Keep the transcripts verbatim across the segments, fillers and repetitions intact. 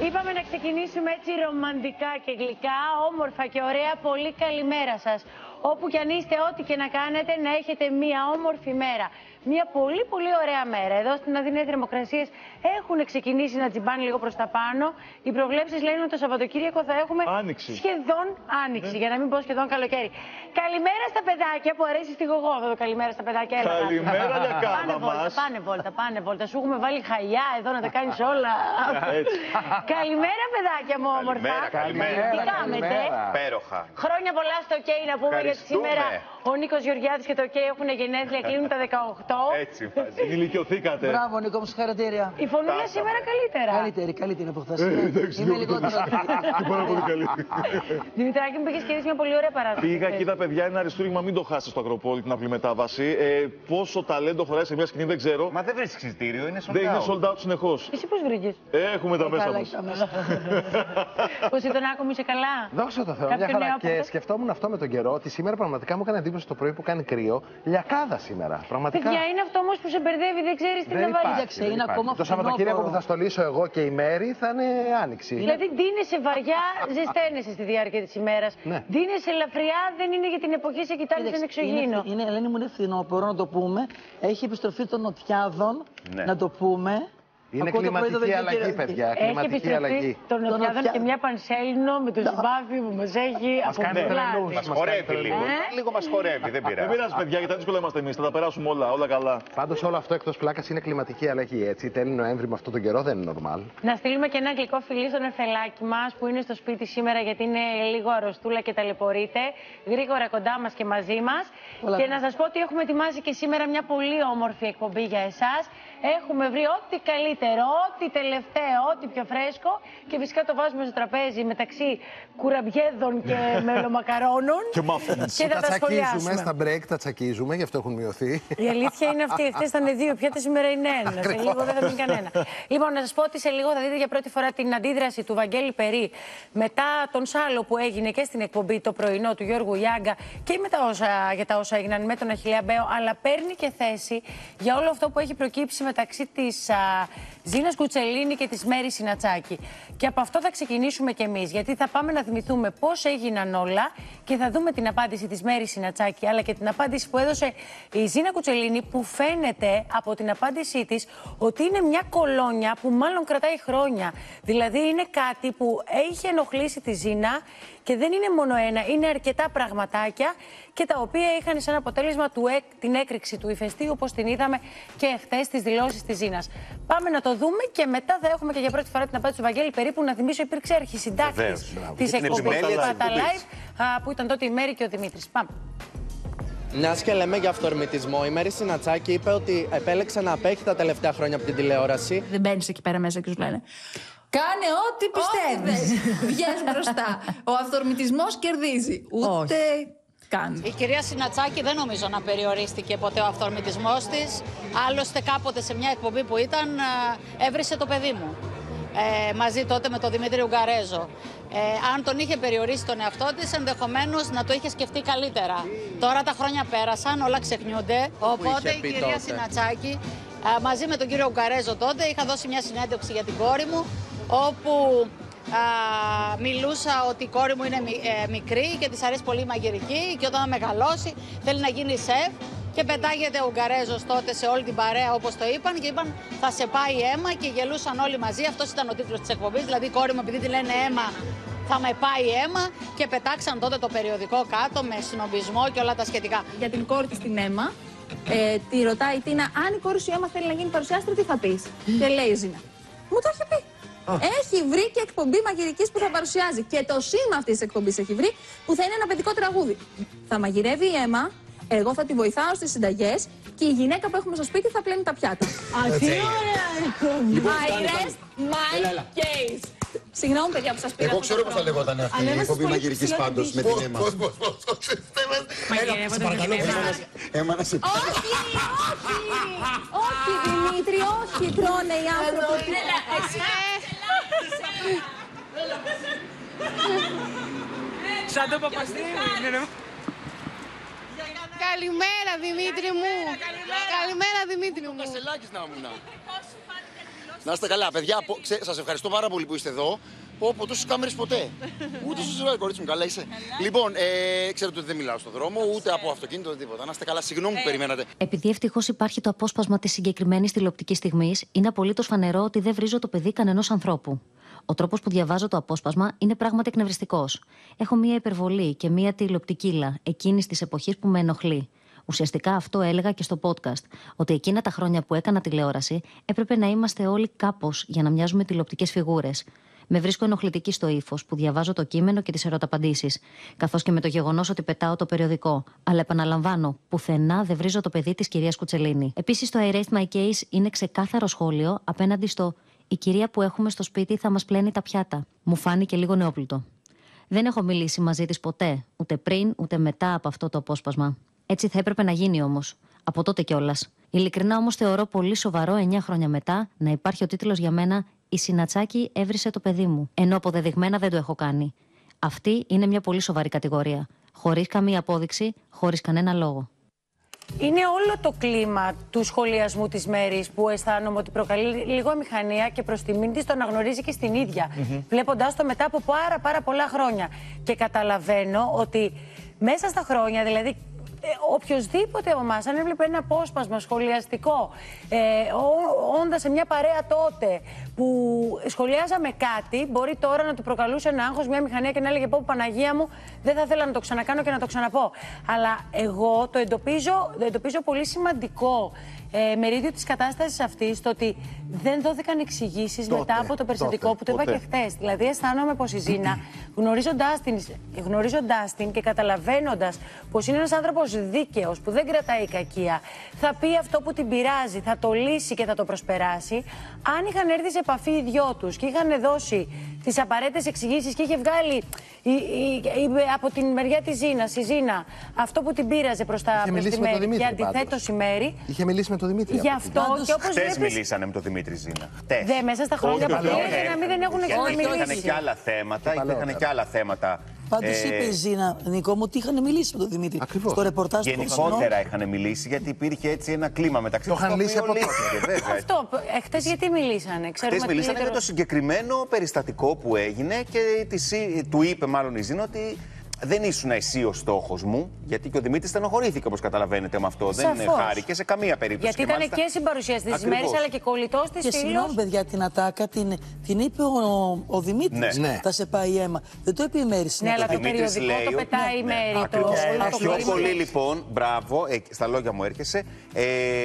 Είπαμε να ξεκινήσουμε έτσι ρομαντικά και γλυκά, όμορφα και ωραία. Πολύ καλημέρα σας. Όπου κι αν είστε, ό,τι και να κάνετε, να έχετε μία όμορφη μέρα. Μία πολύ πολύ ωραία μέρα. Εδώ στην Αθήνα οι θερμοκρασίες έχουν ξεκινήσει να τσιμπάνε λίγο προς τα πάνω. Οι προβλέψεις λένε ότι το Σαββατοκύριακο θα έχουμε άνοιξη. σχεδόν άνοιξη, ναι. Για να μην πω σχεδόν καλοκαίρι. Καλημέρα στα παιδάκια που αρέσει στη γογό εδώ. Καλημέρα στα παιδάκια. Έλα, καλημέρα λιακάδα πάνε βόλτα, μας. πάνε βόλτα, πάνε βόλτα. Σου έχουμε βάλει χαλιά εδώ να τα κάνεις όλα. Καλημέρα παιδάκια μου όμορφα. Καλημέρα, Τι κάνετε? Πέροχα. Χρόνια πολλά στο OK να πούμε, γιατί σήμερα ο Νίκος Γεωργιάδης και το OK έχουν γενέθλια, κλείνουν τα δεκαοκτώ. Έτσι μαζί. Ηλικιωθήκατε. Μπράβο, Νίκο μου, συγχαρητήρια. Η φωνούλα σήμερα καλύτερα. Καλύτερη, καλύτερη από χθες. Είναι λιγότερο. Πάρα πολύ καλή. Δημητράκη, μου πήγες και είδες μια πολύ ωραία παράδοση. Πήγα και είδα παιδιά ένα αριστούργημα, μην το χάσει στο Ακροπόλη την απλή μετάβαση. Ε, πόσο ταλέντο χωράει σε μια σκηνή δεν ξέρω. Μα δεν βρίσκει εισιτήριο, είναι sold out. Δεν είναι sold out συνεχώς. Εσύ πώς βρήκες? Έχουμε τα μέσα μας. Πώς ήταν, Άκομη, είσαι καλά? Δόξα τω Θεώ, μια χαρά. Και σκεφτόμουν αυτό με τον καιρό, ότι σήμερα πραγματικά μου έκανε εντύπωση το πρωί που κάνει κρύο. Λιακάδα σήμερα. Πραγματικά. Παιδιά, είναι αυτό όμως που σε μπερδεύει, δεν ξέρεις τι να βάλεις. Είναι ακόμα το Σαββατοκύριακο που θα στολίσω εγώ και η Μέρη θα είναι άνοιξη. Δηλαδή, ντύνεσαι βαριά, ζεσταίνεσαι στη διάρκεια της ημέρας. Ναι. Ντύνεσαι ελαφριά, δεν είναι για την εποχή, σε κοιτάνε σαν εξωγήινο. Είναι, Ελένη μου, είναι φθινόπωρο να το πούμε. Έχει επιστροφή των νοτιάδων, ναι. Να το πούμε. Είναι κλιματική αλλαγή, παιδιά. Έχει Κλιματική αλλαγή. Των νοτιάδων και μια πανσέλινο με το ζυμπάφι που μας έχει αποπλάνει. Μας χορεύει λίγο. Λίγο μας χορεύει, δεν πειράζει. Δεν πειράζει, παιδιά, γιατί δύσκολα είμαστε εμείς. Θα τα περάσουμε όλα, όλα καλά. Πάντως όλο αυτό εκτός πλάκας είναι κλιματική αλλαγή. Έτσι, τέλει Νοέμβρη με αυτόν τον καιρό δεν είναι normal. Να στείλουμε και ένα γλυκό φιλί στον Εφελάκι μας που είναι στο σπίτι σήμερα, γιατί είναι λίγο αρρωστούλα και ταλαιπωρείται. Γρήγορα κοντά μας και μαζί μας. Και να σας πω ότι έχουμε ετοιμάσει και σήμερα μια πολύ όμορφη εκπομπή για εσάς. Έχουμε βρει ό,τι καλύτερο, ό,τι τελευταίο, ό,τι πιο φρέσκο και φυσικά το βάζουμε στο τραπέζι μεταξύ κουραμπιέδων και μελομακαρόνων. Και μάφινς. Και θα τα σχολιάσουμε. Στα break τα τσακίζουμε, γι' αυτό έχουν μειωθεί. Η αλήθεια είναι αυτή. Χθες ήταν δύο πιάτες, σήμερα είναι ένα. Σε λίγο δεν θα μείνει κανένα. Λοιπόν, να σας πω ότι σε λίγο θα δείτε για πρώτη φορά την αντίδραση του Βαγγέλη Περί μετά τον Σάλο που έγινε και στην εκπομπή το πρωινό του Γιώργου Ιάγκα και με τα όσα, για τα όσα έγιναν με τον Αχιλλέα Μπέο, αλλά παίρνει και θέση για όλο αυτό που έχει προκύψει μεταξύ της α, Ζήνας Κουτσελίνη και της Μέρης Σινατσάκη. Και από αυτό θα ξεκινήσουμε κι εμείς, γιατί θα πάμε να θυμηθούμε πώς έγιναν όλα και θα δούμε την απάντηση της Μέρης Σινατσάκη, αλλά και την απάντηση που έδωσε η Ζήνα Κουτσελίνη, που φαίνεται από την απάντησή της ότι είναι μια κολόνια που μάλλον κρατάει χρόνια. Δηλαδή είναι κάτι που έχει ενοχλήσει τη Ζήνα και δεν είναι μόνο ένα, είναι αρκετά πραγματάκια και τα οποία είχαν σαν αποτέλεσμα του εκ, την έκρηξη του ηφαιστείου, όπως την είδαμε και χθες στις δηλώσεις της Ζήνας. Πάμε να το δούμε και μετά θα έχουμε και για πρώτη φορά την απάντηση του Βαγγέλη Περί, που να θυμίσω υπήρξε αρχισυντάκτης της εκπομπής Πάτα Live, που ήταν τότε η Μέρη και ο Δημήτρης. Πάμε. Μιας και λέμε για αυθορμητισμό, η Μέρη Σινατσάκη είπε ότι επέλεξε να απέχει τα τελευταία χρόνια από την τηλεόραση. Δεν μπαίνεις εκεί πέρα μέσα και σου λένε κάνε ό,τι πιστεύεις. Βγες μπροστά. Ο αυθορμητισμός κερδίζει. Ούτε καν. Η κυρία Σινατσάκη δεν νομίζω να περιορίστηκε ποτέ ο αυθορμητισμός της. Άλλωστε κάποτε σε μια εκπομπή που ήταν έβρισε το παιδί μου. Ε, μαζί τότε με τον Δημήτρη Ουγγαρέζο. Ε, αν τον είχε περιορίσει τον εαυτό της, ενδεχομένως να το είχε σκεφτεί καλύτερα. Τώρα τα χρόνια πέρασαν, όλα ξεχνιούνται. Οπότε η κυρία τότε. Σινατσάκη, ε, μαζί με τον κύριο Ουγγαρέζο τότε, είχα δώσει μια συνέντευξη για την κόρη μου, όπου α, μιλούσα ότι η κόρη μου είναι μι, ε, μικρή και της αρέσει πολύ η μαγειρική και όταν θα μεγαλώσει θέλει να γίνει σεφ. Και πετάγεται ο Ουγγαρέζος τότε σε όλη την παρέα, όπως το είπαν, και είπαν θα σε πάει αίμα και γελούσαν όλοι μαζί. Αυτός ήταν ο τίτλος της εκπομπής, δηλαδή η κόρη μου, επειδή τη λένε αίμα, θα με πάει αίμα, και πετάξαν τότε το περιοδικό κάτω με συνομπισμό και όλα τα σχετικά. Για την κόρη της την Αίμα, ε, τη ρωτάει η Τίνα, αν η κόρη σου Αίμα θέλει να γίνει παρουσιάστρια, τι θα πεις? Και λέει η Ζήνα, μου το έχει πει. Έχει βρει και εκπομπή μαγειρικής που θα παρουσιάζει. Και το σήμα αυτής της εκπομπής έχει βρει, που θα είναι ένα παιδικό τραγούδι. Θα μαγειρεύει η Αίμα. Εγώ θα τη βοηθάω στις συνταγές και η γυναίκα που έχουμε στο σπίτι θα πλένει τα πιάτα. Α, τι ωραία εκπομπή. I rest my case. Συγγνώμη, παιδιά, που σας πήρα. Εγώ ξέρω πώς θα λεγόταν αυτή η εκπομπή μαγειρικής πάντως με την Αίμα. Πώς, πώς, πώς, πώς. Έλα, σε παρακαλώ, Αίμα να σε πει. Όχι, όχι, όχι, Δημήτρη, όχι, τρώνε οι άνθρωποι. Σαν το Παπαστήρι. Καλημέρα, Δημήτρη μου. Καλημέρα, Δημήτρη μου. Κασελάκης να ήμουν. Να είστε καλά, παιδιά. Σας ευχαριστώ πάρα πολύ που είστε εδώ. Πω, πω, τόσες κάμερες ποτέ. Ούτε στο ζευγάρι, κορίτσι μου, καλά είσαι. Λοιπόν, ε, ξέρετε ότι δεν μιλάω στον δρόμο, ούτε από αυτοκίνητο, ούτε τίποτα. Να είστε καλά, συγγνώμη που περιμένατε. Επειδή ευτυχώς υπάρχει το απόσπασμα της συγκεκριμένης τηλεοπτικής στιγμής, είναι απολύτως φανερό ότι δεν βρίζω το παιδί κανενός ανθρώπου. Ο τρόπος που διαβάζω το απόσπασμα είναι πράγματι εκνευριστικός. Έχω μία υπερβολή και μία τηλεοπτικίλα εκείνης της εποχής που με ενοχλεί. Ουσιαστικά αυτό έλεγα και στο podcast, ότι εκείνα τα χρόνια που έκανα τηλεόραση έπρεπε να είμαστε όλοι κάπως για να μοιάζουμε τηλεοπτικές φιγούρες. Με βρίσκω ενοχλητική στο ύφος που διαβάζω το κείμενο και τις ερωταπαντήσεις, καθώς και με το γεγονός ότι πετάω το περιοδικό. Αλλά επαναλαμβάνω, πουθενά δεν βρίζω το παιδί της κυρίας Κουτσελίνη. Επίσης, το I rest my case είναι ξεκάθαρο σχόλιο απέναντι στο «Η κυρία που έχουμε στο σπίτι θα μας πλένει τα πιάτα». Μου φάνηκε λίγο νεόπλουτο. Δεν έχω μιλήσει μαζί της ποτέ, ούτε πριν ούτε μετά από αυτό το απόσπασμα. Έτσι θα έπρεπε να γίνει όμως. Από τότε κιόλας. Ειλικρινά όμως θεωρώ πολύ σοβαρό εννιά χρόνια μετά να υπάρχει ο τίτλος για μένα «Η Σινατσάκη έβρισε το παιδί μου», ενώ αποδεδειγμένα δεν το έχω κάνει. Αυτή είναι μια πολύ σοβαρή κατηγορία. Χωρίς καμία απόδειξη, χωρίς κανένα λόγο. Είναι όλο το κλίμα του σχολιασμού της Μέρης που αισθάνομαι ότι προκαλεί λίγο αμηχανία και προς τιμήν της το αναγνωρίζει και στην ίδια. Mm-hmm. Βλέποντάς το μετά από πάρα πάρα πολλά χρόνια. Και καταλαβαίνω ότι μέσα στα χρόνια, δηλαδή. Ε, οποιοςδήποτε από εμάς, αν έβλεπε ένα απόσπασμα σχολιαστικό, ε, όντας σε μια παρέα τότε που σχολιάζαμε κάτι, μπορεί τώρα να του προκαλούσε ένα άγχος, μια μηχανία και να έλεγε πω Παναγία μου, δεν θα ήθελα να το ξανακάνω και να το ξαναπώ. Αλλά εγώ το εντοπίζω, το εντοπίζω πολύ σημαντικό ε, μερίδιο της κατάστασης αυτής, το ότι δεν δόθηκαν εξηγήσεις μετά από το περιστατικό τότε, που το είπα και χθες. Δηλαδή, αισθάνομαι πως η Ζήνα, γνωρίζοντάς την, γνωρίζοντάς την και καταλαβαίνοντας πως είναι ένας άνθρωπος δίκαιος, που δεν κρατάει κακία, θα πει αυτό που την πειράζει, θα το λύσει και θα το προσπεράσει. Αν είχαν έρθει σε επαφή οι δυο τους και είχαν δώσει τις απαραίτητες εξηγήσεις και είχε βγάλει η, η, η, από την μεριά της Ζήνας, η Ζήνα, αυτό που την πείραζε προς τα προς τη Μέρη και αντιθέτως η Μέρη. Είχε μιλήσει με τον Δημήτρη. Γι' αυτό και όπως Χτες βλέπεις... μιλήσανε με τον Δημήτρη Ζήνα. Χτες. Δε, μέσα στα χρόνια που πήγαινε να μην δεν έχουν ξαναμιλήσει. Υπήρχαν και άλλα θέματα. Υπήρχαν και άλλα θέματα. Πάντως είπε η Ζήνα, Νικό μου, ότι είχαν μιλήσει με τον Δημήτρη. Ακριβώς. Στο ρεπορτάζ του γενικότερα είχαν μιλήσει, γιατί υπήρχε έτσι ένα κλίμα μεταξύ τους. Το είχαν λύσει από τότε. Αυτό. Χτες γιατί μιλήσανε. Χτες μιλήσανε για το συγκεκριμένο περιστατικό που έγινε και του είπε μάλλον η Ζήνα ότι δεν ήσουν εσύ ο στόχος μου, γιατί και ο Δημήτρης στενοχωρήθηκε, όπως καταλαβαίνετε με αυτό. Σαφώς. Δεν χάρηκε σε καμία περίπτωση. Γιατί ήταν και συμπαρουσιαστής της Μέρης, αλλά και κολλητός της φίλος. Και συγγνώμη, παιδιά, την ατάκα την, την είπε ο, ο Δημήτρης. Ναι. Θα σε πάει η αίμα. Δεν το είπε η Μέρη. Ναι, αλλά το περιοδικό το πετάει η Μέρη. Πιο πολύ λοιπόν, μπράβο, στα λόγια μου έρχεσαι, ε,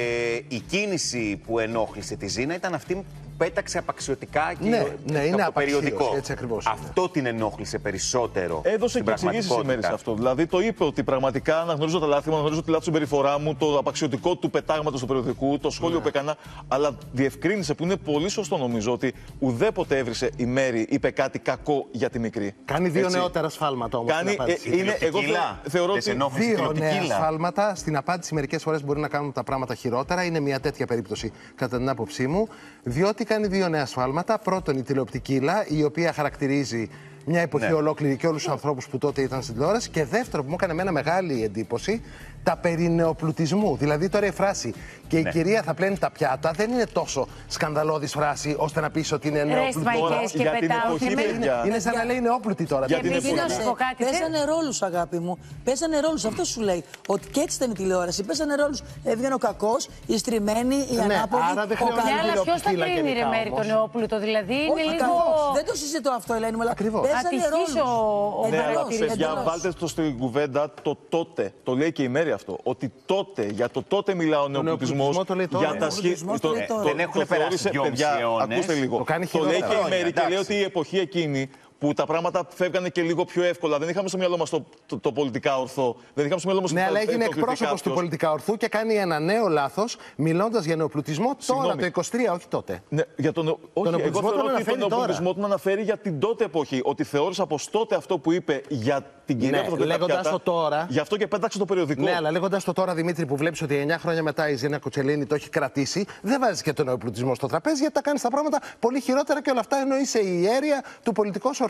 η κίνηση που ενόχλησε τη Ζήνα ήταν αυτή που πέταξε απαξιωτικά και ναι, ναι, είναι το περιοδικό. Έτσι ακριβώς είναι. Αυτό την ενόχλησε περισσότερο. Έδωσε και εξηγήσεις η Μέρη σε αυτό. Δηλαδή το είπε ότι πραγματικά αναγνωρίζω τα λάθη μου, αναγνωρίζω τη λάθος συμπεριφορά μου, το απαξιωτικό του πετάγματος του περιοδικού, το σχόλιο ναι. που έκανα. Αλλά διευκρίνησε, που είναι πολύ σωστό νομίζω, ότι ουδέποτε έβρισε η Μέρη, είπε κάτι κακό για τη μικρή. Κάνει δύο Έτσι. νεότερα σφάλματα όμως. Κάνει, ε, είναι, εγώ θεωρώ ότι. Δύο νέα σφάλματα. Στην απάντηση μερικές φορές μπορεί να κάνουν τα πράγματα χειρότερα. Είναι μια τέτοια περίπτωση κατά την άποψή μου. Διότι κάνει δύο νέα σφάλματα. Πρώτον, η τηλεοπτικίλα, η οποία χαρακτηρίζει μια εποχή ναι. ολόκληρη και όλους τους ανθρώπους που τότε ήταν στην τηλεόραση. Και δεύτερο, που μου έκανε εμένα μεγάλη εντύπωση, τα περί νεοπλουτισμού. Δηλαδή τώρα η φράση «και η ναι. κυρία θα πλένει τα πιάτα» δεν είναι τόσο σκανδαλώδης φράση ώστε να πεις ότι είναι νεοπλουτισμό. Για την εποχή, είναι, είναι σαν να λέει νεόπλουτοι τώρα. Για την εποχή. Παίζανε ρόλους, αγάπη μου. Παίζανε ρόλους. Αυτό σου λέει. Ότι και έτσι ήταν η τηλεόραση. Παίζανε ρόλους. Έβγαινε ο κακός, η στριμμένη, η ανάποδη. Άρα δεν χρειάζεται να αλλά ποιος θα κρίνει ρε Μέρη το νεόπλουτο, δηλαδή είναι λίγο. Δεν το συζητώ αυτό, Ελένη μου, αλλά παίζανε ρόλους. Ναι, αλλά παιδιά, βάλτε το στην κουβέντα το τότε. Το λέει και η Μέρη αυτό. Ότι τότε, για το τότε μιλάω ο νεοπλουτισμός. Για τα σχέδια. Δεν έχουν περάσει δυόμισι αιώνες. Ακούστε λίγο. Το λέει και η Μέρη και λέει ότι η εποχή εκείνη που τα πράγματα φεύγανε και λίγο πιο εύκολα. Δεν είχαμε στο μυαλό μας το, το, το πολιτικά ορθό. Δεν είχαμε στο μυαλό μας ναι, το αλλά έγινε εκπρόσωπος του πολιτικά ορθού και κάνει ένα νέο λάθος μιλώντας για νεοπλουτισμό τώρα, το είκοσι τρία, όχι τότε. Ναι, για τον, όχι, τον εγώ θεωρώ ότι τον νεοπλουτισμό τον αναφέρει για την τότε εποχή. Ότι θεώρησα πως τότε αυτό που είπε για την κυρία ναι, που θα λέγοντας το τώρα. Γι' αυτό και πέταξε το περιοδικό. Ναι, αλλά λέγοντας το τώρα, Δημήτρη, που βλέπεις ότι εννιά χρόνια μετά η Ζήνα Κουτσελίνη το έχει κρατήσει, δεν βάζει και τον νεοπλουτισμό στο τραπέζι, γιατί τα κάνει τα πράγματα πολύ χειρότερα και όλα αυτά ενώ είσαι η αίρια του πολιτικού ορθού.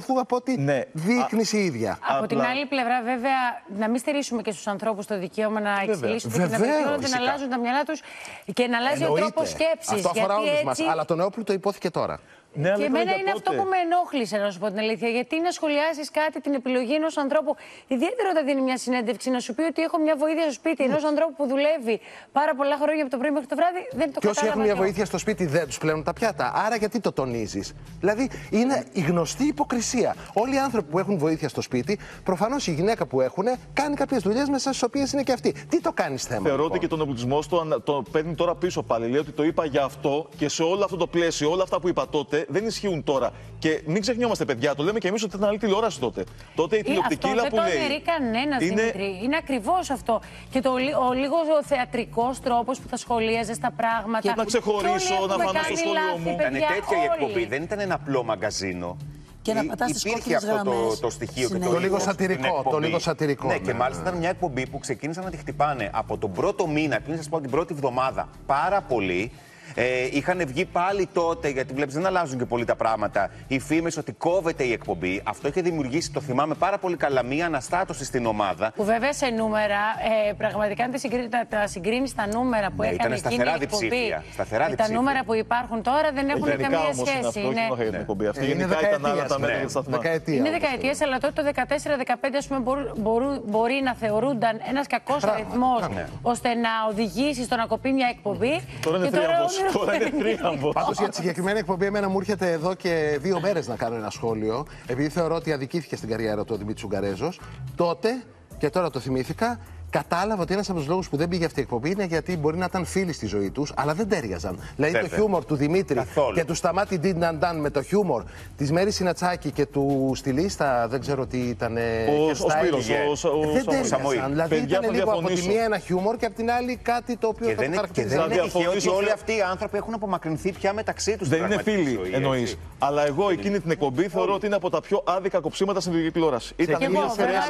αυτού από ό,τι ναι. δείχνει η ίδια. Από την άλλη πλευρά, βέβαια, να μην στερήσουμε και στους ανθρώπους το δικαίωμα να εξελίσσουν και να βελτιώνονται, να αλλάζουν τα μυαλά τους και να αλλάζει Εννοείται. ο τρόπος σκέψης. Αυτό αφορά όλους έτσι... μας. Αλλά το Νεόπλου το υπόθηκε τώρα. Ναι, και εμένα είναι αυτό που με ενόχλησε, να σου πω την αλήθεια. Γιατί να σχολιάσεις κάτι, την επιλογή ενός ανθρώπου, ιδιαίτερα όταν δίνει μια συνέντευξη, να σου πει ότι έχω μια βοήθεια στο σπίτι ενός ανθρώπου που δουλεύει πάρα πολλά χρόνια από το πρωί μέχρι το βράδυ, δεν το κατάλαβα. Και όσοι έχουν μια βοήθεια στο σπίτι δεν τους πλένουν τα πιάτα. Άρα γιατί το τονίζεις? Δηλαδή είναι η γνωστή υποκρισία. Όλοι οι άνθρωποι που έχουν βοήθεια στο σπίτι, προφανώς η γυναίκα που έχουν κάνει κάποιες δουλειές μέσα στις οποίες είναι και αυτή. Τι το κάνεις θέμα? Θεωρώ λοιπόν? ότι και τον εμπλουτισμό το, το παίρνει τώρα πίσω πάλι. Λέει ότι το είπα για αυτό και σε όλο αυτό το πλαίσιο, όλα αυτά που είπα τότε δεν ισχύουν τώρα. Και μην ξεχνιόμαστε, παιδιά, το λέμε και εμείς ότι ήταν άλλη τηλεόραση τότε. Τότε η τηλεοπτική ύλα που λέει. Αυτό δεν το αναιρεί κανένας, είναι... Δημήτρη. Είναι ακριβώς αυτό. Και το, ο λίγο ο θεατρικός τρόπος που θα σχολίαζες τα πράγματα. Και να ξεχωρίσω, να φανώ στο σχολείο μου. Ήταν τέτοια η εκπομπή, δεν ήταν ένα απλό μαγκαζίνο. Και να πατάς τις κόκκινες αυτό γραμμές. το, το στοιχείο και το, το λίγο σατυρικό. Το λίγο σατυρικό. Ναι, ναι, και μάλιστα ήταν μια εκπομπή που ξεκίνησαν να τη χτυπάνε από τον πρώτο μήνα, πριν σας πω την πρώτη εβδομάδα, πάρα πολύ. Ε, είχαν βγει πάλι τότε, γιατί βλέπεις δεν αλλάζουν και πολύ τα πράγματα, οι φήμες ότι κόβεται η εκπομπή. Αυτό είχε δημιουργήσει, το θυμάμαι πάρα πολύ καλά, μία αναστάτωση στην ομάδα. Που βέβαια σε νούμερα, ε, πραγματικά αν τα συγκρίνεις τα, τα, συγκρίνεις τα νούμερα που ναι, έκανε εκείνη η εκπομπή με τα νούμερα που υπάρχουν τώρα δεν έχουν γενικά καμία όμως σχέση. Είναι αυτό, είναι... όχι την εκπομπή. Αυτή είναι γενικά ήταν άλλα τα μέτρα ναι. και σταθμά. Είναι δεκαετίες, αλλά τότε το δεκατέσσερα δεκαπέντε ας πούμε, μπορού, μπορού, μπορεί να θεωρούνταν ένας κακός αριθμός ναι. ώστε να οδηγήσει στο να κοπεί μια εκπομπή. Τώρα είναι τρίαμβος. Πάντως για τη συγκεκριμένη εκπομπή, εμένα μου έρχεται εδώ και δύο μέρες να κάνω ένα σχόλιο, επειδή θεωρώ ότι αδικήθηκε στην καριέρα του ο Δημήτρης Ουγγαρέζος. Τότε, και τώρα το θυμήθηκα, κατάλαβα ότι ένας από τους λόγους που δεν πήγε αυτή η εκπομπή είναι γιατί μπορεί να ήταν φίλοι στη ζωή τους, αλλά δεν τέριαζαν. Δηλαδή Βέβαια. το χιούμορ του Δημήτρη Καθόλου. και του Σταμάτη Ντιναντάν με το χιούμορ της Μέρης Σινατσάκη και του στη λίστα, δεν ξέρω τι ήταν. Ο, ο Σπύρος, ο, ο, δεν τέριαζαν. Δηλαδή Παιδιά, ήταν λίγο από τη μία ένα χιούμορ και από την άλλη κάτι το οποίο και θα δεν το χαρακτηρίζει. Και δεν είναι τυχαίο ότι όλοι αυτοί οι άνθρωποι έχουν απομακρυνθεί πια μεταξύ τους. Δεν είναι φίλοι, εννοείς. Αλλά εγώ εκείνη την εκπομπή θεωρώ ότι είναι από τα πιο άδικα κοψίματα στην ελληνική τηλεόραση. Ήταν μια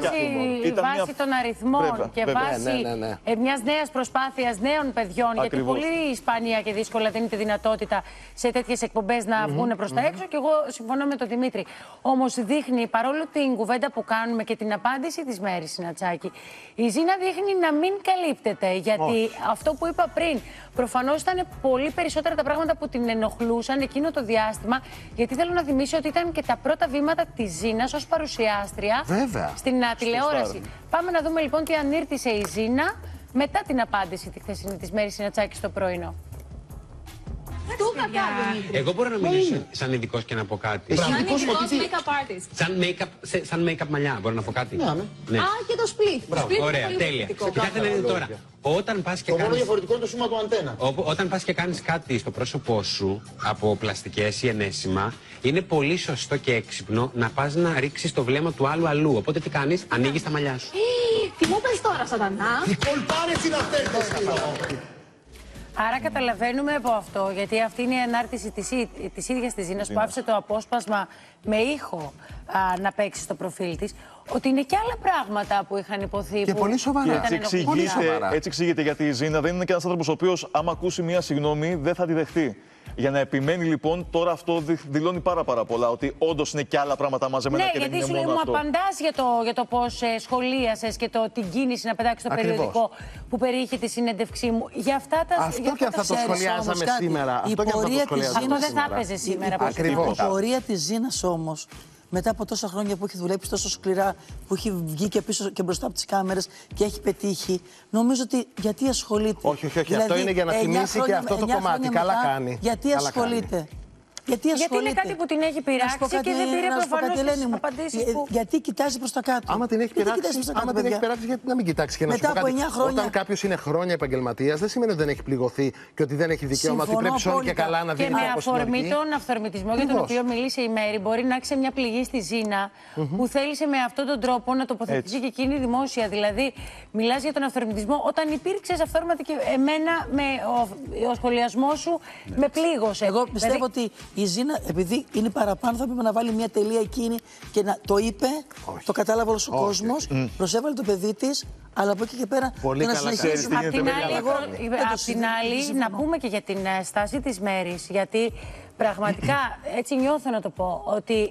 βάση των αριθμών και βάση Ε, μιας νέας προσπάθειας νέων παιδιών, Ακριβώς. γιατί πολύ σπάνια και δύσκολα δίνεται δυνατότητα σε τέτοιες εκπομπές να βγουν προς τα έξω και εγώ συμφωνώ με τον Δημήτρη. Όμως δείχνει, παρόλο την κουβέντα που κάνουμε και την απάντηση της Μέρης Σινατσάκη, η Ζήνα δείχνει να μην καλύπτεται, γιατί oh. αυτό που είπα πριν, προφανώς ήταν πολύ περισσότερα τα πράγματα που την ενοχλούσαν εκείνο το διάστημα, γιατί θέλω να θυμίσω ότι ήταν και τα πρώτα βήματα της Ζήνας ως παρουσιάστρια Βέβαια. στην τηλεόραση. Πάμε να δούμε λοιπόν τι ανήρτησε η Ζήνα μετά την απάντηση τη χθεσινή της Μέρης Σινατσάκη στο πρωινό. Εγώ μπορώ να μιλήσω σαν ειδικός και να πω κάτι. Σαν ειδικός make-up artist. Σαν make-up, σαν make-up μαλλιά, μπορώ να πω κάτι. Ναι, ναι. Ναι. Α, και το split. Ωραία, τέλεια. Κοιτάξτε να δείτε τώρα. Όταν πας και το κάνεις... μόνο διαφορετικό είναι το σήμα του αντένα. Όταν πας και κάνεις κάτι στο πρόσωπό σου από πλαστικές ή ενέσιμα, είναι πολύ σωστό και έξυπνο να πας να ρίξεις το βλέμμα του άλλου αλλού. Οπότε τι κάνεις, ανοίγεις τα μαλλιά σου. Τι μου πες τώρα, Σατανά. Τι κολπάρες είναι αυτές, Άρα καταλαβαίνουμε από αυτό, γιατί αυτή είναι η ανάρτηση της, της ίδιας της Ζήνας που άφησε το απόσπασμα με ήχο α, να παίξει στο προφίλ της, ότι είναι και άλλα πράγματα που είχαν υποθεί. Και που πολύ σοβαρά. ήταν έτσι, εξηγείται, έτσι εξηγείται γιατί η Ζήνα δεν είναι και ένας άνθρωπος ο οποίος άμα ακούσει μία συγγνώμη δεν θα τη δεχτεί. Για να επιμένει λοιπόν, τώρα αυτό δηλώνει πάρα πάρα πολλά. Ότι όντως είναι και άλλα πράγματα μαζεμένα ναι, και δεν είναι μόνο αυτό. Ναι, γιατί σου λέει μου απαντάς για το, για το πώς ε, σχολίασες και το, την κίνηση να πετάξεις το περιοδικό που περιείχε τη συνέντευξή μου. Για αυτά τα Αυτό και αν θα το σχολιάζαμε σήμερα. Αυτό και αν θα το σχολιάζαμε Αυτό δεν θα έπαιζε σήμερα. Ακριβώς. Η πορεία της Ζήνας όμως, μετά από τόσα χρόνια που έχει δουλέψει τόσο σκληρά, που έχει βγει και πίσω και μπροστά από τις κάμερες και έχει πετύχει, νομίζω ότι γιατί ασχολείται. Όχι, όχι, όχι. Δηλαδή, αυτό είναι για να θυμίσει και αυτό το κομμάτι. Καλά κάνει. Γιατί Καλά ασχολείται. Κάνει. Γιατί, γιατί είναι κάτι που την έχει πειράξει και δεν πήρε προφανώς τις απαντήσεις που... Γιατί κοιτάζει προς τα κάτω. Άμα την έχει πειράξει, άμα την έχει πειράξει, γιατί να μην κοιτάξει και να μετά σου πω κάτι. εννιά χρόνια... Όταν κάποιος είναι χρόνια επαγγελματίας, δεν σημαίνει ότι δεν έχει πληγωθεί και ότι δεν έχει δικαίωμα. Ότι πρέπει σώνει και καλά να δίνει και με αφορμή τον αυθορμητισμό για τον οποίο μίλησε η Μέρη, μπορεί να έχει μια πληγή στη Ζήνα που θέλησε με αυτόν τον τρόπο να τοποθετήσει και εκείνη δημόσια. Δηλαδή, μιλάς για τον αυθορμητισμό όταν υπήρξε αυθόρμητα και εμένα ο σχολιασμός σου με πλήγωσε. Εγώ πιστεύω ότι η Ζήνα, επειδή είναι παραπάνω, θα πρέπει να βάλει μια τελεία εκείνη και να το είπε, όχι. Το κατάλαβε όλος ο κόσμος, mm. προσέβαλε το παιδί της, αλλά από εκεί και πέρα πολύ να συνεχίσουμε. Απ' την άλλη, εγώ, απ την άλλη να πούμε και για την στάση της Μέρης, γιατί πραγματικά έτσι νιώθω να το πω, ότι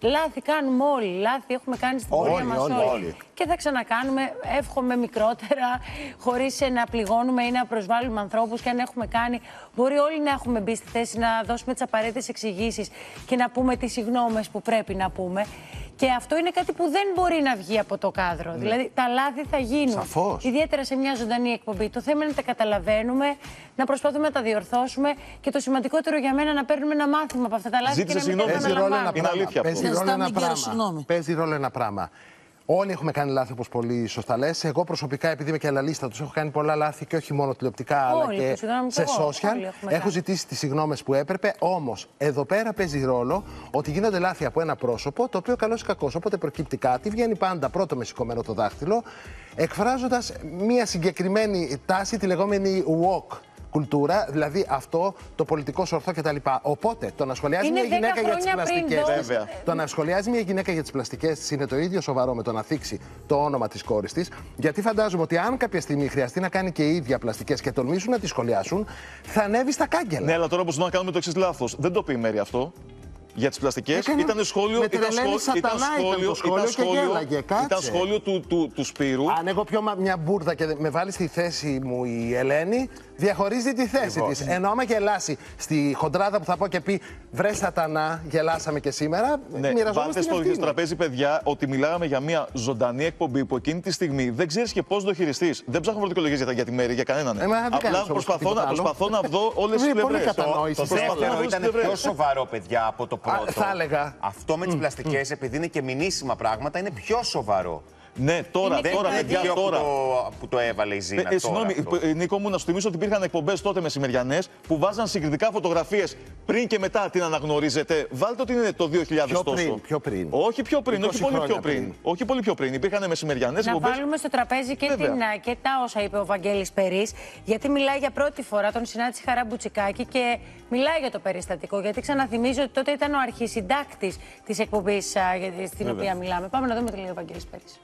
Λάθη κάνουμε όλοι. Λάθη έχουμε κάνει στην πορεία μας όλοι, όλοι. όλοι. Και θα ξανακάνουμε, εύχομαι μικρότερα, χωρίς να πληγώνουμε ή να προσβάλλουμε ανθρώπους. Και αν έχουμε κάνει, μπορεί όλοι να έχουμε μπει στη θέση να δώσουμε τις απαραίτητες εξηγήσεις και να πούμε τις συγγνώμες που πρέπει να πούμε. Και αυτό είναι κάτι που δεν μπορεί να βγει από το κάδρο. Ναι. Δηλαδή, τα λάθη θα γίνουν. Σαφώς. Ιδιαίτερα σε μια ζωντανή εκπομπή. Το θέμα είναι να τα καταλαβαίνουμε, να προσπαθούμε να τα διορθώσουμε και το σημαντικότερο για μένα να παίρνουμε ένα μάθημα από αυτά τα λάθη. Ζήτησε και να μην τα επαναλαμβάνουμε. Είναι αλήθεια αυτό. Παίζει ρόλο ένα πράγμα. Παίζει ρόλο ένα πράγμα. Όλοι έχουμε κάνει λάθη, όπως πολύ σωστά λες. Εγώ προσωπικά, επειδή είμαι και αναλύστατος, έχω κάνει πολλά λάθη και όχι μόνο τηλεοπτικά, όλοι, αλλά και σε social. Έχω ζητήσει τις συγγνώμες που έπρεπε. Όμως, εδώ πέρα παίζει ρόλο ότι γίνονται λάθη από ένα πρόσωπο, το οποίο καλώς ή κακώς, όποτε προκύπτει κάτι, βγαίνει πάντα πρώτο με σηκωμένο το δάχτυλο, εκφράζοντας μία συγκεκριμένη τάση, τη λεγόμενη woke κουλτούρα, δηλαδή αυτό το πολιτικό σορθό κτλ. Οπότε το να σχολιάζει είναι μια γυναίκα για τις πλαστικές. Βέβαια. Το να σχολιάζει μια γυναίκα για τις πλαστικές της είναι το ίδιο σοβαρό με το να θίξει το όνομα της κόρης της. Γιατί φαντάζομαι ότι αν κάποια στιγμή χρειαστεί να κάνει και η ίδια πλαστικές και τολμήσουν να τις σχολιάσουν, θα ανέβει στα κάγκελα. Ναι, αλλά τώρα όπως να κάνουμε το εξής λάθος. Δεν το πει η Μέρη αυτό. Για τις πλαστικές ήταν σχόλιο, με ήταν σχόλιο, ήταν σχόλιο, ήταν σχόλιο, ήταν σχόλιο, γέλαγε, ήταν σχόλιο του, του, του Σπύρου. Αν εγώ πιω μια μπουρδα και με βάλει στη θέση μου η Ελένη, διαχωρίζει τη θέση της. Ενώ άμα γελάσει στη χοντράδα που θα πω και πει βρε σατανά, γελάσαμε και σήμερα, ναι, μοιραζόμαστε στο ίδιο τραπέζι, παιδιά, ότι μιλάγαμε για μια ζωντανή εκπομπή που εκείνη τη στιγμή δεν ξέρεις και πώς το χειριστείς. Δεν ψάχνω φορτικολογίες για, για τη Μέρη, για κανέναν. Ε, Απλά προσπαθώ, να, προσπαθώ να δω όλες τις πλευρές. Το δεύτερο ήταν πιο σοβαρό, παιδιά, από το πρώτο. Θα έλεγα. Αυτό με τις πλαστικές, επειδή είναι και μηνύσιμα πράγματα, είναι πιο σοβαρό. Ναι, τώρα, δεν τώρα, είναι παιδιά, τώρα. Που το, που το έβαλε η Ζήνα. Ε, Συγγνώμη, Νίκο μου, να σου θυμίσω ότι υπήρχαν εκπομπές τότε μεσημεριανές που βάζαν συγκριτικά φωτογραφίες πριν και μετά την αναγνωρίζετε. Βάλτε ότι είναι το δύο χιλιάδες πιο τόσο. Πριν, πιο πριν. Όχι πιο πριν, όχι πολύ πιο πριν. πριν. Όχι πολύ πιο πριν. Υπήρχαν μεσημεριανές εκπομπές. Να βάλουμε στο τραπέζι και, την, και τα όσα είπε ο Βαγγέλης Περής, γιατί μιλάει για πρώτη φορά, τον συνάντησε Χαρά Μπουτσικάκη και μιλάει για το περιστατικό. Γιατί ξαναθυμίζω ότι τότε ήταν ο αρχισυντάκτης της εκπομπής στην Βέβαια. οποία μιλάμε. Πάμε να δούμε τι λέει ο Βαγγέλης Περής.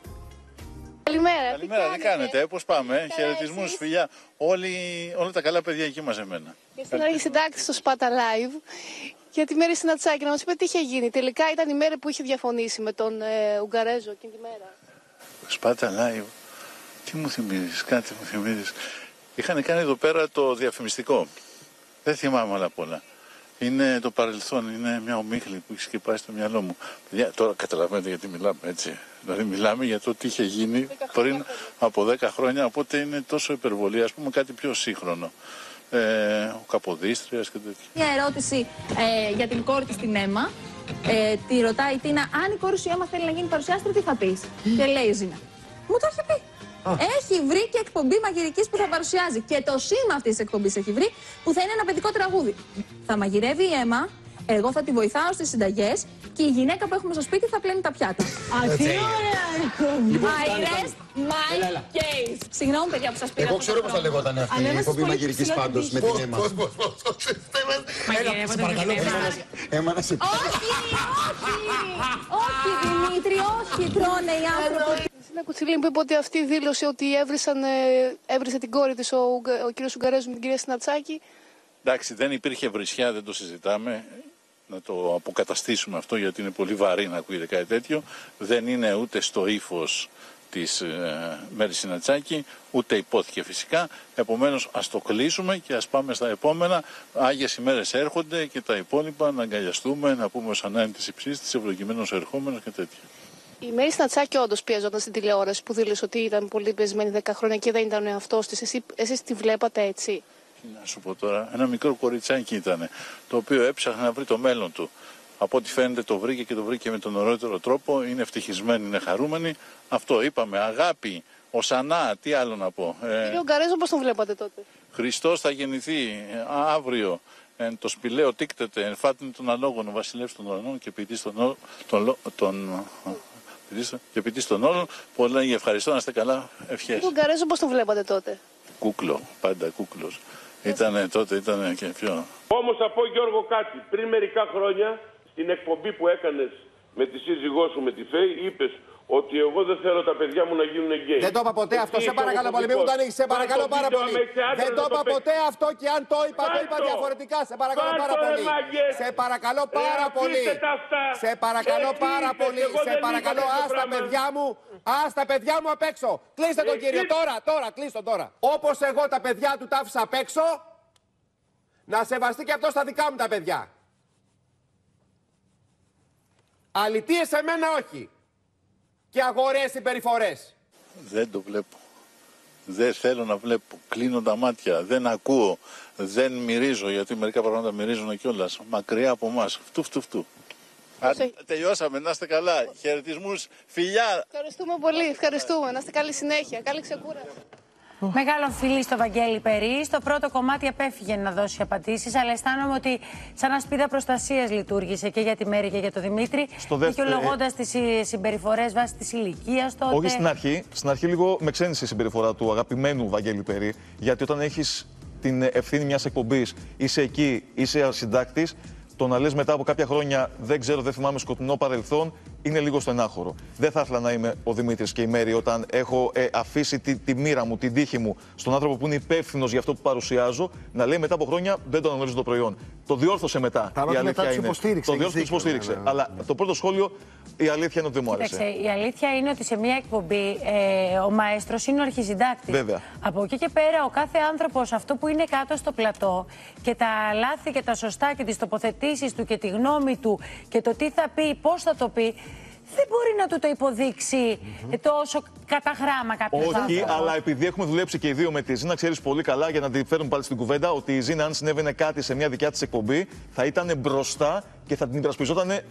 Καλημέρα. Καλημέρα, τι κάνετε, πώς πάμε, χαιρετισμούς, φιλιά. Όλοι, όλα τα καλά παιδιά εκεί μαζεμένα. Και στην αρχή συντάκτη στο Σπάτα Live για τη Μέρη Συνατσάκη. Να μας πει τι είχε γίνει. Τελικά ήταν η μέρα που είχε διαφωνήσει με τον ε, Ουγγαρέζο εκείνη τη μέρα. Σπάτα Live, τι μου θυμίζεις, κάτι μου θυμίζεις. Είχαν κάνει εδώ πέρα το διαφημιστικό. Δεν θυμάμαι όλα πολλά. Είναι το παρελθόν, είναι μια ομίχλη που έχει σκεπάσει στο μυαλό μου. Παιδιά, τώρα καταλαβαίνετε γιατί μιλάμε έτσι. Δηλαδή μιλάμε για το τι είχε γίνει πριν από δέκα χρόνια, οπότε είναι τόσο υπερβολή, ας πούμε κάτι πιο σύγχρονο. Ε, ο Καποδίστριας και τέτοια. Μια ερώτηση ε, για την κόρη της την Έμα. Ε, τη ρωτάει η Τίνα, αν η κόρη σου Έμα θέλει να γίνει παρουσιάστρια, τι θα πεις. Και λέει η Ζήνα, μου το έχει πει. Έχει βρει και εκπομπή μαγειρικής που θα παρουσιάζει. Και το σήμα αυτής της εκπομπής έχει βρει, που θα είναι ένα παιδικό τραγούδι. Θα μαγειρεύει η Έμα, εγώ θα τη βοηθάω στις συνταγές και η γυναίκα που έχουμε στο σπίτι θα πλένει τα πιάτα. Α, τι ωραία εκπομπή! I rest my case. Συγγνώμη, παιδιά, που σας πήρα. Εγώ ξέρω πώς θα λεγόταν αυτή η εκπομπή μαγειρικής πάντως με την Έμα. Πώς, πώς, πώς, πώς. Έλα, σε παρακαλώ, Έμα να σε πει. Όχι, όχι, όχι, Δημήτρη, όχι, τρώνε οι άνθρωποι. Στην Κουτσιλίνη που είπε ότι αυτή η δήλωση ότι έβρισαν, έβρισε την κόρη της ο, ο κύριος Ουγγαρέζου με την κυρία Συνατσάκη. Εντάξει, δεν υπήρχε βρισιά, δεν το συζητάμε. Να το αποκαταστήσουμε αυτό γιατί είναι πολύ βαρύ να ακούγεται κάτι τέτοιο. Δεν είναι ούτε στο ύφος της ε, Μέρης Συνατσάκη, ούτε υπόθηκε φυσικά. Επομένως ας το κλείσουμε και ας πάμε στα επόμενα. Άγιες ημέρες έρχονται και τα υπόλοιπα να αγκαλιαστούμε, να πούμε ως ανάγκη της υψής της, ευλογημένος ερχόμενος και τέτοια. Η Μέρη Συνατσάκη όντως πιέζονταν στην τηλεόραση που δήλωσε ότι ήταν πολύ πεσμένη δέκα χρόνια και δεν ήταν ο εαυτός της. Εσύ, εσείς τη βλέπατε έτσι. Να σου πω τώρα, ένα μικρό κοριτσάκι ήταν, το οποίο έψαχνε να βρει το μέλλον του. Από ό,τι φαίνεται το βρήκε και το βρήκε με τον ωραιότερο τρόπο, είναι ευτυχισμένη, είναι χαρούμενη. Αυτό είπαμε, αγάπη, οσανά, τι άλλο να πω. Ε, Κύριε Ουγγαρέζο, πώς τον βλέπατε τότε. Χριστός θα γεννηθεί ε, αύριο, εν το σπηλαίο τίκτεται, εν φάτνη των αλόγων, ο βασιλεύς των ουρανών και ποιητής των, τον, τον, και ποιητής των όλων. Πολλά ευχαριστώ, να είστε καλά, ευχές. Κύριε Ουγγαρέζο, πώς τον βλέπατε τότε. Κούκλο, πάντα κούκλος. Ήτανε τότε, ήτανε και πιο... Όμως θα πω, Γιώργο, κάτι. Πριν μερικά χρόνια, στην εκπομπή που έκανες με τη σύζυγό σου, με τη Φέη, είπες ότι εγώ δεν θέλω τα παιδιά μου να γίνουν γκέι. Δεν το είπα ποτέ αυτό, σε παρακαλώ πολύ. Μην μου το ανοίξεις, σε παρακαλώ πάρα πολύ. Δεν το είπα ποτέ αυτό και αν το είπα, το είπα διαφορετικά. Σε παρακαλώ πάρα πολύ. Σε παρακαλώ πάρα πολύ. Σε παρακαλώ πάρα πολύ. Σε παρακαλώ, άστα παιδιά μου, άστα παιδιά μου απ' έξω. Κλείστε τον κύριο τώρα, τώρα, κλείστε τώρα. Όπως εγώ τα παιδιά του τα άφησα απ' έξω, να σεβαστεί και αυτό στα δικά μου τα παιδιά. Αλητίες σε μένα όχι. Και αγορές συμπεριφορές. Δεν το βλέπω. Δεν θέλω να βλέπω. Κλείνω τα μάτια. Δεν ακούω. Δεν μυρίζω. Γιατί μερικά πράγματα μυρίζουν κιόλας. Μακριά από εμάς. Φτου, φτου, φτου. Τελειώσαμε. Να είστε καλά. Χαιρετισμούς. Φιλιά. Ευχαριστούμε πολύ. Ευχαριστούμε. Να είστε καλή συνέχεια. Καλή ξεκούραση. Μεγάλο φιλί στο Βαγγέλη Περί. Στο πρώτο κομμάτι απέφυγε να δώσει απαντήσεις, αλλά αισθάνομαι ότι σαν ασπίδα προστασίας λειτουργήσε και για τη Μέρη και για τον Δημήτρη. Δικαιολογώντας τις συμπεριφορές βάσει της ηλικίας τότε. Όχι στην αρχή. Στην αρχή λίγο με ξένησε η συμπεριφορά του αγαπημένου Βαγγέλη Περί. Γιατί όταν έχεις την ευθύνη μιας εκπομπής, είσαι εκεί, είσαι συντάκτης, το να λες μετά από κάποια χρόνια δεν ξέρω, δεν θυμάμαι, σκοτεινό παρελθόν, είναι λίγο στενάχωρο. Δεν θα ήθελα να είμαι ο Δημήτρης και η Μέρη όταν έχω ε, αφήσει τη, τη μοίρα μου, την τύχη μου στον άνθρωπο που είναι υπεύθυνος για αυτό που παρουσιάζω, να λέει μετά από χρόνια δεν το αναγνωρίζω το προϊόν. Το διόρθωσε μετά. Παρότι η αλήθεια μετά είναι. Υποστήριξε, το διόρθωσε, τους υποστήριξε. Ναι, ναι. Αλλά το πρώτο σχόλιο, η αλήθεια είναι ότι δεν μου άρεσε. Κοίταξε, η αλήθεια είναι ότι σε μια εκπομπή ε, ο μαέστρος είναι ο αρχισυντάκτης. Βέβαια. Από εκεί και πέρα, ο κάθε άνθρωπος, αυτό που είναι κάτω στο πλατό και τα λάθη και τα σωστά και τις τοποθετήσεις του και τη γνώμη του και το τι θα πει, πώς θα το πει, δεν μπορεί να του το υποδείξει mm-hmm. τόσο κατά γράμμα κάποιος Όχι, άνθρωπος. αλλά επειδή έχουμε δουλέψει και οι δύο με τη Ζήνα, ξέρεις πολύ καλά, για να τη φέρουμε πάλι στην κουβέντα, ότι η Ζήνα, αν συνέβαινε κάτι σε μια δικιά της εκπομπή, θα ήταν μπροστά και θα την υπερασπιζόταν, ε,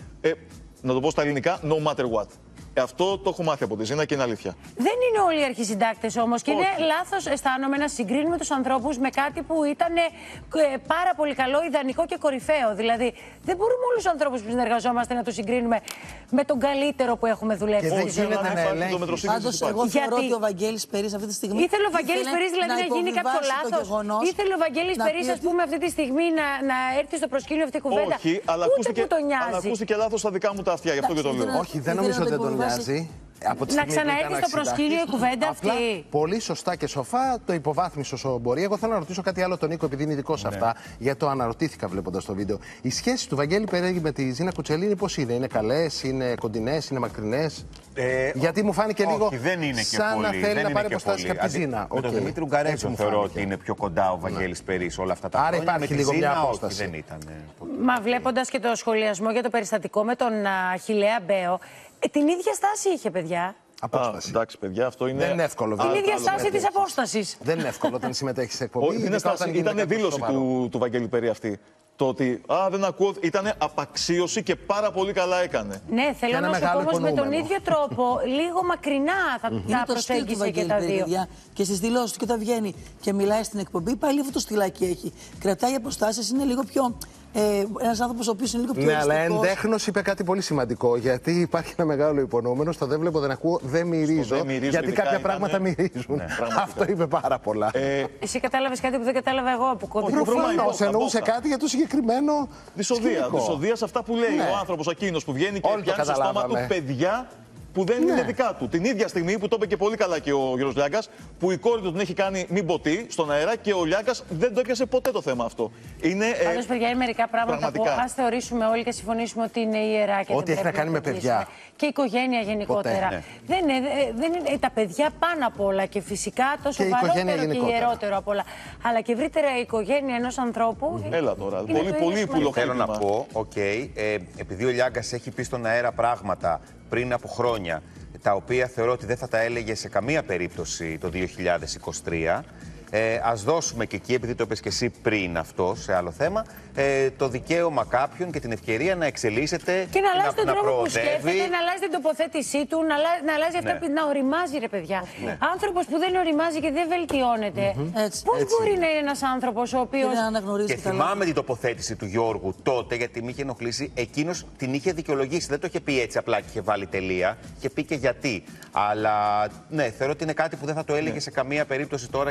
να το πω στα ελληνικά, no matter what. Ε, αυτό το έχω μάθει από τη Ζήνα και είναι αλήθεια. Δεν είναι όλοι οι αρχισυντάκτες όμως και όχι. Είναι λάθος, αισθάνομαι, να συγκρίνουμε τους ανθρώπους με κάτι που ήταν ε, πάρα πολύ καλό, ιδανικό και κορυφαίο. Δηλαδή, δεν μπορούμε όλους τους ανθρώπους που συνεργαζόμαστε να τους συγκρίνουμε με τον καλύτερο που έχουμε δουλέψει. Και δεν γίνεται να ελέγχει. Πάντως, εγώ θεωρώ ότι ο Βαγγέλης Περίς αυτή τη στιγμή. Ήθελε ο Βαγγέλης Περίς δηλαδή να, να γίνει κάποιο λάθος. Ήθελε ο Βαγγέλης Περίς, ας πούμε, αυτή τη στιγμή να, να έρθει στο προσκήνιο αυτή η κουβέντα. Όχι, αλλά ακούστηκε λάθος στα δικά μου τα αυτιά, γι' αυτό και το λέω. Όχι, δεν νομίζω ότι δεν τον νοιάζει. Από τη να ξαναέρθει στο προσκήνιο η κουβέντα απλά, αυτή. Πολύ σωστά και σοφά το υποβάθμισε όσο μπορεί. Εγώ θέλω να ρωτήσω κάτι άλλο τον Νίκο, επειδή είναι ειδικό σε ναι. αυτά, γιατί το αναρωτήθηκα βλέποντας το βίντεο. Οι σχέσεις του Βαγγέλη Περί με τη Ζήνα Κουτσελίνη πώς είναι, είναι καλές, είναι κοντινές, είναι μακρινές? Ε, γιατί μου φάνηκε όχι, λίγο δεν είναι και σαν πολύ, να θέλει δεν να πάρει αποστάσεις από τη Ζήνα. Με okay. τον Δημήτρη Ουγγαρέζο θεωρώ ότι είναι πιο κοντά ο Βαγγέλης Περίς όλα αυτά τα Άρα χρόνια. υπάρχει με λίγο Ζήνα, μια απόσταση. Όχι, δεν ήταν. Μα βλέποντας και το σχολιασμό για το περιστατικό με τον Αχιλλέα Μπέο, ε, την ίδια στάση είχε, παιδιά. Απόσταση. Α, εντάξει, παιδιά, αυτό είναι. Δεν είναι εύκολο. Την ίδια στάση της απόστασης. Δεν είναι εύκολο όταν συμμετέχει σε εκπομπή. Όχι, ήταν δήλωση του, του Βαγγέλη Περί αυτή. Το ότι α, δεν ακούω, ήταν απαξίωση και πάρα πολύ καλά έκανε. Ναι, θέλω να σου πω όμως με τον ίδιο τρόπο, λίγο μακρινά θα τα προσέγγισε και τα δύο. Παιδιά, και στις δηλώσεις του και όταν βγαίνει και μιλάει στην εκπομπή, πάλι αυτό το στυλάκι έχει. Κρατάει αποστάσεις, είναι λίγο πιο. Ε, ένας άνθρωπος ο οποίος είναι λίγο πιο ναι, αλλά εντέχνος είπε κάτι πολύ σημαντικό. Γιατί υπάρχει ένα μεγάλο υπονοούμενο στο δεν βλέπω, δεν ακούω, δεν μυρίζω. Δεν μυρίζω γιατί κάποια ήταν, πράγματα ναι. μυρίζουν. Ναι, αυτό είπε πάρα πολλά. Ε, Εσύ κατάλαβες κάτι που δεν κατάλαβα εγώ από κοντά. Προφανώς εννοούσε κάτι για το συγκεκριμένο. Δυσοδεία. Δυσοδεία σε αυτά που λέει ναι. ο άνθρωπος εκείνος που βγαίνει και όλοι πιάνει στο στόμα του παιδιά που δεν ναι. είναι δικά του. Την ίδια στιγμή που το είπε και πολύ καλά και ο Γιώργος Λιάγκας, που η κόρη του την έχει κάνει μην ποτή στον αέρα και ο Λιάγκας δεν το έπιασε ποτέ το θέμα αυτό. Είναι. Πάντως, παιδιά, είναι μερικά πράγματα που ας θεωρήσουμε όλοι και συμφωνήσουμε ότι είναι ιερά και ό,τι έχει να κάνει με παιδιά. Και η οικογένεια γενικότερα. Ποτέ, ναι. Δεν είναι, δεν είναι τα παιδιά πάνω απ' όλα και φυσικά το σοβαρότερο και, και ιερότερο απ' όλα. Αλλά και ευρύτερα η οικογένεια ενός ανθρώπου. Έλα τώρα. Πολύ, πολύ υπουλοχαρητήμα. Θέλω να πω, οκ, επειδή ο Λιάγκας έχει πει στον αέρα πράγματα πριν από χρόνια, τα οποία θεωρώ ότι δεν θα τα έλεγε σε καμία περίπτωση το δύο χιλιάδες είκοσι τρία. Ε, ας δώσουμε και εκεί, επειδή το είπες και εσύ πριν αυτό, σε άλλο θέμα, ε, το δικαίωμα κάποιον και την ευκαιρία να εξελίσσεται και να αλλάζει τον να τρόπο προοδεύει. που σκέφτεται, να αλλάζει την τοποθέτησή του, να αλλάζει, να αλλάζει αυτά ναι. που να οριμάζει, ρε παιδιά. Ναι. Άνθρωπος που δεν οριμάζει και δεν βελτιώνεται. Mm-hmm. Έτσι, πώς έτσι. μπορεί να είναι ένας άνθρωπος ο οποίος. Και, και θυμάμαι την τοποθέτηση του Γιώργου τότε, γιατί με είχε ενοχλήσει. Εκείνος την είχε δικαιολογήσει. Δεν το είχε πει έτσι απλά και είχε βάλει τελεία. Είχε πει και γιατί. Αλλά ναι, θεωρώ ότι είναι κάτι που δεν θα το έλεγε ναι. σε καμία περίπτωση τώρα και δεν το.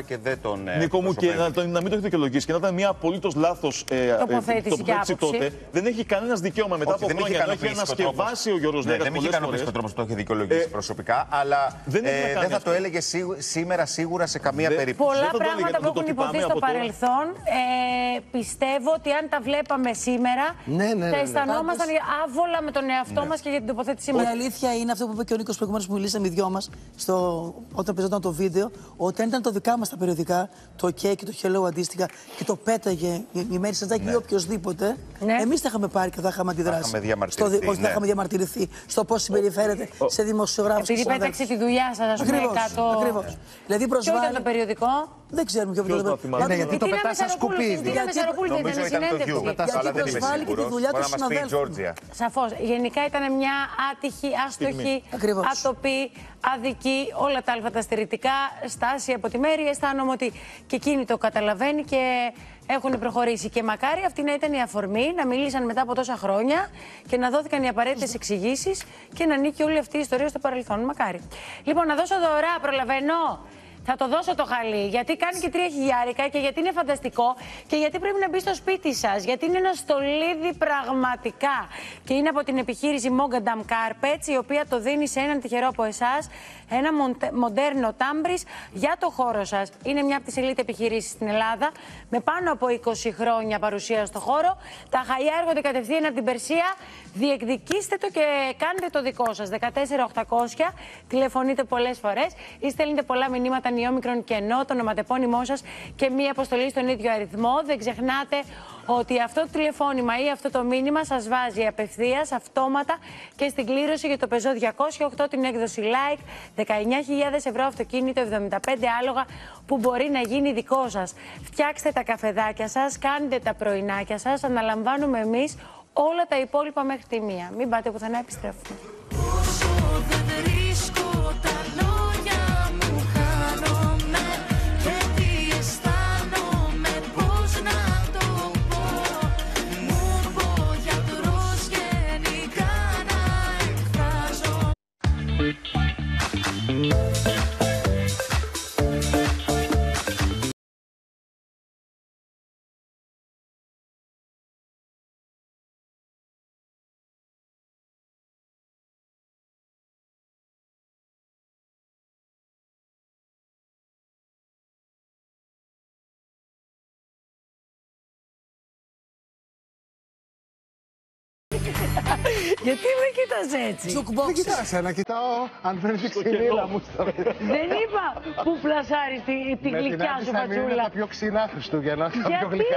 τον. Νίκο μου, και να, να μην το έχετε δικαιολογήσει και να ήταν μια απολύτως λάθος ε, τοποθέτηση ε, τότε, δεν έχει κανένας δικαίωμα μετά Όχι, από χρόνια να έχει ανασκευάσει ο Γιώργος Λέγκας. Δεν με είχε ικανοποιήσει ο τρόπος που το έχει δικαιολογήσει προσωπικά, αλλά δεν θα το έλεγε σήμερα σίγουρα σε καμία περίπτωση. Πολλά πράγματα που έχουν υποθεί στο παρελθόν. Πιστεύω ότι αν τα βλέπαμε σήμερα, θα αισθανόμασταν άβολα με τον εαυτό μας και για την τοποθέτησή μας. Η αλήθεια είναι αυτό που είπε και ο Νίκος προηγουμένως που μιλήσαμε οι δυο μας όταν παίζονταν το βίντεο, ότι αν ήταν το δικά μας τα περιοδικά, το OK και το Hello αντίστοιχα, και το πέταγε η Μέρη Σαντζάκη ή οποιοδήποτε, εμείς τα είχαμε πάρει και θα είχαμε αντιδράσει. Θα είχαμε διαμαρτυρηθεί στο πώς συμπεριφέρεται σε δημοσιογράφους. Επειδή πέταξε τη δουλειά σας, ας πούμε, κάτω. Ακριβώς. Δηλαδή ποιο ήταν το περιοδικό? Δεν ξέρουμε ποιο ήταν το περιοδικό. Γιατί το πετά σαν σκουπίδι. Νομίζω ήταν το Γιου, αλλά δεν είμαι σίγουρος. Μπορεί να μας πει η Τζόρτζια. Σαφώς. Γενικά ήταν μια άτυχη, άστοχη, ατοπή, αδική, όλα τα αλφα τα στερητικά στάση από τη Μέρη. Αισθάνομαι ότι και εκείνη το καταλαβαίνει και έχουν προχωρήσει. Και μακάρι αυτή να ήταν η αφορμή να μίλησαν μετά από τόσα χρόνια και να δόθηκαν οι απαραίτητες εξηγήσεις και να νίκει όλη αυτή η ιστορία στο παρελθόν. Μακάρι. Λοιπόν, να δώσω δωρά, προλαβαίνω. Θα το δώσω το χαλί, γιατί κάνει και τρία χιλιάρικα και γιατί είναι φανταστικό και γιατί πρέπει να μπει στο σπίτι σας, γιατί είναι ένα στολίδι πραγματικά. Και είναι από την επιχείρηση Mogadam Carpets, η οποία το δίνει σε έναν τυχερό από εσάς, ένα μοντέρνο τάμπρις για το χώρο σας. Είναι μια από τις ελίτ επιχειρήσεις στην Ελλάδα, με πάνω από είκοσι χρόνια παρουσία στο χώρο. Τα χαλιά έρχονται κατευθείαν από την Περσία. Διεκδικήστε το και κάντε το δικό σας. δεκατέσσερα οκτακόσια, τηλεφωνείτε πολλές φορές ή στέλνετε πολλά μηνύματα νιόμικρον κενό, το ονοματεπώνυμό σας και μία αποστολή στον ίδιο αριθμό. Δεν ξεχνάτε ότι αυτό το τηλεφώνημα ή αυτό το μήνυμα σας βάζει απευθείας, αυτόματα και στην κλήρωση για το Peugeot διακόσια οκτώ, την έκδοση Like, δεκαεννιά χιλιάδες ευρώ αυτοκίνητο, εβδομήντα πέντε άλογα που μπορεί να γίνει δικό σας. Φτιάξτε τα καφεδάκια σας, κάντε τα πρωινάκια σας, αναλαμβάνουμε εμείς όλα τα υπόλοιπα μέχρι τη μία. Μην πάτε πουθενά, επιστρέφουμε. Γιατί με κοιτάς έτσι? Δεν κοιτάς ένα, κοιτάω αν φέρνει τη ξυνήλα μου. Δεν είπα που πλασάρεις τη, τη γλυκιά σου πατσούλα. Τα πιο ξινά Χριστούγεννα, τα πιο γλυκά.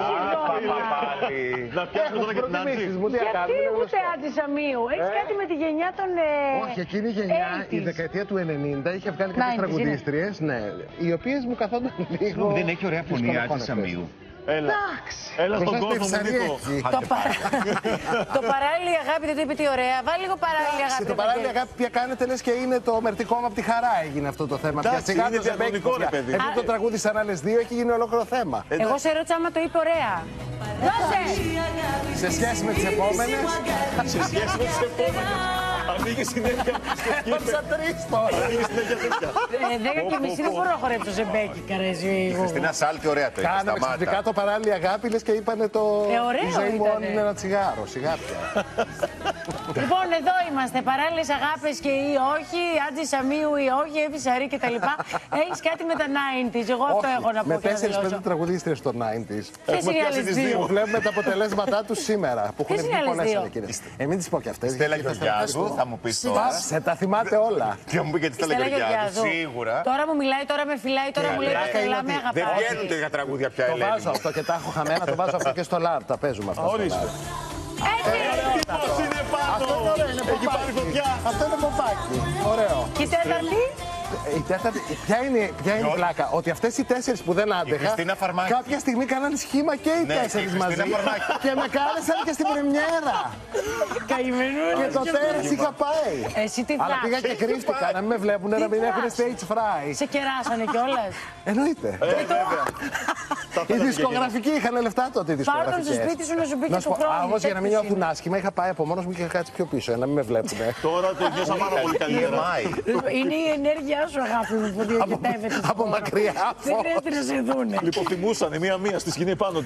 Να πιάσουμε τώρα και την Άντζη. Γιατί ούτε Άντζη Σαμίου? Έχεις κάτι με τη γενιά των... Όχι, εκείνη η γενιά, η δεκαετία του ενενήντα, είχε βγάλει κάποιες τραγουδίστριες, οι οποίες μου καθόταν λίγο... Δεν έχει ωραία φωνή η Άντζη Σαμίου. Έλα, έλα στον κόσμο μου, Νίκο. Το παράλληλη αγάπη δεν το είπε τι ωραία. Βάλει λίγο παράλληλη αγάπη. Το παράλληλη αγάπη πια κάνετε λες και είναι το μερτικό μου από τη χαρά έγινε αυτό το θέμα. Εντάξει, είναι διαγωνικό ρε παιδί. Επειδή το τραγούδισαν άλλες δύο έχει γίνει ολόκληρο θέμα. Εγώ σε ρώτησα άμα το είπε ωραία. Δώσε! Σε σχέση με τις επόμενες. Σε σχέση με τις επόμενες. Ανοίγει συνέχεια. Έπαψα τρεις τώρα. Ανοίγει συνέχεια τέτοια. Δέκα και μισή δεν μπορώ να χορέψω σε μπέκι, καρέζι. Η Χριστίνα Σάλτη ωραία το είπε. Κάναμε ξαφνικά το παράλληλη αγάπη, λες και είπανε το... Η ζωή μου είναι ένα τσιγάρο, σιγά πια. Λοιπόν, εδώ είμαστε. Παράλληλες αγάπες και ή όχι, Άντζη Σαμίου ή όχι, Εύη Σαρή κτλ. Έχεις κάτι με τα ενενήντα, εγώ αυτό έχω να πω. Με τέσσερις πέντε τραγουδίστριες στο ενενήντα. Ποιες είναι οι άλλες δύο? Βλέπουμε τα αποτελέσματά τους σήμερα. Ποιες είναι οι άλλες δύο? Ε, μην τις πω κι αυτές. Στέλλα Γεωργιάδου, θα μου πεις τώρα. Σε τα θυμάται όλα. Τι θα μου πει και τη Στέλλα Γεωργιάδου, σίγουρα. Τώρα μου μιλάει, τώρα με φυλάει, τώρα μου λέει Στέλλα, με αγαπάει. Δεν βγαίνουν τέτοια τραγούδια πια, Ελένη. Το βάζω αυτό και τα έχω χαμένα, το βάζω αυτό και στο live. Τα παίζουμε αυτά. Ορίστε. Έτσι! Πώς είναι πάνω! Έχει πάρει φωτιά! Αυτό είναι ποπάκι. Ωραίο. Και η τέταρτη? Η τέταρτη, ποια είναι, ποια είναι η πλάκα? Ότι αυτές οι τέσσερις που δεν άντεχα, κάποια στιγμή κάνανε σχήμα και οι ναι, τέσσερις και μαζί και με κάλεσαν και στην πρεμιέρα. Καημένος. Και το τέλος είχα πάει. Εσύ τι αλλά πήγα και κρύφτηκα να μην με βλέπουν, να μην έχουν stage fry. Σε κεράσανε κιόλας. Εννοείται. Οι δισκογραφικοί είχαν λεφτά τότε. Οι Πάρ' τον στο σπίτι σου να σου πει και του χρόνου. Όμως για να μην νιώθουν άσχημα, είχα πάει από μόνος μου και είχα κάτσει πιο πίσω, για να μην με βλέπουν. Τώρα το νιώσα πάρα πολύ καλύτερα. Είναι η ενέργειά σου, αγάπη μου, που διοικητεύεται. Από μακριά. Δεν χρειάζεται να σε δούνε. Λιποθυμούσαν μία-μία στη σκηνή πάνω.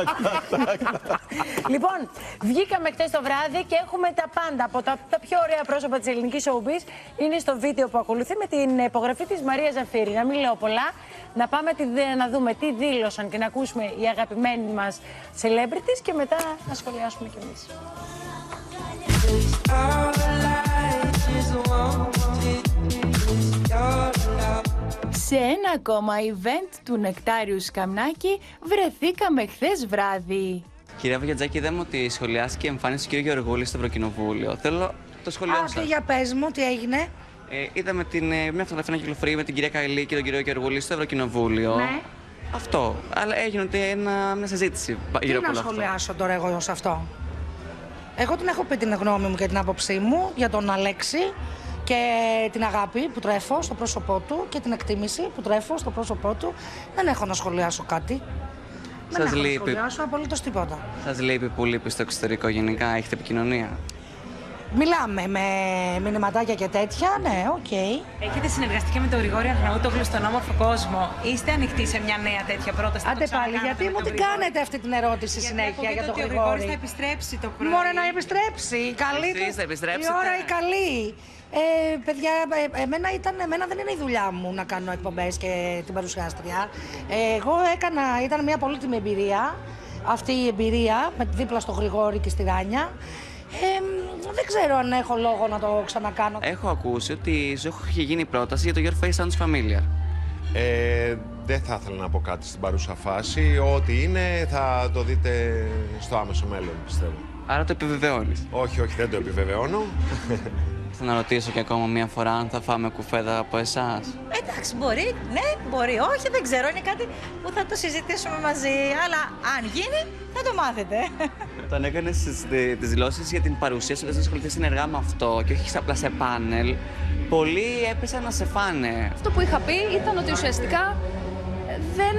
Λοιπόν, βγήκαμε χτες το βράδυ και έχουμε τα πάντα. Από τα, τα πιο ωραία πρόσωπα της ελληνικής showbiz είναι στο βίντεο που ακολουθεί με την υπογραφή της Μαρία Ζαφύρη. Να μην λέω πολλά, να πάμε τη, να δούμε τι δήλωσαν και να ακούσουμε οι αγαπημένοι μας celebrities και μετά να σχολιάσουμε κι εμείς. Σε ένα ακόμα event του Νεκτάριου Σκαμνάκη βρεθήκαμε χθες βράδυ. Κυρία Βαγιατζάκη, είδαμε ότι σχολιάστηκε η εμφάνιση του κ. Γεωργούλη στο Ευρωκοινοβούλιο. Θέλω το σχολείο σας. Α, και για πες μου, τι έγινε. Ε, είδαμε την, ε, μια φωτογραφία να κυκλοφορεί με την κυρία Καηλή και τον κύριο Γεωργούλη στο Ευρωκοινοβούλιο. Ναι. Αυτό. Αλλά έγινε ένα, μια συζήτηση γύρω από Τι αυτό. να σχολιάσω τώρα εγώ σε αυτό. Εγώ την έχω πει την γνώμη μου και την άποψή μου για τον Αλέξη και την αγάπη που τρέφω στο πρόσωπό του και την εκτίμηση που τρέφω στο πρόσωπό του. Δεν έχω να σχολιάσω κάτι. Δεν Σας έχω λείπει. να σχολιάσω απολύτως τίποτα. Σας λείπει που λείπει στο εξωτερικό γενικά, έχετε επικοινωνία. Μιλάμε με μηνυματάκια και τέτοια, ναι, οκ. Okay. Έχετε συνεργαστεί και με τον Γρηγόρη Αχναούτογλου στον όμορφο κόσμο. Είστε ανοιχτοί σε μια νέα τέτοια πρόταση? Άντε πάλι, γιατί μου την κάνετε αυτή την ερώτηση γιατί συνέχεια για τον Γρηγόρη? Ο Γρηγόρης θα επιστρέψει το πρωί. Μωρέ να επιστρέψει. Καλή Εσείς θα επιστρέψετε. Η ώρα η καλή. Ε, παιδιά, ε, εμένα, ήταν, εμένα δεν είναι η δουλειά μου να κάνω εκπομπές και την παρουσιάστρια. Ε, εγώ έκανα, ήταν μια πολύτιμη εμπειρία. Αυτή η εμπειρία με δίπλα στο Γρηγόρη και στη Ράνια. Ε, δεν ξέρω αν έχω λόγο να το ξανακάνω. Έχω ακούσει ότι η Ζόχο είχε γίνει πρόταση για το Your Face Sounds Familiar. Ε, δεν θα ήθελα να πω κάτι στην παρούσα φάση. Ό,τι είναι θα το δείτε στο άμεσο μέλλον, πιστεύω. Άρα το επιβεβαιώνεις? Όχι, όχι, δεν το επιβεβαιώνω. Θα να ρωτήσω και ακόμα μία φορά αν θα φάμε κουφέδα από εσάς. Εντάξει, μπορεί, ναι, μπορεί, όχι, δεν ξέρω. Είναι κάτι που θα το συζητήσουμε μαζί. Αλλά αν γίνει, θα το μάθετε. Όταν έκανες τις δηλώσεις για την παρουσία σου, δεν θα ασχοληθεί συνεργά με αυτό και όχι απλά σε πάνελ, πολλοί έπεσαν να σε φάνε. Αυτό που είχα πει ήταν ότι ουσιαστικά δεν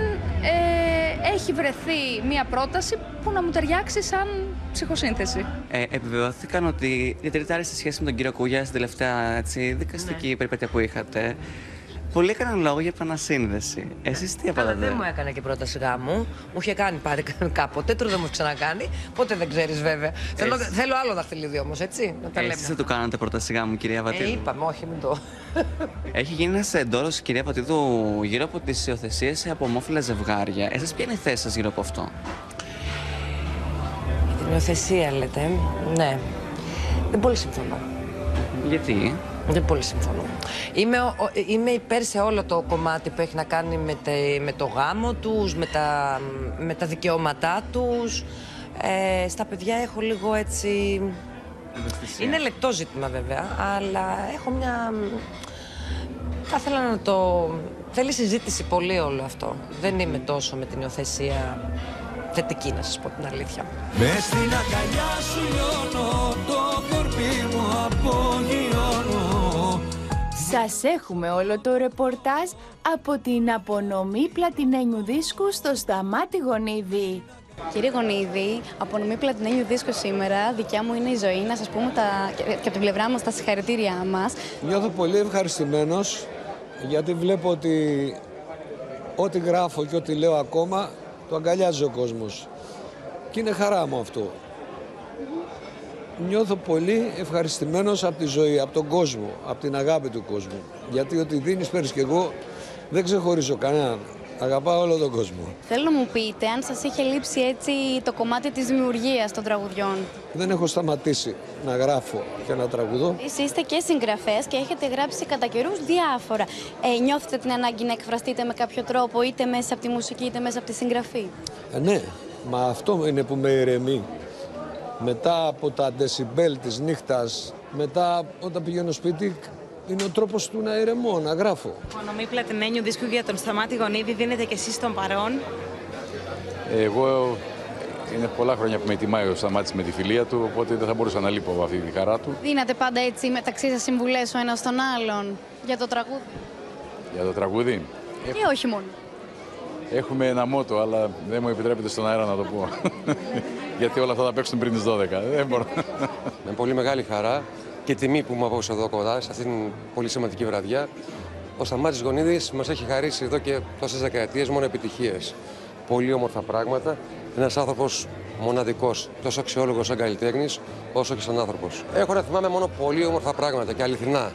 ε, έχει βρεθεί μία πρόταση που να μου ταιριάξει σαν ψυχοσύνθεση. Ε, επιβεβαιώθηκαν ότι διατηρείται άρεστη σχέση με τον κύριο Κούγια στην τελευταία έτσι, δικαστική ναι. περιπέτεια που είχατε. Πολλοί έκαναν λόγο για επανασύνδεση. Εσείς τι απαντάτε? Δεν μου έκανε και πρόταση γάμου. Μου είχε κάνει πάρει κάποτε, τώρα δεν μου έχει ξανακάνει. Ποτέ δεν ξέρεις βέβαια. Θέλω, θέλω άλλο δαχτυλίδι όμως, έτσι. Να τα λέμε. Εσείς δεν του κάνατε πρόταση γάμου, κυρία Βατίδου? Ε, είπαμε, όχι, μην το. Έχει γίνει ένας εντόρος, κυρία Βατίδου, γύρω από τις υιοθεσίες από ομόφυλα ζευγάρια. Εσείς ποια είναι η θέση σας γύρω από αυτό? Την υιοθεσία λέτε. Ναι. Δεν πολύ συμφωνώ. Γιατί? Δεν πολύ συμφωνώ. Είμαι, ο, είμαι υπέρ σε όλο το κομμάτι που έχει να κάνει με, τε, με το γάμο τους, με τα, με τα δικαιώματά τους. Ε, στα παιδιά έχω λίγο έτσι... Ευαισθησία. Είναι λεπτό ζήτημα βέβαια, αλλά έχω μια... Θα ήθελα να το... Θέλει συζήτηση πολύ όλο αυτό. Δεν είμαι τόσο με την υιοθεσία θετική, να σας πω την αλήθεια. Μες στην αγκαλιά σου λιώνω, το κορπί μου απογειώνω. Σας έχουμε όλο το ρεπορτάζ από την απονομή πλατινένιου δίσκου στο Σταμάτη Γονίδη. Κύριε Γονίδη, απονομή πλατινένιου δίσκου σήμερα, δικιά μου είναι η ζωή. Να σας πούμε τα, και από την πλευρά μας τα συγχαρητήριά μας. Νιώθω πολύ ευχαριστημένος, γιατί βλέπω ότι ό,τι γράφω και ό,τι λέω ακόμα, το αγκαλιάζει ο κόσμος. Και είναι χαρά μου αυτό. Νιώθω πολύ ευχαριστημένος από τη ζωή, από τον κόσμο, από την αγάπη του κόσμου. Γιατί ό,τι δίνεις παίρνεις και εγώ, δεν ξεχωρίζω κανέναν. Αγαπάω όλο τον κόσμο. Θέλω να μου πείτε αν σας είχε λείψει έτσι το κομμάτι της δημιουργίας των τραγουδιών. Δεν έχω σταματήσει να γράφω και να τραγουδώ. Εσείς είστε και συγγραφέας και έχετε γράψει κατά καιρούς διάφορα. Ε, νιώθετε την ανάγκη να εκφραστείτε με κάποιο τρόπο, είτε μέσα από τη μουσική είτε μέσα από τη συγγραφή? Ε, ναι, μα αυτό είναι που με ηρεμεί. Μετά από τα ντεσιμπέλ της νύχτας, μετά όταν πηγαίνω σπίτι, είναι ο τρόπος του να ηρεμώ, να γράφω. Απονομή πλατινένιου δίσκου για τον Σταμάτη Γονίδη δίνετε και εσείς τον παρόν. Εγώ είναι πολλά χρόνια που με τιμάει ο Σταμάτης με τη φιλία του, οπότε δεν θα μπορούσα να λείπω από αυτή τη χαρά του. Δίνατε πάντα έτσι μεταξύ σας συμβουλές ο ένας στον άλλον για το τραγούδι? Για το τραγούδι. Και όχι μόνο. Έχουμε ένα μότο, αλλά δεν μου επιτρέπεται στον αέρα να το πω. Γιατί όλα αυτά θα παίξουν πριν τις δώδεκα. Δεν μπορώ. Με πολύ μεγάλη χαρά και τιμή που είμαι από εδώ κοντά, σε αυτήν την πολύ σημαντική βραδιά. Ο Σταμάτης Γονίδης μας έχει χαρίσει εδώ και τόσες δεκαετίες μόνο επιτυχίες. Πολύ όμορφα πράγματα. Ένας άνθρωπος μοναδικός, τόσο αξιόλογος σαν καλλιτέχνης, όσο και σαν άνθρωπος. Έχω να θυμάμαι μόνο πολύ όμορφα πράγματα και αληθινά.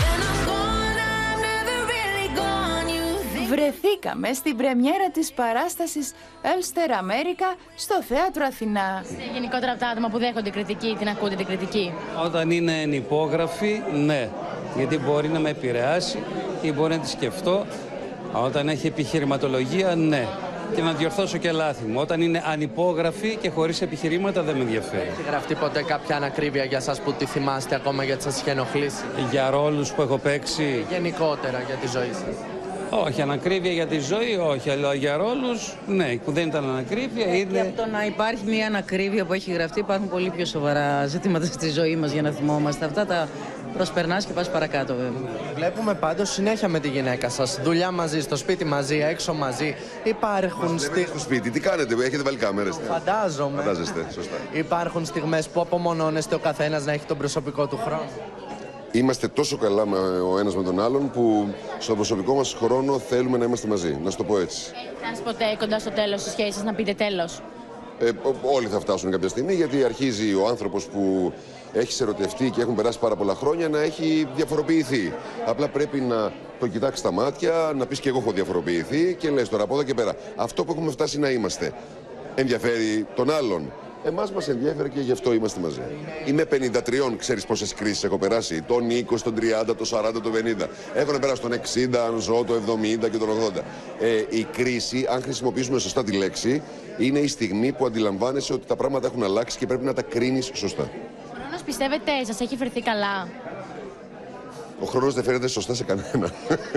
Βρεθήκαμε στην πρεμιέρα της παράστασης Elster America στο Θέατρο Αθηνά. Γενικότερα από τα άτομα που δέχονται κριτική, την ακούτε την κριτική? Όταν είναι ενυπόγραφη, ναι. Γιατί μπορεί να με επηρεάσει ή μπορεί να τη σκεφτώ. Όταν έχει επιχειρηματολογία, ναι. Και να διορθώσω και λάθη μου. Όταν είναι ανυπόγραφη και χωρίς επιχειρήματα, δεν με ενδιαφέρει. Έχει γραφτεί ποτέ κάποια ανακρίβεια για σας που τη θυμάστε ακόμα, γιατί σας είχε ενοχλήσει? Για ρόλους που έχω παίξει. Γενικότερα για τη ζωή σας? Όχι, ανακρίβεια για τη ζωή, όχι. Αλλά για ρόλους, ναι, που δεν ήταν ανακρίβεια. Είναι... Και από το να υπάρχει μια ανακρίβεια που έχει γραφτεί, υπάρχουν πολύ πιο σοβαρά ζητήματα στη ζωή μας για να θυμόμαστε. Αυτά τα προσπερνάς και πας παρακάτω, βέβαια. Βλέπουμε πάντως συνέχεια με τη γυναίκα σας. Δουλειά μαζί, στο σπίτι μαζί, έξω μαζί. Υπάρχουν στιγμές. Στο σπίτι, τι κάνετε, έχετε βάλει κάμερες? Φαντάζομαι. Φαντάζεστε, σωστά. Υπάρχουν στιγμές που απομονώνεστε ο καθένας να έχει τον προσωπικό του χρόνο? Είμαστε τόσο καλά με ο ένας με τον άλλον που στον προσωπικό μας χρόνο θέλουμε να είμαστε μαζί. Να σου το πω έτσι. Φτάσει ποτέ κοντά στο τέλος της σχέσης να πείτε τέλος? Ε, όλοι θα φτάσουν κάποια στιγμή, γιατί αρχίζει ο άνθρωπος που έχει ερωτευτεί και έχουν περάσει πάρα πολλά χρόνια να έχει διαφοροποιηθεί. Απλά πρέπει να το κοιτάξει στα μάτια, να πεις και εγώ έχω διαφοροποιηθεί και λες τώρα από εδώ και πέρα. Αυτό που έχουμε φτάσει να είμαστε ενδιαφέρει τον άλλον. Εμάς μας ενδιαφέρει και γι' αυτό είμαστε μαζί. Είμαι πενήντα τρία, ξέρεις πόσες κρίσεις έχω περάσει? Τον είκοσι, τον τριάντα, τον σαράντα, τον πενήντα. Έχω να περάσει τον εξήντα, αν ζω, το εβδομήντα και τον ογδόντα. Ε, η κρίση, αν χρησιμοποιήσουμε σωστά τη λέξη, είναι η στιγμή που αντιλαμβάνεσαι ότι τα πράγματα έχουν αλλάξει και πρέπει να τα κρίνεις σωστά. Ο χρόνος, πιστεύετε, σας έχει φερθεί καλά? Ο χρόνος δεν φέρεται σωστά σε κανένα.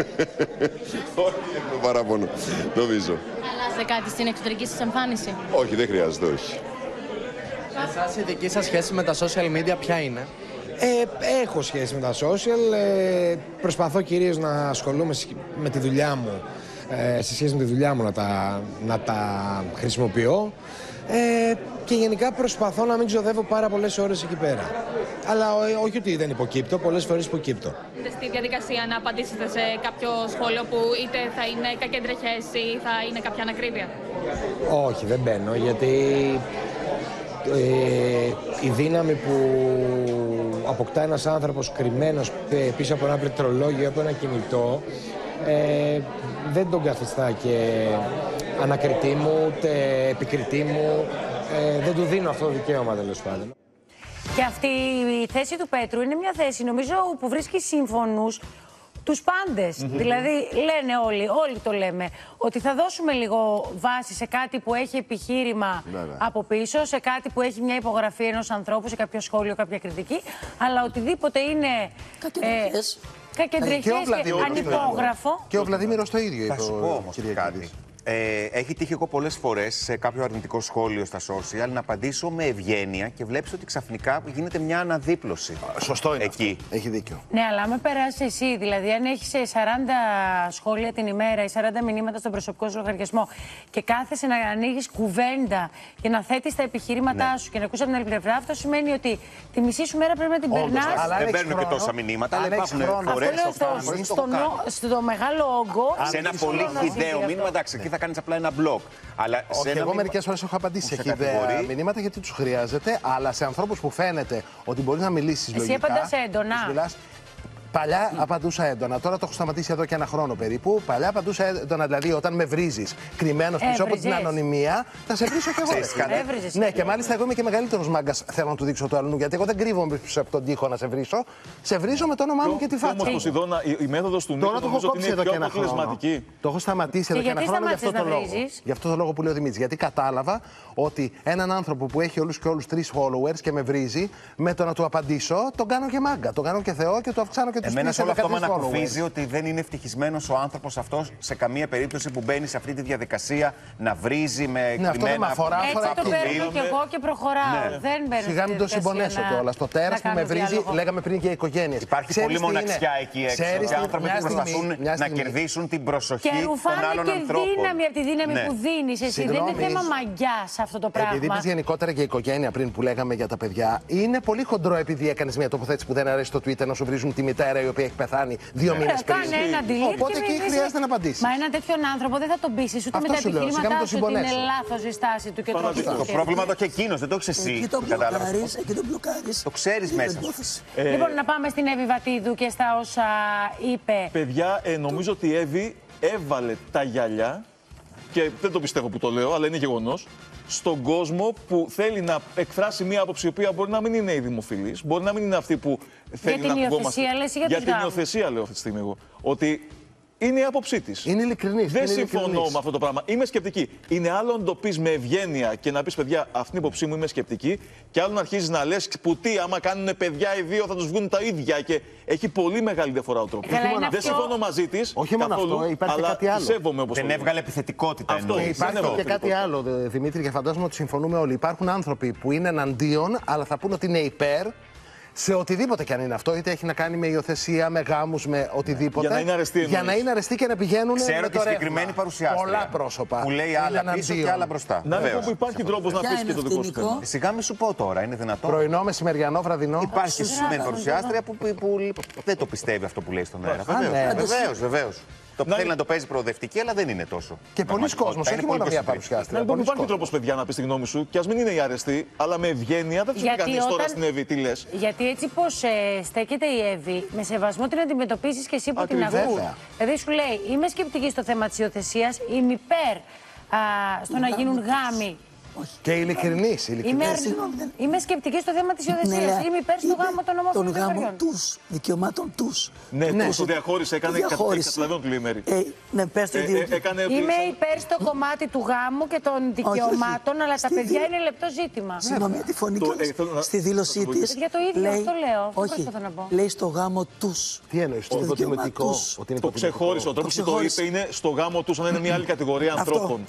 Όχι, έχουμε παράπονο, νομίζω. Αλλάζετε κάτι στην εξωτερική σας εμφάνιση? Όχι, δεν χρειάζεται, όχι. Εσάς η δική σας σχέση με τα social media ποια είναι? Ε, έχω σχέση με τα social. Ε, προσπαθώ κυρίως να ασχολούμαι με τη δουλειά μου, ε, σε σχέση με τη δουλειά μου να τα, να τα χρησιμοποιώ. Ε, και γενικά προσπαθώ να μην ξοδεύω πάρα πολλές ώρες εκεί πέρα. Αλλά ό, όχι ότι δεν υποκύπτω, πολλές φορές υποκύπτω. Είστε στη διαδικασία να απαντήσετε σε κάποιο σχόλιο που είτε θα είναι κακεντρεχές ή θα είναι κάποια ανακρίβεια? Όχι, δεν μπαίνω, γιατί ε, η δύναμη που αποκτά ένας άνθρωπος κρυμμένος πίσω από ένα πληκτρολόγιο ή από ένα κινητό ε, δεν τον καθιστά και ανακριτή μου, ούτε επικριτή μου. Ε, δεν του δίνω αυτό το δικαίωμα, τέλος πάντων. Και αυτή η θέση του Πέτρου είναι μια θέση, νομίζω, που βρίσκει σύμφωνους τους πάντες. Mm-hmm. Δηλαδή, λένε όλοι, όλοι το λέμε, ότι θα δώσουμε λίγο βάση σε κάτι που έχει επιχείρημα ναι, ναι. από πίσω, σε κάτι που έχει μια υπογραφή ενός ανθρώπου, σε κάποιο σχόλιο, κάποια κριτική, αλλά οτιδήποτε είναι κακεντρεχές ε, και, και ανυπόγραφο. Και ο Βλαδίμηρος το ίδιο είπε. Θα σου πω όμως κάτι. Ε, έχει τύχει εγώ πολλές φορές σε κάποιο αρνητικό σχόλιο στα social να απαντήσω με ευγένεια και βλέπεις ότι ξαφνικά γίνεται μια αναδίπλωση. Σωστό είναι. Εκεί. Αυτό. Έχει δίκιο. Ναι, αλλά άμα περάσει εσύ, δηλαδή αν έχεις σαράντα σχόλια την ημέρα ή σαράντα μηνύματα στον προσωπικό σου λογαριασμό και κάθεσαι να ανοίγεις κουβέντα και να θέτεις τα επιχειρήματά ναι. σου και να ακούς από την άλλη πλευρά, αυτό σημαίνει ότι τη μισή σου μέρα πρέπει να την περνάς. Δεν παίρνουν και τόσα μηνύματα, αλλά υπάρχουν φορές. Στο μεγάλο όγκο. Σε ένα πολύ ιδέο μήνυμα, εντάξει, θα κάνεις απλά ένα blog. Αλλά όχι, εγώ μήνυμα... μερικές φορές έχω απαντήσει σε χιδέα μηνύματα γιατί τους χρειάζεται, αλλά σε ανθρώπους που φαίνεται ότι μπορείς να μιλήσεις λογικά. Εσύ απαντάς έντονα. Παλιά απαντούσα έντονα. Τώρα το έχω σταματήσει εδώ και ένα χρόνο περίπου. Παλιά απαντούσα έντονα, δηλαδή όταν με βρίζεις κρυμμένος πίσω από την ανωνυμία, θα σε βρίσω κι εγώ. Ναι, και μάλιστα εγώ είμαι και μεγαλύτερος μάγκας. Θέλω να του δείξω το αλλού, γιατί εγώ δεν κρύβομαι πίσω από τον τοίχο να σε βρίσω. Σε βρίζω με το όνομά μου και τη φάτσα. Όμως, Ποσειδώνα, η μέθοδος του Νίκου νομίζω ότι είναι πιο αποτελεσματική. Το έχω σταματήσει εδώ και ένα χρόνο για αυτό το λόγο. Γι' αυτό το λόγο που λέει ο Δημήτρης. Γιατί κατάλαβα ότι έναν άνθρωπο που έχει όλους και όλους τρεις followers και με βρίζει, με το να του απαντήσω, τον κάνω και μάγκα. Τον κάνω και Θεό και του αυξάνω και και του πει. Εμένα όλο αυτό με ανακουφίζει ότι δεν είναι ευτυχισμένος ο άνθρωπος αυτός σε καμία περίπτωση που μπαίνει σε αυτή τη διαδικασία να βρίζει με ναι, κρυμμένα αφορά, έτσι το παίρνω κι εγώ και προχωράω. Ναι. Δεν μπαίνω. Σιγά μην το συμπονέσω κιόλα. Το τέρας που με βρίζει, διάλογο. Λέγαμε πριν και οι οικογένειες. Υπάρχει πολύ μοναξιά εκεί έξω. Οι άνθρωποι που προσπαθούν να κερδίσουν την προσοχή των άλλων και ανθρώπων. Και δύναμη από τη δύναμη ναι. που δίνεις εσύ. Δεν είναι θέμα μαγιάς αυτό το πράγμα. Επειδή είπες γενικότερα και η οικογένεια πριν που λέγαμε για τα παιδιά, είναι πολύ χοντρό επειδή έκανες μια τοποθέτηση που δεν αρέσει στο Twitter να σου βρίζουν τη μητέρα η οποία έχει πεθάνει δύο μήνες πριν. Οπότε εκεί χρειάζεται να απαντήσεις. Μα έναν τέτοιον άνθρωπο δεν θα τον πείσεις ούτε με τα επιχειρήματά σου ότι είναι λάθος η στάση του και το τρόπο. Το πρόβλημα το έχει εκείνος, δεν το έχεις εσύ. Εκεί το μπλοκάρεις, εκεί το μπλοκάρεις. Το ξέρεις μέσα. Λοιπόν, να πάμε στην Εύη Βατίδου και στα όσα είπε. Παιδιά, ε, νομίζω ότι η Εύη έβαλε τα γυαλιά, και δεν το πιστεύω που το λέω, αλλά είναι γεγονός, στον κόσμο που θέλει να εκφράσει μία άποψη η οποία μπορεί να μην είναι η δημοφιλής, μπορεί να μην είναι αυτή που θέλει για να ακουγόμαστε. Για την υιοθεσία, για, για την υιοθεσία, λέω αυτή τη στιγμή εγώ. Ότι είναι η άποψή της. Είναι ειλικρινής. Δεν είναι συμφωνώ ειλικρινής. με αυτό το πράγμα. Είμαι σκεπτική. Είναι άλλο να το πεις με ευγένεια και να πεις, παιδιά, αυτή είναι η άποψή μου, είμαι σκεπτική. Και άλλο να αρχίζεις να λες που τι, άμα κάνουν παιδιά οι δύο θα τους βγουν τα ίδια. Και έχει πολύ μεγάλη διαφορά ο τρόπος. Δεν αυτό... συμφωνώ μαζί της. Όχι μόνο καθόλου, αυτό, υπάρχει αλλά κάτι άλλο. Σέβομαι, όπως δεν έβγαλε επιθετικότητα. Αυτό και υπάρχει και κάτι άλλο, Δημήτρη, και φαντάζομαι ότι συμφωνούμε όλοι. Υπάρχουν άνθρωποι που είναι εναντίον, αλλά θα πούνε ότι είναι υπέρ. Σε οτιδήποτε και αν είναι αυτό, είτε έχει να κάνει με υιοθεσία, με γάμους, με οτιδήποτε. Για να είναι αρεστοί. Για να είναι αρεστοί και να πηγαίνουν. Ξέρω με τη το συγκεκριμένη παρουσιάστρια. Πολλά πρόσωπα. Που λέει άλλα πίσω και άλλα μπροστά. Να δω που υπάρχει τρόπος να πεις και το δικό σου θέμα. Σιγά μη σου πω τώρα, είναι δυνατόν. Πρωινό, μεσημεριανό, βραδινό. Υπάρχει και συγκεκριμένη παρουσιάστρια που δεν το πιστεύει αυτό που λέει στον αέρα. Βεβαίως, βεβαίως. Το που θέλει να το παίζει προοδευτική, αλλά δεν είναι τόσο. Και πολλοί κόσμος, όχι μόνο μια παρουσιάστρια. Να λοιπόν, υπάρχει τρόπος, παιδιά, να πεις τη γνώμη σου, και ας μην είναι η αρεστή, αλλά με ευγένεια. Δεν θα σου πει κανείς τώρα στην Εύη τι λες. Γιατί έτσι πως ε, στέκεται η Εύη, με σεβασμό την αντιμετωπίζεις και εσύ που την ακούς. Δηλαδή σου λέει, είμαι σκεπτική στο θέμα της υιοθεσίας, είμαι υπέρ στο να γίνουν γάμοι. Και ειλικρινής. Είμαι, είμαι σκεπτική στο θέμα της υιοθεσίας. Ναι, είμαι υπέρ στο γάμο των ομόφυλων των γάμων τους, δικαιωμάτων τους. Ναι, ναι, το διαχώρισε, έκανε καταλαβαίνω του Λίμερη. Ε, ναι, πες το ε, ε, έκανε... Είμαι υπέρ στο κομμάτι του γάμου και των δικαιωμάτων, όχι, αλλά τα παιδιά δι... είναι λεπτό ζήτημα. Συγγνώμη, τη φωνή του. Στη δήλωσή της. Για το ίδιο λέει, αυτό λέω. Όχι, λέει στο γάμο τους. Τι εννοείς, το υποτιμητικό. Το ξεχώρισε. Ο τρόπος που το είπε είναι στο γάμο τους, αν είναι μια άλλη κατηγορία ανθρώπων.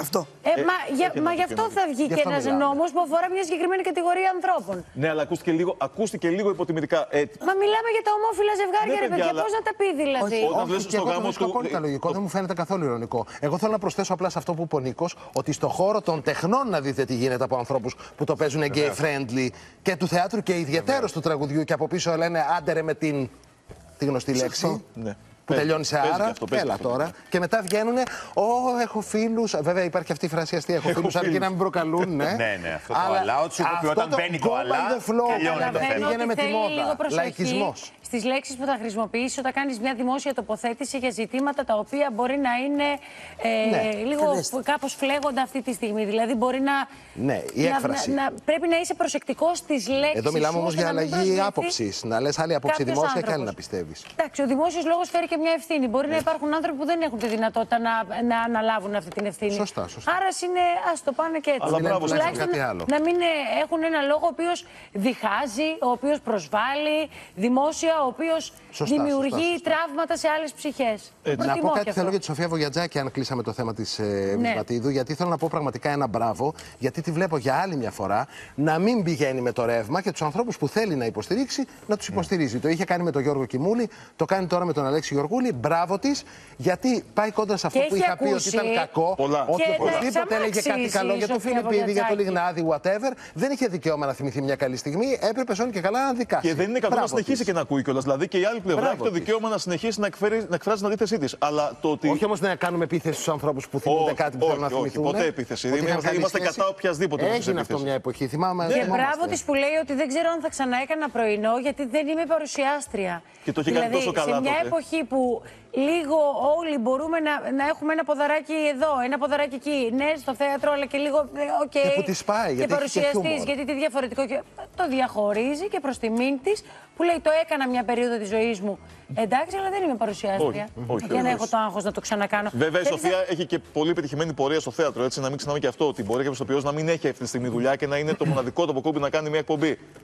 Μα γι' αυτό θα βγει και ένας νόμος που αφορά μια συγκεκριμένη κατηγορία ανθρώπων. Ναι, αλλά ακούστηκε λίγο, ακούστηκε λίγο υποτιμητικά. Ε, Μα μιλάμε για τα ομόφυλα ζευγάρια, ρε παιδιά, πώς να τα πει δηλαδή. Όταν βλέπει στο γάμο του. Είναι απόλυτα λογικό, δεν μου φαίνεται καθόλου ειρωνικό. Εγώ θέλω να προσθέσω απλά σε αυτό που είπε ο Νίκος, ότι στο χώρο των τεχνών να δείτε τι γίνεται από ανθρώπους που το παίζουν gay friendly και του θεάτρου και ιδιαιτέρως του τραγουδιού και από πίσω λένε άντερε με την. Τη γνωστή λέξη. Που τελειώνει σε άρα, αυτό, έλα αυτό. Τώρα. Και μετά βγαίνουν, Ω, έχω φίλους. Βέβαια υπάρχει αυτή η φράση αστεία, έχω φίλους, αρκεί να μην προκαλούν. Ναι, ναι, ναι. Αυτό το αλάω του που όταν μπαίνει το αλάω, τελειώνει το θέμα. Πήγαινε με τη μόδα. Λαϊκισμός. Στις λέξεις που θα χρησιμοποιήσεις όταν κάνεις μια δημόσια τοποθέτηση για ζητήματα τα οποία μπορεί να είναι ε, ναι, λίγο κάπως φλέγοντα αυτή τη στιγμή. Δηλαδή μπορεί να. Ναι, η έκφραση. Να, να, πρέπει να είσαι προσεκτικός στις λέξεις. Εδώ μιλάμε όμως για αλλαγή άποψης. Να λες άλλη άποψη δημόσια και άλλη να πιστεύεις. Εντάξει, ο δημόσιος λόγος φέρει και μια ευθύνη. Μπορεί ναι. να υπάρχουν άνθρωποι που δεν έχουν τη δυνατότητα να, να αναλάβουν αυτή την ευθύνη. Σωστά, σωστά. Άρα είναι, ας το πάνε και έτσι. Αλλά μπράβο, τουλάχιστον να μην έχουν ένα λόγο ο οποίος διχάζει, ο οποίος προσβάλλει δημόσια, ο οποίος δημιουργεί σωστά, σωστά. τραύματα σε άλλες ψυχές. Να πω κάτι θέλω για τη Σοφία Βογιατζάκη, αν κλείσαμε το θέμα της ε, ναι. Βατίδου, γιατί θέλω να πω πραγματικά ένα μπράβο, γιατί τη βλέπω για άλλη μια φορά να μην πηγαίνει με το ρεύμα και τους ανθρώπους που θέλει να υποστηρίξει να τους υποστηρίζει. Mm. Το είχε κάνει με τον Γιώργο Κιμούλη, το κάνει τώρα με τον Αλέξη Γεωργούλη. Μπράβο της, γιατί πάει κόντρα σε αυτό και που είχα ακούσει. πει ότι ήταν κακό. Πολλά. Ότι οπωσδήποτε έλεγε κάτι καλό για τον Φιλιππίδη, για τον Λιγνάδη, whatever. Δεν είχε δικαίωμα να θυμηθεί μια καλή στιγμή. Έπρεπε σώνει και καλά να δικάσει. Και δεν είναι κακό να συνεχίσει και να ακούει κιόλας. Δηλαδή και η άλλη πλευρά έχει το δικαίωμα να συνεχίσει να, εκφέρει, να εκφράζει την αντίθεσή της. Ότι... Όχι όμως να κάνουμε επίθεση στους ανθρώπους που θυμούνται κάτι που θέλουν να θυμηθούν. Ποτέ επίθεση. Είμαστε κατά οποιασδήποτε. Έγινε αυτό μια εποχή. Θυμάμαι. Και μπράβο της που λέει ότι δεν ξέρω αν θα ξαναέκανα πρωινό γιατί δεν είμαι παρουσιάστρια. Και το είχε κάνει τόσο καλά. Σε μια εποχή που λίγο όλοι μπορούμε να, να έχουμε ένα ποδαράκι εδώ, ένα ποδαράκι εκεί. Ναι, στο θέατρο, αλλά και λίγο. Okay, και που τη πάει, και παρουσιαστής, γιατί τι διαφορετικό. Και το διαχωρίζει και προς τιμήν της που λέει: το έκανα μια περίοδο της ζωής μου. Εντάξει, αλλά δεν είμαι παρουσιάστρια. Όχι, για να έχω το άγχος να το ξανακάνω. Βέβαια, η Σοφία έχει και πολύ πετυχημένη πορεία στο θέατρο. Έτσι, να μην ξεχνάμε και αυτό. Ότι μπορεί κάποιο ηθοποιός να μην έχει αυτή τη στιγμή δουλειά και να είναι το μοναδικό το κούμπι να κάνει μια εκπομπή.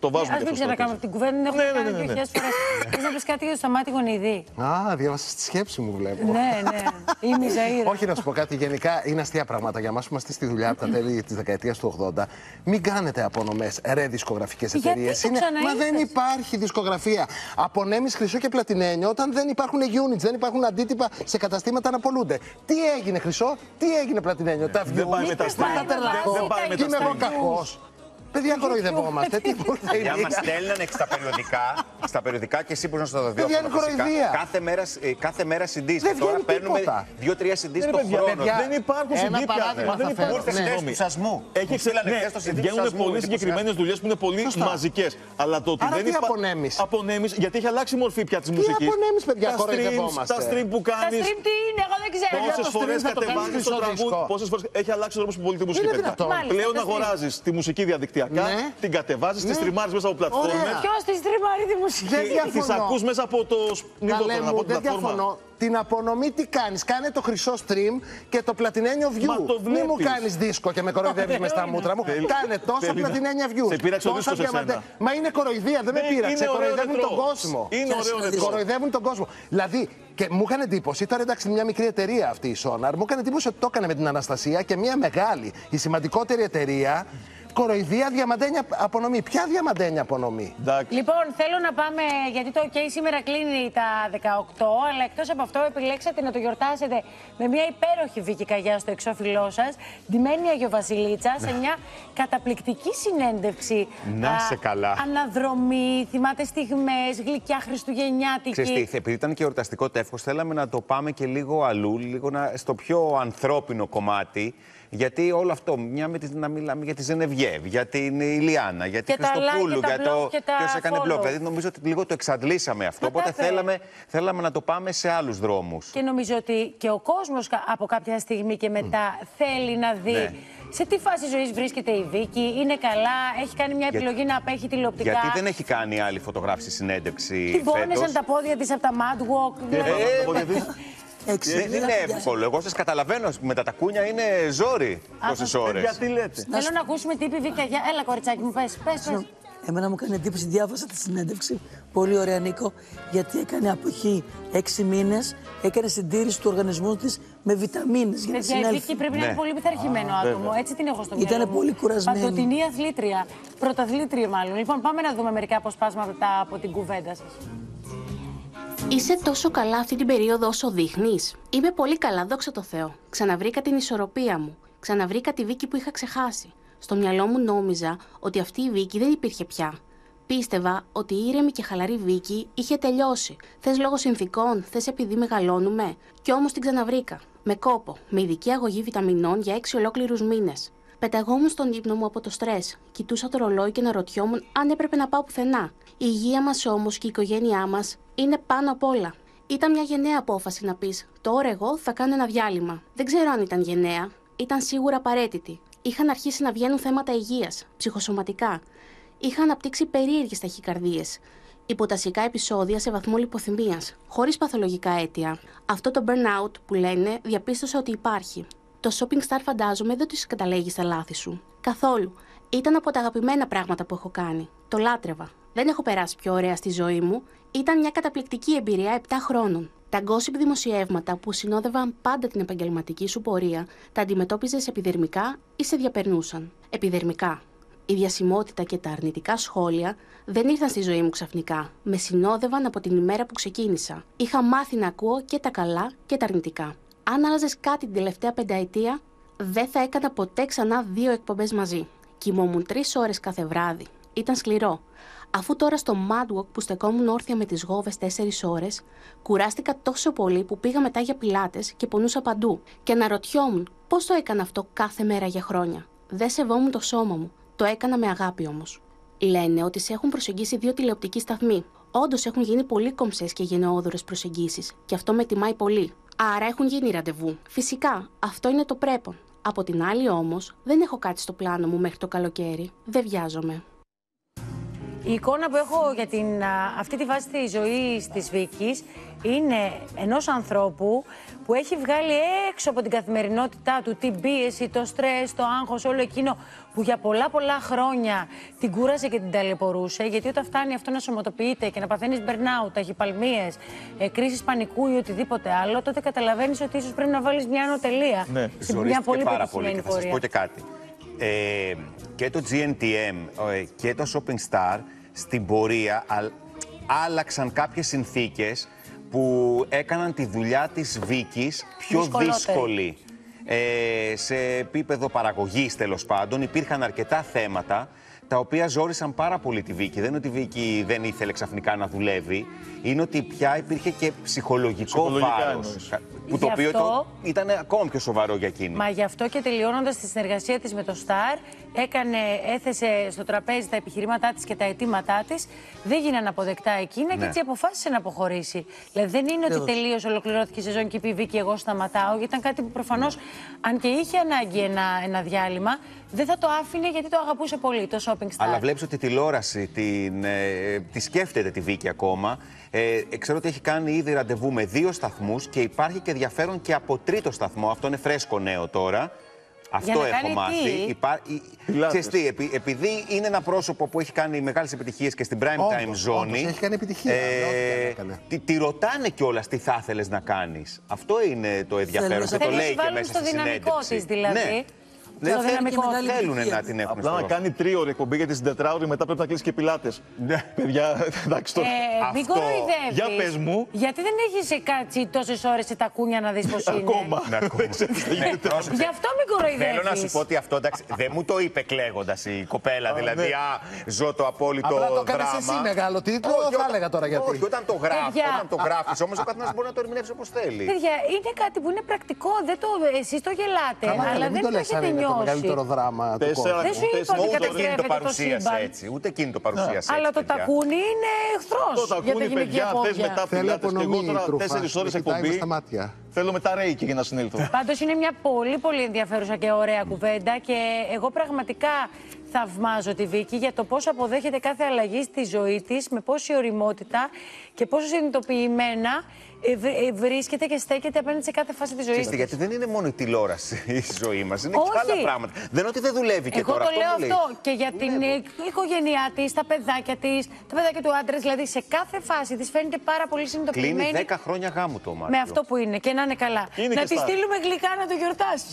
το βάζουμε. Ας μην ξανακάνουμε την κουβέντα, την έχουμε κάνει δύο χιλιάδες φορές. Θες να πεις κάτι για το Σταμάτη Γονιδή? Α, διάβασα στη σκέψη μου, βλέπω. Ναι, ναι. Η Μιζαΐρα. Όχι, να σου πω κάτι. Γενικά είναι αστεία πράγματα για εμάς που είμαστε στη δουλειά από τα τέλη της δεκαετίας του ογδόντα. Μην κάνετε απονομές ρε δισκογραφικές εταιρείες. Είναι... Μα δεν υπάρχει δισκογραφία. Απονέμεις χρυσό και πλατινένιο όταν δεν υπάρχουν units, δεν υπάρχουν αντίτυπα σε καταστήματα να πολλούνται. Τι έγινε χρυσό, τι έγινε πλατινένιο. Τα δεν πάει με τα και είμαι εγώ κακός. Παιδιά, κοροϊδευόμαστε. Τι παιδιά μας στέλνανε στα περιοδικά, στα περιοδικά και εσύ μπορείς να σου το δει. Παιδιά, είναι κοροϊδία. Κάθε μέρα, κάθε μέρα σι ντι. Δεν τώρα παίρνουμε τίποτα. δύο-τρία σι ντι το χρόνο. Δεν υπάρχουν σι ντι πια. Δεν υπάρχουν σι ντι του σασμού. Έχει βγαίνουν πολύ συγκεκριμένες δουλειές που είναι πολύ μαζικές. Αλλά το ότι δεν υπάρχει. Απονέμεις, γιατί έχει αλλάξει η μορφή πια της μουσικής. Τι απονέμεις, παιδιά, κοροϊδευόμαστε. Τα stream που κάνεις. Τα stream τι είναι, εγώ δεν ξέρω. Πόσες φορές κατεβάζεις το τραγούδι, πόσες φορές έχει αλλάξει ο τρόπος που πωλεί τη μουσική. Πλέον αγοράζεις τη μουσική διαδικτυακά, την κατεβάζεις, τη στριμάρεις μέσα από πλατφόρμες. Ποιος τη στριμάρει τη μουσική? Δεν διαφωνώ. Τις ακούς μέσα από το. Καλέ μου, δεν διαφωνώ. Την απονομή τι κάνεις? Κάνε το χρυσό stream και το πλατινένιο view. Μην μου κάνεις δίσκο και με κοροϊδεύεις μες στα μούτρα μου. Κάνε τόσα πλατινένια views. Σε πείραξε ο δίσκος εσένα. Μα είναι κοροϊδία, δεν με πείραξε. Κοροϊδεύουν τον κόσμο. Είναι ωραίο. Κοροϊδεύουν τον κόσμο. Δηλαδή, και μου έκανε εντύπωση, τώρα εντάξει, μια μικρή εταιρεία αυτή η Sonar, μου έκανε εντύπωση ότι το έκανε με την Αναστασία και μια μεγάλη, η σημαντικότερη εταιρεία. Κοροϊδία, διαμαντένια απονομή. Ποια διαμαντένια απονομή? Λοιπόν, θέλω να πάμε, γιατί το OK σήμερα κλείνει τα δεκαοκτώ, αλλά εκτός από αυτό επιλέξατε να το γιορτάσετε με μια υπέροχη Βίκη Καγιά στο εξώφυλλό σας, ντυμένη Αγιοβασιλίτσα, σε μια καταπληκτική συνέντευξη. Να σε καλά. Αναδρομή, θυμάται στιγμές, γλυκιά χριστουγεννιάτικη. Ξέρεις τι, επειδή ήταν και εορταστικό τεύχος, θέλαμε να το πάμε και λίγο αλλού, λίγο να, στο πιο ανθρώπινο κομμάτι. Γιατί όλο αυτό, μια με τη, να μιλάμε για τη Ζενεβιέβ, για την Ηλιάνα, για την Χριστοπούλου, για το ποιος έκανε blog. Δηλαδή νομίζω ότι λίγο το εξαντλήσαμε αυτό, οπότε θέλαμε, θέλαμε να το πάμε σε άλλους δρόμους. Και νομίζω ότι και ο κόσμος από κάποια στιγμή και μετά mm. θέλει να δει ναι. σε τι φάση ζωής βρίσκεται η Βίκη, είναι καλά, έχει κάνει μια επιλογή για... να απέχει τηλεοπτικά. Γιατί δεν έχει κάνει άλλη φωτογράφηση συνέντευξη. Την πόνεσαν τα πόδια της από τα mad walk. Ε, ε, Δεν είναι εύκολο. Εγώ σας καταλαβαίνω. Με τα τακούνια είναι ζόρι τόσες ώρες. Γιατί λέτε? Θέλω να ακούσουμε τι είπε η Βίκη Καγιά. Έλα, κοριτσάκι μου, πες. πες, πες. Εμένα μου κάνει εντύπωση, διάβασα τη συνέντευξη. Πολύ ωραία, Νίκο, γιατί έκανε αποχή έξι μήνες, έκανε συντήρηση του οργανισμού της με βιταμίνες για να συνέλθει. Η Βίκη πρέπει να είναι πολύ πειθαρχημένο άτομο. Έτσι την έχω στο μυαλό. Ήταν πολύ κουρασμένη. Παντοτινή αθλήτρια. Πρωταθλήτρια, μάλλον. Λοιπόν, πάμε να δούμε μερικά αποσπάσματα από την κουβέντα σας. Είσαι τόσο καλά αυτή την περίοδο όσο δείχνεις? Είμαι πολύ καλά, δόξα τω Θεώ. Ξαναβρήκα την ισορροπία μου. Ξαναβρήκα τη Βίκη που είχα ξεχάσει. Στο μυαλό μου νόμιζα ότι αυτή η Βίκη δεν υπήρχε πια. Πίστευα ότι η ήρεμη και χαλαρή Βίκη είχε τελειώσει. Θες λόγω συνθηκών, θες επειδή μεγαλώνουμε. Κι όμως την ξαναβρήκα. Με κόπο, με ειδική αγωγή βιταμινών για έξι ολόκληρους μήνες. Πεταγόμουν στον ύπνο μου από το στρες. Κοιτούσα το ρολόι και αναρωτιόμουν αν έπρεπε να πάω πουθενά. Η υγεία μας όμως και η οικογένειά μας είναι πάνω απ' όλα. Ήταν μια γενναία απόφαση να πεις: τώρα εγώ θα κάνω ένα διάλειμμα. Δεν ξέρω αν ήταν γενναία, ήταν σίγουρα απαραίτητη. Είχαν αρχίσει να βγαίνουν θέματα υγείας, ψυχοσωματικά. Είχα αναπτύξει περίεργες ταχυκαρδίες. Υποτασικά επεισόδια σε βαθμό λιποθυμίας, χωρίς παθολογικά αίτια. Αυτό το burnout που λένε διαπίστωσα ότι υπάρχει. Το shopping star φαντάζομαι δεν το καταλέγει στα λάθη σου. Καθόλου. Ήταν από τα αγαπημένα πράγματα που έχω κάνει. Το λάτρευα. Δεν έχω περάσει πιο ωραία στη ζωή μου. Ήταν μια καταπληκτική εμπειρία επτά χρόνων. Τα gossip δημοσιεύματα που συνόδευαν πάντα την επαγγελματική σου πορεία, τα αντιμετώπιζες επιδερμικά ή σε διαπερνούσαν. Επιδερμικά. Η διασημότητα και τα αρνητικά σχόλια δεν ήρθαν στη ζωή μου ξαφνικά. Με συνόδευαν από την ημέρα που ξεκίνησα. Είχα μάθει να ακούω και τα καλά και τα αρνητικά. Αν άλλαζες κάτι την τελευταία πενταετία, δεν θα έκανα ποτέ ξανά δύο εκπομπές μαζί. Κοιμόμουν τρεις ώρες κάθε βράδυ. Ήταν σκληρό. Αφού τώρα στο mad walk που στεκόμουν όρθια με τις γόβες τέσσερις ώρες, κουράστηκα τόσο πολύ που πήγα μετά για πιλάτες και πονούσα παντού. Και αναρωτιόμουν πώς το έκανα αυτό κάθε μέρα για χρόνια. Δεν σεβόμουν το σώμα μου. Το έκανα με αγάπη όμως. Λένε ότι σε έχουν προσεγγίσει δύο τηλεοπτικοί σταθμοί. Όντως έχουν γίνει πολύ κομψές και γενναιόδωρες προσεγγίσεις. Και αυτό με τιμάει πολύ. Άρα έχουν γίνει ραντεβού. Φυσικά, αυτό είναι το πρέπον. Από την άλλη όμως, δεν έχω κάτι στο πλάνο μου μέχρι το καλοκαίρι. Δεν βιάζομαι. Η εικόνα που έχω για την, α, αυτή τη βάση της ζωής της Βίκης είναι ενός ανθρώπου που έχει βγάλει έξω από την καθημερινότητά του την πίεση, το στρες, το άγχος, όλο εκείνο που για πολλά πολλά χρόνια την κούρασε και την ταλαιπωρούσε. Γιατί όταν φτάνει αυτό να σωματοποιείται και να παθαίνεις burnout, ταχυπαλμίες, ε, κρίσεις πανικού ή οτιδήποτε άλλο, τότε καταλαβαίνεις ότι ίσως πρέπει να βάλεις μια ανωτελεία. Ναι, σε μια πολύ πάρα πολύ. πετυχημένη Και θα σας πορεία. πω και κάτι. Ε, και το τζι εν τι εμ ε, και το Shopping Star στην πορεία α, άλλαξαν κάποιες συνθήκες που έκαναν τη δουλειά της Βίκης πιο δύσκολη. Ε, σε επίπεδο παραγωγής, τέλος πάντων, υπήρχαν αρκετά θέματα τα οποία ζόρισαν πάρα πολύ τη Βίκη. Δεν είναι ότι η Βίκη δεν ήθελε ξαφνικά να δουλεύει, είναι ότι πια υπήρχε και ψυχολογικό βάρος. Που το οποίο αυτό... το ήταν ακόμα πιο σοβαρό για εκείνη. Μα γι' αυτό και τελειώνοντας τη συνεργασία της με το Σταρ, έκανε, έθεσε στο τραπέζι τα επιχειρήματά της και τα αιτήματά της. Δεν γίνανε αποδεκτά εκείνα ναι. και έτσι αποφάσισε να αποχωρήσει. Δηλαδή δεν είναι ότι τελείως ολοκληρώθηκε η σεζόν και είπε η Βίκη, εγώ σταματάω. Γιατί ήταν κάτι που προφανώς, αν και είχε ανάγκη ένα, ένα διάλειμμα, δεν θα το άφηνε γιατί το αγαπούσε πολύ, το Shopping Star. Αλλά βλέπεις ότι τη τηλεόραση την, ε, τη σκέφτεται τη Βίκη ακόμα. Ε, ξέρω ότι έχει κάνει ήδη ραντεβού με δύο σταθμούς και υπάρχει και ενδιαφέρον και από τρίτο σταθμό. Αυτό είναι φρέσκο νέο τώρα. Αυτό έχω μάθει. Υπά... Ξέρεις τι, επει... επειδή είναι ένα πρόσωπο που έχει κάνει μεγάλες επιτυχίες και στην prime όντως, time ζώνη. Έχει κάνει επιτυχία. Ε... Τη, τη ρωτάνε κιόλας τι θα ήθελες να κάνεις. Αυτό είναι το ενδιαφέρον και το λέει και μέσα στη συνέντευξη. Δηλαδή. Ναι. Δεν θέλουν να την έχουν. Απλά να κάνει τρίωρη εκπομπή γιατί στην τετράωρη μετά πρέπει να κλείσει και πιλάτες. Ναι. Παιδιά, εντάξει τώρα. Ε, μην κοροϊδεύεις. Για πες μου. Γιατί δεν έχεις κάτσει τόσες ώρες σε τακούνια να δεις πώς είναι. Ακόμα. Γι' αυτό μην κοροϊδεύεις. Θέλω να σου πω ότι αυτό εντάξει, δεν μου το είπε κλαίγοντας η κοπέλα. Δηλαδή, α, ζω το απόλυτο δράμα. Απλά το κάνεις εσύ μεγάλο τίτλο, θα έλεγα τώρα γιατί. Όχι, όταν το γράφεις, όταν το γράφεις όμως ο καθένας μπορεί να το ερμηνεύσει όπως θέλει. Παιδιά, είναι κάτι που είναι πρακτικό. Εσείς το γελάτε, αλλά δεν το έχετε νιώσει. Το μεγαλύτερο δράμα του κόσμου. Δεν σου είπα ότι καταστρέφεται το σύμπαν. Έτσι, ούτε εκείνη το παρουσίασε. Αλλά το τακούνι είναι εχθρός. Το τακούνι, παιδιά, θες μετά πιλάτες και εγώ τώρα τέσσερις ώρες εκπομπή. Θέλω μετά ρέικι για να συνέλθω. Πάντως είναι μια πολύ πολύ ενδιαφέρουσα και ωραία κουβέντα και εγώ πραγματικά θαυμάζω τη Βίκη για το πώς αποδέχεται κάθε αλλαγή στη ζωή της, με πόση ωριμότητα και πόσο συνειδητοποιημένα βρίσκεται και στέκεται απέναντι σε κάθε φάση της ζωής της. Γιατί δεν είναι μόνο η τηλεόραση η ζωή μας, είναι και άλλα πράγματα. Δεν είναι ότι δεν δουλεύει και εγώ τώρα. Εγώ το αυτό λέω αυτό και για την οικογένειά της, τα παιδάκια της, τα παιδάκια του άντρα, δηλαδή σε κάθε φάση της φαίνεται πάρα πολύ συνειδητοποιημένη. Κλείνει δέκα χρόνια γάμου το Μάρτιο. Με αυτό που είναι και να είναι καλά. Είναι να τη στα... στείλουμε γλυκά να το γιορτάσει.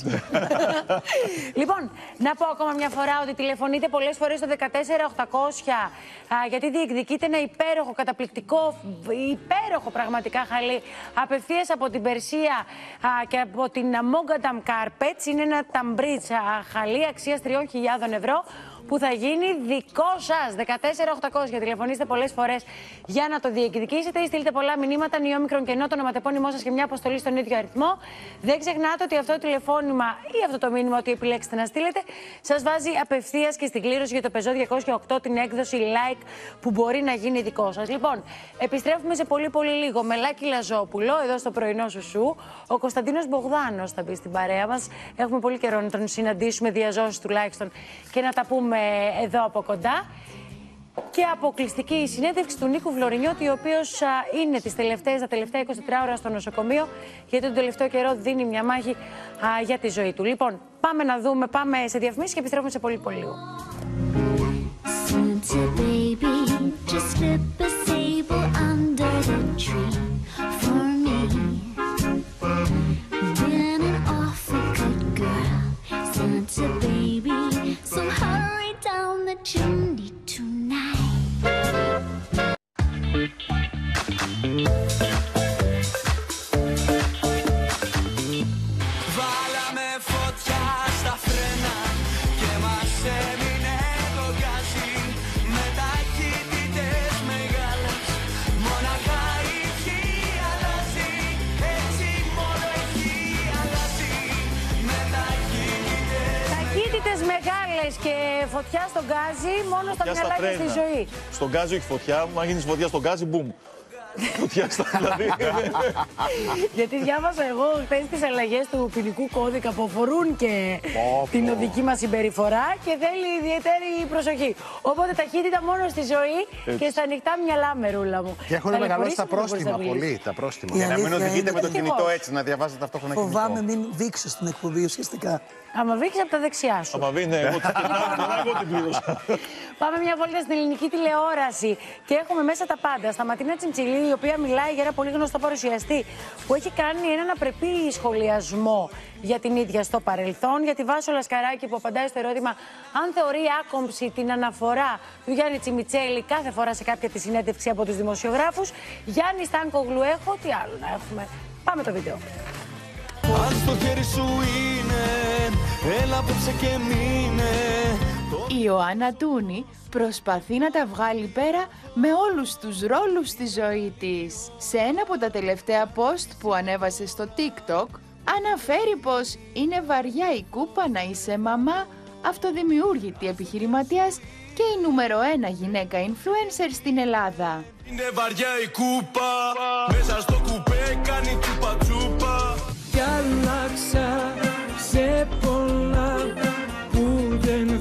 Λοιπόν, να πω ακόμα μια φορά ότι τηλεφωνείτε πολλές φορές στο δεκατέσσερα οκτακόσια γιατί διεκδικείτε ένα υπέροχο, καταπληκτικό, υπέροχο πραγματικά χαλί απευθείας από την Περσία α, και από την Mogadam Carpets. Είναι ένα ταμπρίτς χαλί αξίας τριών χιλιάδων ευρώ που θα γίνει δικό σας. δεκατέσσερα οκτακόσια τηλεφωνήστε πολλές φορές για να το διεκδικήσετε ή στείλτε πολλά μηνύματα, νιόμικρον κενό, το ονοματεπώνυμό σας και μια αποστολή στον ίδιο αριθμό. Δεν ξεχνάτε ότι αυτό το τηλεφώνημα ή αυτό το μήνυμα, ότι επιλέξετε να στείλετε, σας βάζει απευθείας και στην κλήρωση για το Peugeot διακόσια οκτώ, την έκδοση like που μπορεί να γίνει δικό σας. Λοιπόν, επιστρέφουμε σε πολύ πολύ λίγο με Λάκη Λαζόπουλο εδώ στο πρωινό Σουσού. Ο Κωνσταντίνος Μπογδάνος θα μπει στην παρέα μας. Έχουμε πολύ καιρό να τον συναντήσουμε, διαζώσεις τουλάχιστον, και να τα πούμε εδώ από κοντά. Και αποκλειστική η συνέντευξη του Νίκου Βλωρινιώτη, ο οποίος α, είναι τις τελευταίες, τα τελευταία εικοσιτετρά ώρα στο νοσοκομείο, γιατί τον τελευταίο καιρό δίνει μια μάχη α, για τη ζωή του. Λοιπόν, πάμε να δούμε, πάμε σε διαφημίσεις και επιστρέφουμε σε πολύ πολύ λίγο. Chimney tonight. Βάλαμε φωτιά στα φρένα και μας έμεινε το γκάζι με ταχύτητες μεγάλες. Μοναχά η ευχή αλλάζει, έτσι μόνο έχει αλλάζει με ταχύτητες. Ταχύτητες μεγάλες και φωτιά στον γκάζι, μόνο στα μυαλά και στη ζωή. Στον γκάζι όχι φωτιά, αν γίνεις φωτιά στον γκάζι, μπουμ. Φωτιάστα δηλαδή. Γιατί διάβασα εγώ χθες τις αλλαγές του ποινικού κώδικα που αφορούν και την οδική μας συμπεριφορά και θέλει ιδιαίτερη προσοχή. Οπότε ταχύτητα μόνο στη ζωή και στα ανοιχτά μυαλά, Μερούλα μου. Και έχουν μεγαλώσει τα πρόστιμα πολύ. Τα πρόστιμα. Για να μην οδηγείτε με το και κινητό εγώ. έτσι, να διαβάζετε ταυτόχρονα κινητό. Φοβάμαι μην βήξω στην εκπομπή ουσιαστικά. Άμα βήξεις από τα δεξιά σου. Άμα βήξεις, εγώ την πλήρωσα. Πάμε μια βόλτα στην ελληνική τηλεόραση και έχουμε μέσα τα πάντα. Σταματίνα Τσιμτσιλή, η οποία μιλάει για ένα πολύ γνωστό παρουσιαστή που έχει κάνει έναν απρεπή σχολιασμό για την ίδια στο παρελθόν. Για τη Βάσο Λασκαράκη που απαντάει στο ερώτημα αν θεωρεί άκομψη την αναφορά του Γιάννη Τσιμιτσέλη κάθε φορά σε κάποια τη συνέντευξη από τους δημοσιογράφους. Γιάννη Στάνκογλου, έχω τι άλλο να έχουμε. Πάμε το βίντεο. Αν στο χέρι σου είναι, έλα απόψε και μείνε. Η Ιωάννα Τούνη προσπαθεί να τα βγάλει πέρα με όλους τους ρόλους στη ζωή της. Σε ένα από τα τελευταία post που ανέβασε στο TikTok, αναφέρει πως είναι βαριά η κούπα να είσαι μαμά, αυτοδημιούργητη επιχειρηματίας και η νούμερο ένα γυναίκα influencer στην Ελλάδα. Είναι βαριά η κούπα, μέσα στο κουπέ κάνει τσούπα τσούπα. Κι άλλαξα σε πολλά που δεν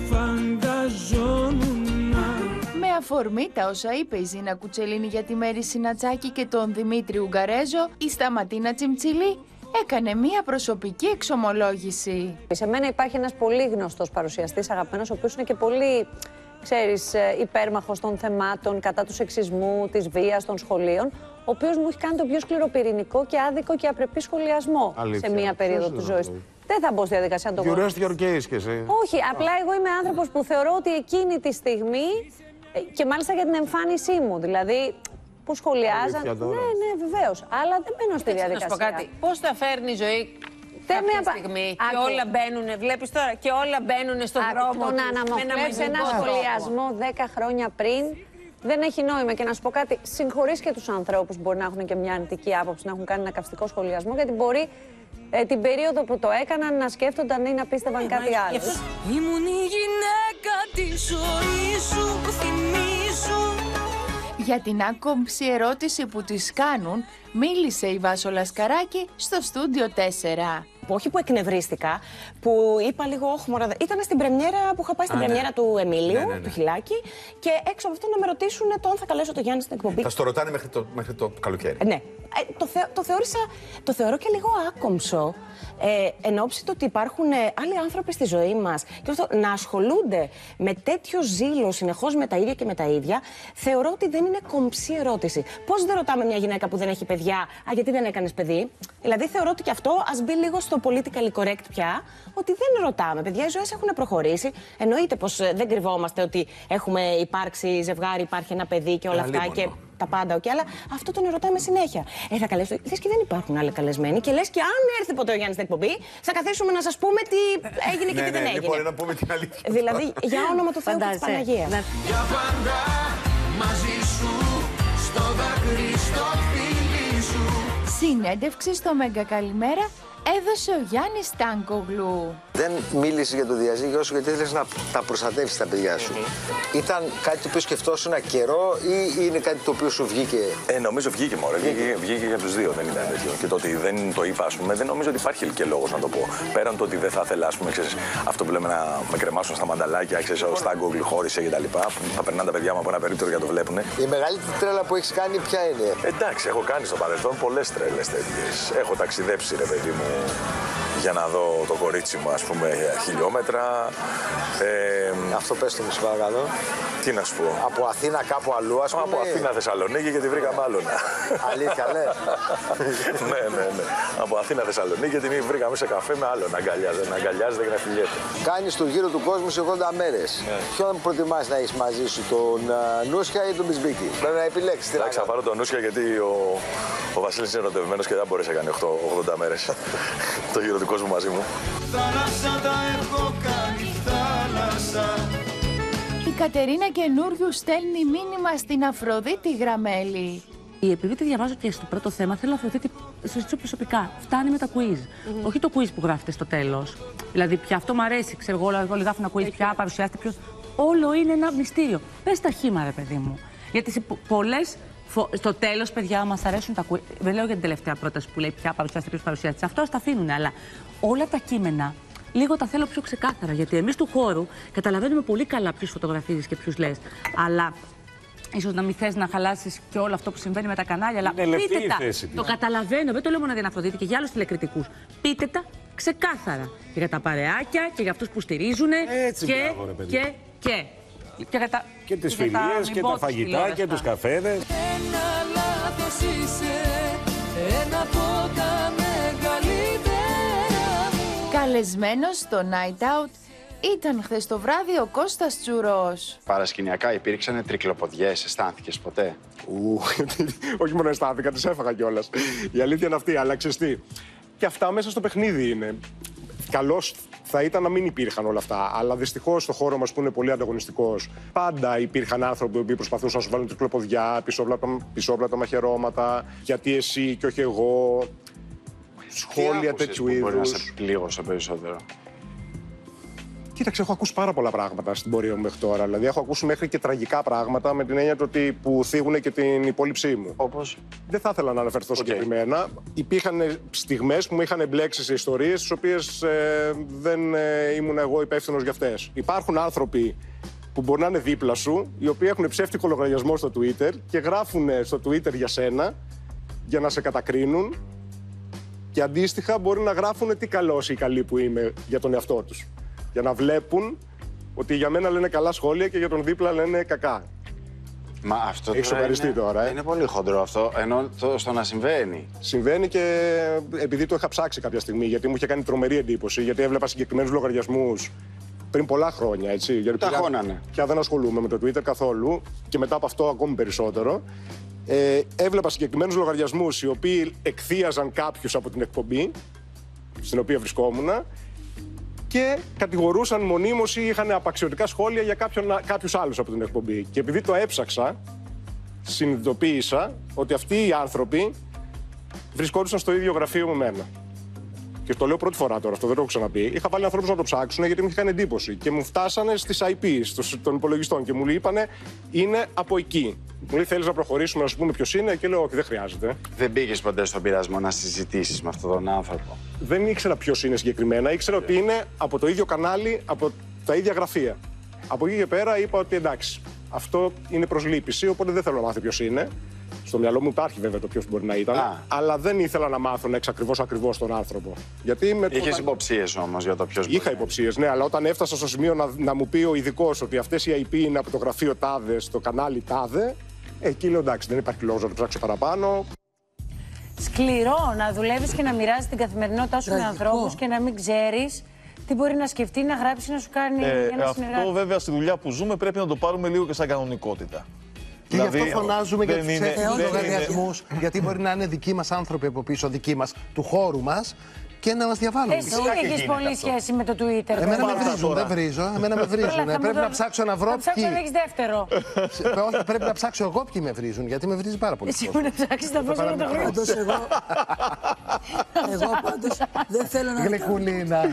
φανταζόμουν. Με αφορμή τα όσα είπε η Ζήνα Κουτσελίνη για τη Μέρη Συνατσάκη και τον Δημήτρη Ουγγαρέζο, η Σταματίνα Τσιμτσιλή έκανε μία προσωπική εξομολόγηση. Σε μένα υπάρχει ένας πολύ γνωστός παρουσιαστής, αγαπημένος, ο οποίος είναι και πολύ, ξέρεις, υπέρμαχος των θεμάτων κατά του σεξισμού, της βίας, των σχολείων, ο οποίος μου έχει κάνει τον πιο σκληροπυρηνικό και άδικο και απρεπή σχολιασμό. Αλήθεια. Σε μία περίοδο της ζωής του. Δεν θα μπω στη διαδικασία να το πω. Γιουρές Γεωργέης και εσύ. Όχι, απλά εγώ είμαι άνθρωπος που θεωρώ ότι εκείνη τη στιγμή, και μάλιστα για την εμφάνισή μου, δηλαδή που σχολιάζαν. Ναι, ναι, βεβαίως. Αλλά δεν μπαίνω στη διαδικασία. Να σου πω κάτι. Πώς θα φέρνει η ζωή κάποια μία... στιγμή Άκου. και όλα μπαίνουν, βλέπεις τώρα, και όλα μπαίνουν στον Άκου, δρόμο το τους, να αναμορφώσεις με ένα σχολιασμό δέκα χρόνια πριν δεν έχει νόημα. Και να σου πω κάτι, συγχωρείς και τους ανθρώπους που μπορεί να έχουν και μια αρνητική άποψη, να έχουν κάνει ένα καυστικό σχολιασμό, γιατί μπορεί ε, την περίοδο που το έκαναν να σκέφτονταν ή να πίστευαν ε, κάτι άλλο. Ήμουν η γυναίκα τη ζωή σου, θυμίσου. Για την άκομψη ερώτηση που της κάνουν, μίλησε η Βάσο Λασκαράκη στο Στούντιο τέσσερα. Όχι που εκνευρίστηκα, που είπα λίγο όχι μωρά. Ήταν στην πρεμιέρα που είχα πάει στην Α, πρεμιέρα ναι. του Εμίλιου, ναι, ναι, ναι. του Χιλάκη, και έξω από αυτό να με ρωτήσουν το αν θα καλέσω το Γιάννη στην εκπομπή. Θα στο ρωτάνε μέχρι το, μέχρι το καλοκαίρι. Ναι. Ε, το, θε, το θεώρησα, το θεωρώ και λίγο άκομψο, ε, εν ώψη του ότι υπάρχουν ε, άλλοι άνθρωποι στη ζωή μας και αυτό, να ασχολούνται με τέτοιο ζήλο συνεχώς με τα ίδια και με τα ίδια, θεωρώ ότι δεν είναι κομψή ερώτηση. Πώς δεν ρωτάμε μια γυναίκα που δεν έχει παιδιά, α, γιατί δεν έκανες παιδί? Δηλαδή θεωρώ ότι και αυτό ας μπει λίγο στο politically correct πια, ότι δεν ρωτάμε. Παιδιά, οι ζωές έχουν προχωρήσει. Εννοείται πως ε, δεν κρυβόμαστε ότι έχουμε υπάρξει ζευγάρι, υπάρχει ένα παιδί και όλα αυτά. Και τα πάντα, okay, αλλά αυτό τον ρωτάμε συνέχεια. Ε, θα καλέσω. Λες και δεν υπάρχουν άλλοι καλεσμένοι και λες και αν έρθει ποτέ ο Γιάννης στην εκπομπή, θα καθίσουμε να σας πούμε τι έγινε και τι δεν έγινε. Μπορεί να πούμε την αλήθεια. Δηλαδή, για όνομα του Θεού και της Παναγίας. Για πάντα μαζί σου, στο δάκρυ, στο φίλι σου. Συνέντευξη στο Μέγκα Καλημέρα έδωσε ο Γιάννης Στάνκογλου. Δεν μίλησε για το διαζύγιο σου γιατί ήθελες να τα προστατεύσεις τα παιδιά σου. Mm-hmm. Ήταν κάτι το οποίο σκεφτόσουν ένα καιρό ή είναι κάτι το οποίο σου βγήκε? Ε, νομίζω βγήκε μωρέ. Βγήκε, βγήκε για τους δύο, δεν ήταν τέτοιο. Και το ότι δεν το είπα, ας πούμε, δεν νομίζω ότι υπάρχει και λόγος να το πω. Πέραν το ότι δεν θα ήθελα, ας πούμε, ξέρεις, αυτό που λέμε να με κρεμάσουν στα μανταλάκια, ξέρεις, ο Στάνκογλου χώρισε κτλ. Θα περνάνε τα παιδιά μου από ένα περίπτερο για να το βλέπουν. Η μεγαλύτερη τρέλα που έχεις κάνει ποια είναι? Εντάξει, έχω κάνει στο παρελθόν πολλές τρέλες τέτοιες. Έχω ταξιδέψει, ρε παιδί μου, για να δω το κορίτσι μου, ας πούμε, χιλιόμετρα. Ε, Αυτό πες το μου, σου παρακαλώ. Τι να σου πω. Από Αθήνα κάπου αλλού, ας πούμε. Από Αθήνα Θεσσαλονίκη και τη βρήκαμε άλλον. Αλήθεια, λες? Ναι, ναι, ναι. Από Αθήνα Θεσσαλονίκη και την βρήκαμε σε καφέ με άλλον. Να αγκαλιάζεται, να αγκαλιάζεται και να φιλιέται. Κάνεις το γύρο του κόσμου σε ογδόντα μέρες. Ναι. Ποιον προτιμάς να έχεις μαζί σου, τον uh, Νούσια ή τον Μπισμπίκη? Πρέπει να επιλέξεις. Εντάξει, θα πάρω τον Νούσια γιατί ο, ο Βασίλης είναι ερωτευμένος και δεν μπορέσει να κάνει ογδόντα μέρες το γύρο του κόσμου μαζί μου. Θάλασσα τα έχω κάνει θάλασσα. Η Κατερίνα Καινούριου στέλνει μήνυμα στην Αφροδίτη Γραμμέλη. Η Επειδή διαβάζω και στο πρώτο θέμα, θέλω Αφροδίτη συζητήσω προσωπικά. Φτάνει με τα quiz. Mm-hmm. Όχι το quiz που γράφετε στο τέλος. Δηλαδή, πια αυτό μου αρέσει, ξέρω εγώ, όλοι γράφουν ένα quiz, πια παρουσιάστε ποιος. Όλο είναι ένα μυστήριο. Πες τα χήμα, ρε παιδί μου. Γιατί σε πολλές Στο τέλος, παιδιά, μας αρέσουν τα quiz. Δεν λέω για την τελευταία πρόταση που λέει ποια παρουσιαστή, ποιος παρουσιαστής. Αυτό τα αφήνουν, αλλά όλα τα κείμενα λίγο τα θέλω πιο ξεκάθαρα. Γιατί εμείς του χώρου καταλαβαίνουμε πολύ καλά ποιους φωτογραφίζεις και ποιους λες. Αλλά ίσως να μην θες να χαλάσεις και όλο αυτό που συμβαίνει με τα κανάλια. Αλλά είναι πείτε τα. θέση, το καταλαβαίνω, δεν το λέω μόνο για την Αφροδίτη και για άλλους τηλεκριτικούς. Πείτε τα ξεκάθαρα. Και για τα παρεάκια και για αυτούς που στηρίζουν. Έτσι, και, μπράβο, ρε, παιδί. και, και. Και, κατα... Και τις και φιλίες τα και τα φαγητά και τους καφέδες. Ένα λάθος είσαι, ένα από τα μεγαλύτερα μου. Καλεσμένος στο Night Out ήταν χθες το βράδυ ο Κώστας Τσουρός. Παρασκηνιακά υπήρξαν τρικλοποδιές, αισθάνθηκες ποτέ? Ου, όχι μόνο αισθάνθηκα, τις έφαγα κιόλας. Η αλήθεια είναι αυτή, αλλά ξέρεις τι. Και αυτά μέσα στο παιχνίδι είναι. Καλώς θα ήταν να μην υπήρχαν όλα αυτά. Αλλά δυστυχώς στο χώρο μας που είναι πολύ ανταγωνιστικός, πάντα υπήρχαν άνθρωποι που προσπαθούσαν να σου βάλουν τρικλοποδιά, πισόπλατα μαχαιρώματα. Γιατί εσύ και όχι εγώ. Σχόλια τέτοιου είδους. Μπορεί να σε πλήγωσε περισσότερο. Κοίταξε, έχω ακούσει πάρα πολλά πράγματα στην πορεία μου μέχρι τώρα. Δηλαδή, έχω ακούσει μέχρι και τραγικά πράγματα με την έννοια του ότι που θίγουν και την υπόλοιψή μου. Όπως? Δεν θα ήθελα να αναφερθώ okay. συγκεκριμένα. Υπήρχαν στιγμές που με είχαν εμπλέξει σε ιστορίες, τις οποίες ε, δεν ε, ήμουν εγώ υπεύθυνος για αυτές. Υπάρχουν άνθρωποι που μπορεί να είναι δίπλα σου, οι οποίοι έχουν ψεύτικο λογαριασμό στο Twitter και γράφουν στο Twitter για σένα, για να σε κατακρίνουν. Και αντίστοιχα μπορεί να γράφουν τι καλός ή καλή που είμαι για τον εαυτό τους. Για να βλέπουν ότι για μένα λένε καλά σχόλια και για τον δίπλα λένε κακά. Μα αυτό έχει σοβαριστεί είναι, τώρα. Ε. Είναι πολύ χοντρό αυτό, ενώ το, στο να συμβαίνει. Συμβαίνει και επειδή το είχα ψάξει κάποια στιγμή, γιατί μου είχε κάνει τρομερή εντύπωση, γιατί έβλεπα συγκεκριμένους λογαριασμούς πριν πολλά χρόνια. Έτσι, γιατί τα πια, χώνανε. Πια δεν ασχολούμαι με το Twitter καθόλου και μετά από αυτό ακόμη περισσότερο. Ε, έβλεπα συγκεκριμένους λογαριασμούς οι οποίοι εκθίαζαν κάποιους από την εκπομπή στην οποία βρισκόμουν και κατηγορούσαν μονίμως ή είχαν απαξιωτικά σχόλια για κάποιον, κάποιους άλλους από την εκπομπή. Και επειδή το έψαξα, συνειδητοποίησα ότι αυτοί οι άνθρωποι βρισκόντουσαν στο ίδιο γραφείο με μένα. Και το λέω πρώτη φορά τώρα, αυτό δεν το έχω ξαναπεί. Είχα βάλει ανθρώπους να το ψάξουν γιατί μου είχε κάνει εντύπωση. Και μου φτάσανε στις άι πι των υπολογιστών και μου είπανε είναι από εκεί. Μου λέει θέλεις να προχωρήσουμε να σου πούμε ποιος είναι και λέω όχι, δεν χρειάζεται. Δεν πήγες ποτέ στον πειρασμό να συζητήσεις με αυτόν τον άνθρωπο? Δεν ήξερα ποιος είναι συγκεκριμένα. Ήξερα yeah. ότι είναι από το ίδιο κανάλι, από τα ίδια γραφεία. Από εκεί και πέρα είπα ότι εντάξει, αυτό είναι προσλήπηση, οπότε δεν θέλω να μάθω ποιος είναι. Στο μυαλό μου υπάρχει βέβαια το ποιος μπορεί να ήταν, ah. αλλά δεν ήθελα να μάθω να εξακριβώς ακριβώς τον άνθρωπο. Γιατί με Είχες όταν... υποψίες όμως για το ποιος μπορεί. Είχα υποψίες, ναι, αλλά όταν έφτασα στο σημείο να, να μου πει ο ειδικός ότι αυτές οι άι πι είναι από το γραφείο τάδε, στο κανάλι τάδε, εκεί λέω εντάξει, δεν υπάρχει λόγος να το ψάξω παραπάνω. Σκληρό να δουλεύεις και να μοιράζεις την καθημερινότητά σου με ανθρώπους και να μην ξέρεις τι μπορεί να σκεφτεί, να γράψει, να σου κάνει ε, ένα αυτό συνεργάτη. Βέβαια στη δουλειά που ζούμε πρέπει να το πάρουμε λίγο και σαν κανονικότητα. Και δηλαδή, γι' αυτό φωνάζουμε για τους ψεύτικους λογαριασμούς, είναι... γιατί μπορεί να είναι δικοί μας άνθρωποι από πίσω, δικοί μας, του χώρου μας, και να μας διαβάλουν. Εσύ έχεις πολύ σχέση με το Twitter. Εμένα με βρίζουν, δεν βρίζω. Εμένα με βρίζουν. Πρέπει να ψάξω να βρω ποιοι. Θα ψάξω να έχεις δεύτερο. Όχι, πρέπει να ψάξω εγώ ποιοι με βρίζουν, γιατί με βρίζει πάρα πολύ. Εσύ μου να ψάξεις τα πόσα να το βρεις. Πάντως εγώ, εγώ πάντως δεν θέλω να... Γλυκουλίνα.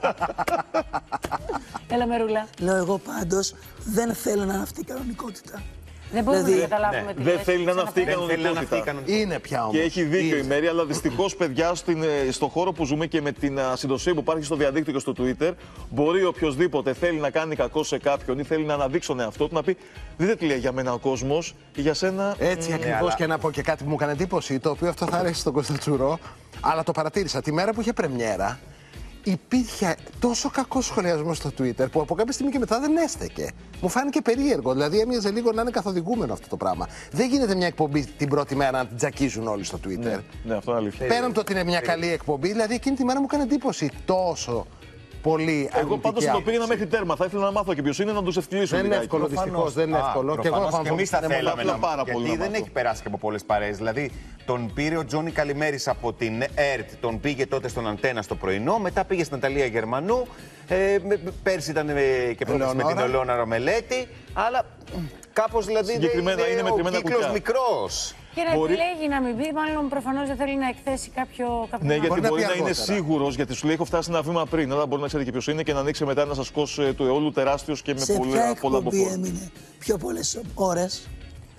Έλα Μερούλα. Λέω εγώ πάντως δεν θέλω να είναι αυτή η κανονικότητα. Δεν μπορούμε δηλαδή, να καταλάβουμε τι δεν θέλει να είναι αυτή η κανονικότητα. Είναι πια όμως. Και έχει δίκιο είναι. η Μέρη, αλλά δυστυχώς, παιδιά, στην, στον χώρο που ζούμε και με την ασυντοσία που υπάρχει στο διαδίκτυο και στο Twitter, μπορεί οποιοδήποτε θέλει να κάνει κακό σε κάποιον ή θέλει να αναδείξει τον εαυτό του να πει: δείτε τι λέει για μένα ο κόσμος, για σένα. Έτσι mm, ακριβώς. Αλλά... Και να πω και κάτι που μου έκανε εντύπωση, το οποίο αυτό θα αρέσει στον Κώστα Τσουρό, αλλά το παρατήρησα τη μέρα που είχε πρεμιέρα. Υπήρχε τόσο κακό σχολιασμό στο Twitter που από κάποια στιγμή και μετά δεν έστεκε. Μου φάνηκε περίεργο. Δηλαδή, έμοιαζε λίγο να είναι καθοδηγούμενο αυτό το πράγμα. Δεν γίνεται μια εκπομπή την πρώτη μέρα να την τζακίζουν όλοι στο Twitter. Ναι, ναι, αυτό είναι αλήθεια. Πέραν το ότι είναι μια καλή εκπομπή, δηλαδή εκείνη τη μέρα μου έκανε εντύπωση τόσο πολύ. Εγώ πάντως το πήγαινα μέχρι τέρμα. Θα ήθελα να μάθω και ποιος είναι να τους ευτυλίσω. Δεν είναι εύκολο, δυστυχώς. Δεν είναι εύκολο. Και εγώ και εμείς θα θέλαμε να πάρα πολύ. Γιατί δεν έχει περάσει και από πολλές παρέες. Δηλαδή, τον πήρε ο Τζόνι Καλημέρης από την ΕΡΤ, τον πήγε τότε στον Αντένα στο πρωινό, μετά πήγε στην Ναταλία Γερμανού. Ε, πέρσι ήταν και πρώτος με την Ελεόνα Ρωμελέτη. Αλλά κάπως δηλαδή συγκεκριμένα είναι, είναι ο κύκλος μικρός. Και να μπορεί... επιλέγει να μην πει, μάλλον προφανώς δεν θέλει να εκθέσει κάποιο. κάποιο ναι, γιατί μπορεί, μπορεί να, να είναι σίγουρος, γιατί σου λέει: έχω φτάσει ένα βήμα πριν. Αλλά μπορεί να ξέρει και ποιος είναι και να ανοίξει μετά ένα ασκός του αιώλου τεράστιος και με σε πολλά ποια εκπομπή πολλά έμεινε πιο πολλές ώρες?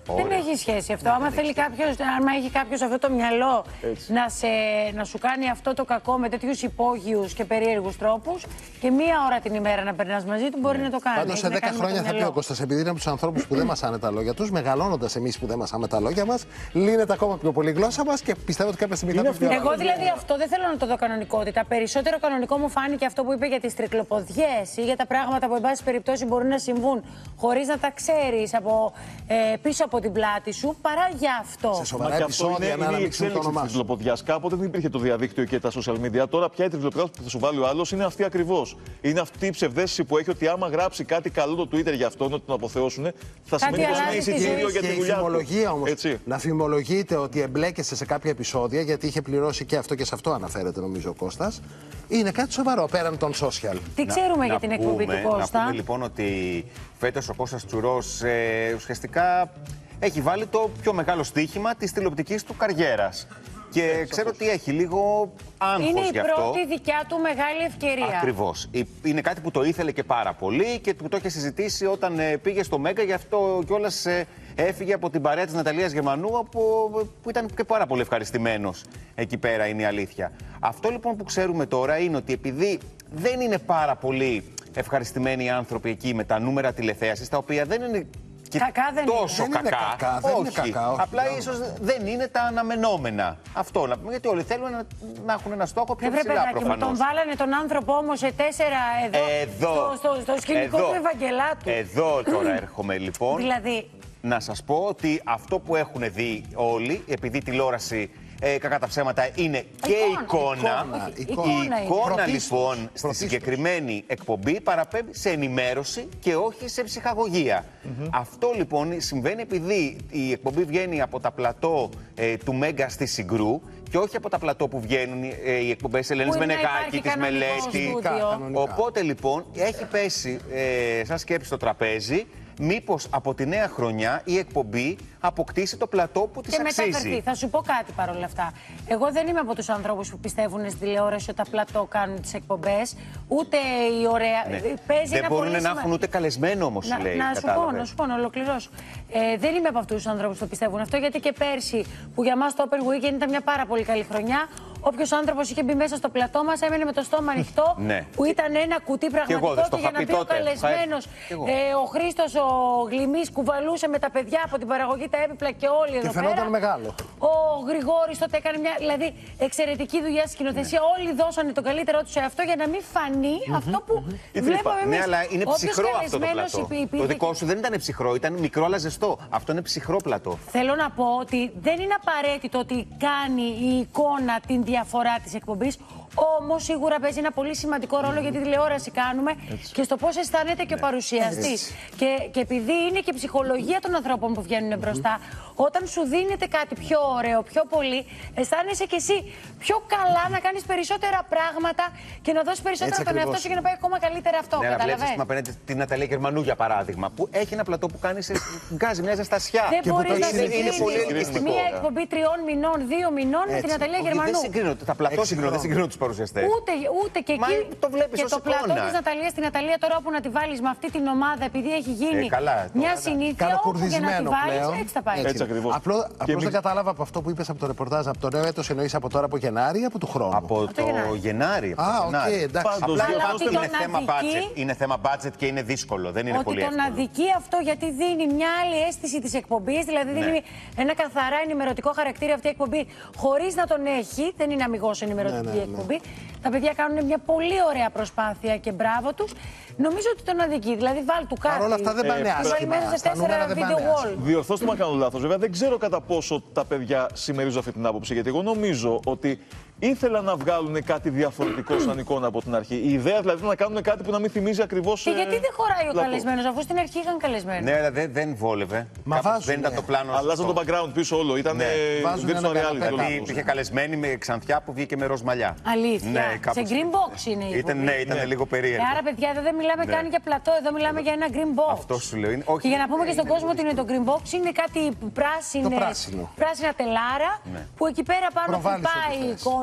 Δεν έχει σχέση αυτό. Άμα θέλει κάποιος, άμα έχει κάποιος αυτό το μυαλό να, σε, να σου κάνει αυτό το κακό με τέτοιους υπόγειους και περίεργους τρόπους και μία ώρα την ημέρα να περνάς μαζί του, μπορεί ναι. να το κάνει. Πάντως σε δέκα χρόνια θα πει ο Κώστας, επειδή είναι από τους ανθρώπους που δεν μασάνε τα λόγια τους, μεγαλώνοντας εμείς που δεν μασάμε τα λόγια μας, λύνεται ακόμα πιο πολύ η γλώσσα μας και πιστεύω ότι κάποια στιγμή θα πει. Εγώ δηλαδή αυτό δεν θέλω να το δω κανονικότητα. Περισσότερο κανονικό μου φάνηκε αυτό που είπε για τις τρικλοποδιές ή για τα πράγματα που, εν πάση περιπτώσει, μπορούν να συμβούν χωρίς να τα ξέρεις από, ε, πίσω από την πλάτη σου, παρά για αυτό. Σε σοβαρά επεισόδια να αναμειχθούν το όνομά σου. Τρικλοποδιάς. Κάποτε δεν υπήρχε το διαδίκτυο και τα social media. Τώρα πια η τρικλοποδιά που θα σου βάλει ο άλλος είναι αυτή ακριβώς. Είναι αυτή η ψευδαίσθηση που έχει ότι άμα γράψει κάτι καλό το Twitter για αυτόν, ότι τον αποθεώσουν, θα σημαίνει πως είναι εισιτήριο για τη δουλειά του. Φημολογία όμως. Να φημολογείται ότι εμπλέκεσαι σε κάποια επεισόδια, γιατί είχε πληρώσει και αυτό και σε αυτό αναφέρεται νομίζω ο Κώστας. Είναι κάτι σοβαρό πέραν των social. Τι ξέρουμε να, για να την εκπομπή πούμε, του Κώστα. Να πούμε λοιπόν ότι φέτος ο Κώστας Τσουρός ε, ουσιαστικά έχει βάλει το πιο μεγάλο στοίχημα της τηλεοπτικής του καριέρας. Και ε, ξέρω ότι έχει λίγο άγχος γι' αυτό. Είναι η πρώτη δικιά του μεγάλη ευκαιρία. Ακριβώς. Είναι κάτι που το ήθελε και πάρα πολύ και που το είχε συζητήσει όταν ε, πήγε στο Μέγκα. Γι' αυτό κιόλας ε, έφυγε από την παρέα της Ναταλίας Γερμανού, από, που ήταν και πάρα πολύ ευχαριστημένος εκεί πέρα, είναι η αλήθεια. Αυτό λοιπόν που ξέρουμε τώρα είναι ότι επειδή δεν είναι πάρα πολύ ευχαριστημένοι οι άνθρωποι εκεί με τα νούμερα τηλεθέασης, τα οποία δεν είναι και κακά δεν τόσο είναι. κακά. Δεν είναι κακά, δεν όχι. είναι κακά, όχι. Απλά ίσως δεν είναι τα αναμενόμενα. Αυτό να πούμε, γιατί όλοι θέλουν να, να έχουν ένα στόχο πιο ψηλά προφανώς. Τον βάλανε τον άνθρωπο όμως σε τέσσερα εδώ, εδώ στο, στο, στο σκηνικό εδώ, του Ευαγγελάτου. Εδώ τώρα έρχομαι λοιπόν. Δηλαδή... Να σας πω ότι αυτό που έχουν δει όλοι, επειδή τηλεόραση ε, κακά τα ψέματα είναι και εικόνα. εικόνα. Η εικόνα, εικόνα λοιπόν στη συγκεκριμένη εκπομπή παραπέμπει σε ενημέρωση και όχι σε ψυχαγωγία. Mm-hmm. Αυτό λοιπόν συμβαίνει επειδή η εκπομπή βγαίνει από τα πλατό ε, του Μέγκα στη Συγκρού και όχι από τα πλατό που βγαίνουν ε, οι εκπομπές Ελένης Μενεγάκη, της Μελέτη. Οπότε λοιπόν έχει πέσει ε, σαν σκέψη στο τραπέζι μήπως από τη νέα χρονιά η εκπομπή αποκτήσει το πλατό που της αξίζει. Και μεταφερθεί. Θα σου πω κάτι παρόλα αυτά. Εγώ δεν είμαι από τους ανθρώπους που πιστεύουν στην τηλεόραση ότι τα πλατό κάνουν τις εκπομπές, ούτε η ωραία. Ναι. Παίζει δεν ένα μπορούν πολύ να έχουν ούτε καλεσμένο όμως, να, λέει. Να σου πω, να σου πω, να ολοκληρώσω. Ε, δεν είμαι από αυτούς τους ανθρώπους που πιστεύουν αυτό, γιατί και πέρσι που για μας το Open Weekend ήταν μια πάρα πολύ καλή χρονιά. Όποιος άνθρωπος είχε μπει μέσα στο πλατό μας έμενε με το στόμα ανοιχτό, ναι. που ήταν ένα κουτί πραγματικό και, και για να μπει ο καλεσμένος. Ε, ο Χρήστος ο Γλυμής κουβαλούσε με τα παιδιά από την παραγωγή τα έπιπλα και όλοι εδώ πέρα. Και φαινόταν μεγάλο. Ο Γρηγόρης τότε έκανε μια δηλαδή, εξαιρετική δουλειά στη σκηνοθεσία. Ναι. Όλοι δώσανε το καλύτερό τους σε αυτό για να μην φανεί mm-hmm. αυτό που mm-hmm. βλέπαμε εμείς. Ναι, αλλά είναι ψυχρό αυτό το πλατό. Υπήρχε... Το δικό σου δεν ήταν ψυχρό, ήταν μικρό αλλά ζεστό. Αυτό είναι ψυχρό πλατό. Θέλω να πω ότι δεν είναι απαραίτητο ότι κάνει η εικόνα την διαφορά της εκπομπής. Όμως σίγουρα παίζει ένα πολύ σημαντικό ρόλο γιατί τηλεόραση κάνουμε έτσι. Και στο πώς αισθάνεται και ο παρουσιαστής. Και, και επειδή είναι και η ψυχολογία των ανθρώπων που βγαίνουν mm-hmm. μπροστά, όταν σου δίνεται κάτι πιο ωραίο, πιο πολύ, αισθάνεσαι κι εσύ πιο καλά να κάνεις περισσότερα πράγματα και να δώσεις περισσότερα από τον εαυτό σου για να πάει ακόμα καλύτερα αυτό. Ναι, καταλαβαίνεις. Να βλέπεις την Ναταλία Γερμανού για παράδειγμα, που έχει ένα πλατό που κάνει σε γκάζι, μια ζεστασιά. Δεν και μπορείς που να συγκρίνεις μια εκπομπή τριών μηνών, δύο μηνών με την Ναταλία Γερμανού. Δεν συγκρίνω, τα πλατό συγκρίνω, δεν συγκρίνω τους παρουσιαστές. Ούτε, ούτε και Μα εκεί. το βλέπεις και ως το εικόνα. πλατό της Ναταλίας στην Ναταλία τώρα όπου να τη βάλεις με αυτή την ομάδα, επειδή έχει γίνει ε, καλά, μια συνήθεια όπου για να τη βάλεις, έτσι θα πάει. Έτσι ακριβώς. Απλώς απλώς δεν κατάλαβα από αυτό που είπες από το ρεπορτάζ, από το νέο έτος εννοείς από τώρα από Γενάρη ή από του χρόνου. Από, από το Γενάρη. Γενάρη. Α, οκ, εντάξει. Απλά είναι αδική... θέμα budget. Είναι θέμα budget και είναι δύσκολο. Δεν είναι ότι πολύ εύκολο. Ότι τον αδικεί αυτό γιατί δίνει μια άλλη αίσθηση της εκπομπής, δηλαδή ναι. δίνει ένα καθαρά ενημερωτικό χαρακτήρα αυτή η εκπομπή, χωρίς να τον έχει. Δεν είναι αμιγώς ενημερωτική ναι, ναι, ναι. εκπομπή. Τα παιδιά κάνουν μια πολύ ωραία προσπάθεια και μπράβο τους. Νομίζω ότι τον αδικεί. Δηλαδή, βάλει του κάτι. Παρ' όλα αυτά δεν πάνε άσχημα. Μέσα σε τέσσερα video wall. Διορθώστε με αν κάνω λάθος. Βέβαια, δεν ξέρω κατά πόσο τα παιδιά συμμερίζουν αυτή την άποψη. Γιατί εγώ νομίζω ότι ήθελαν να βγάλουν κάτι διαφορετικό σαν εικόνα από την αρχή. Η ιδέα δηλαδή να κάνουν κάτι που να μην θυμίζει ακριβώς. Και γιατί δεν χωράει ο καλεσμένος, αφού στην αρχή είχαν καλεσμένο. Ναι, αλλά δεν, δεν βόλευε. Μα βάζουν, δεν ήταν το πλάνο. Αλλάζαν το background πίσω όλο. Ήταν ναι. virtual reality. Υπήρχε καλεσμένη με ξανθιά που βγήκε με ροζ μαλλιά. Αλήθεια. Ναι, σε green box είναι η ήταν, ναι, ήταν ναι. λίγο περίεργο. Άρα, παιδιά, εδώ δεν μιλάμε ναι. καν για πλατό, εδώ μιλάμε για ένα green box. Αυτό σου λέω. Είναι... Όχι, και για να πούμε και στον κόσμο ότι είναι το green box, είναι κάτι πράσινα τελάρα που εκεί πέρα πάνω χτυπάει η εικόνα.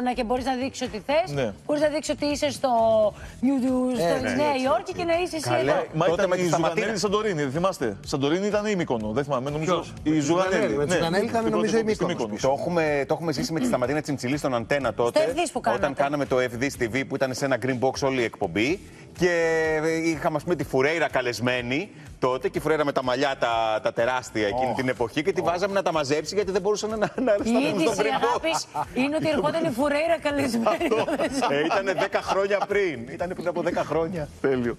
σύμπανα και μπορείς να δείξεις ό,τι θες. Ναι. Μπορείς να δείξεις ότι είσαι στο Ε, στη ναι, Νέα έτσι, Υόρκη και να είσαι εσύ εδώ. Μα Τότε ήταν με τη η Σταματίνα. Ζουγανέλη Σαντορίνη, δεν θυμάστε. Σαντορίνη ήταν ή Μύκονο, δεν θυμάμαι. Νομίζω. Η Ζουγανέλη, Ζουγανέλη. με τη Ζουγανέλη ήταν, νομίζω, η Μύκονος. Το έχουμε, το έχουμε ζήσει με τη Σταματίνα Τσιμψιλή στον Αντένα τότε. Στο εφ ντι που κάνατε. Όταν κάναμε το εφ ντι τι βι που ήταν σε ένα green box όλη η εκπομπή. Και είχαμε, ας πούμε, τη Φουρέιρα καλεσμένη τότε. Και η Φουρέιρα με τα μαλλιά τα, τα τεράστια εκείνη Oh. την εποχή. Και τη βάζαμε να τα μαζέψει γιατί δεν μπορούσαν να, να, να Η σταθούν στον είδηση green box. αγάπης είναι ότι ερχόταν η Φουρέιρα καλεσμένη. ε, ήτανε δέκα χρόνια πριν. Ήτανε πριν από δέκα χρόνια. Τέλειο.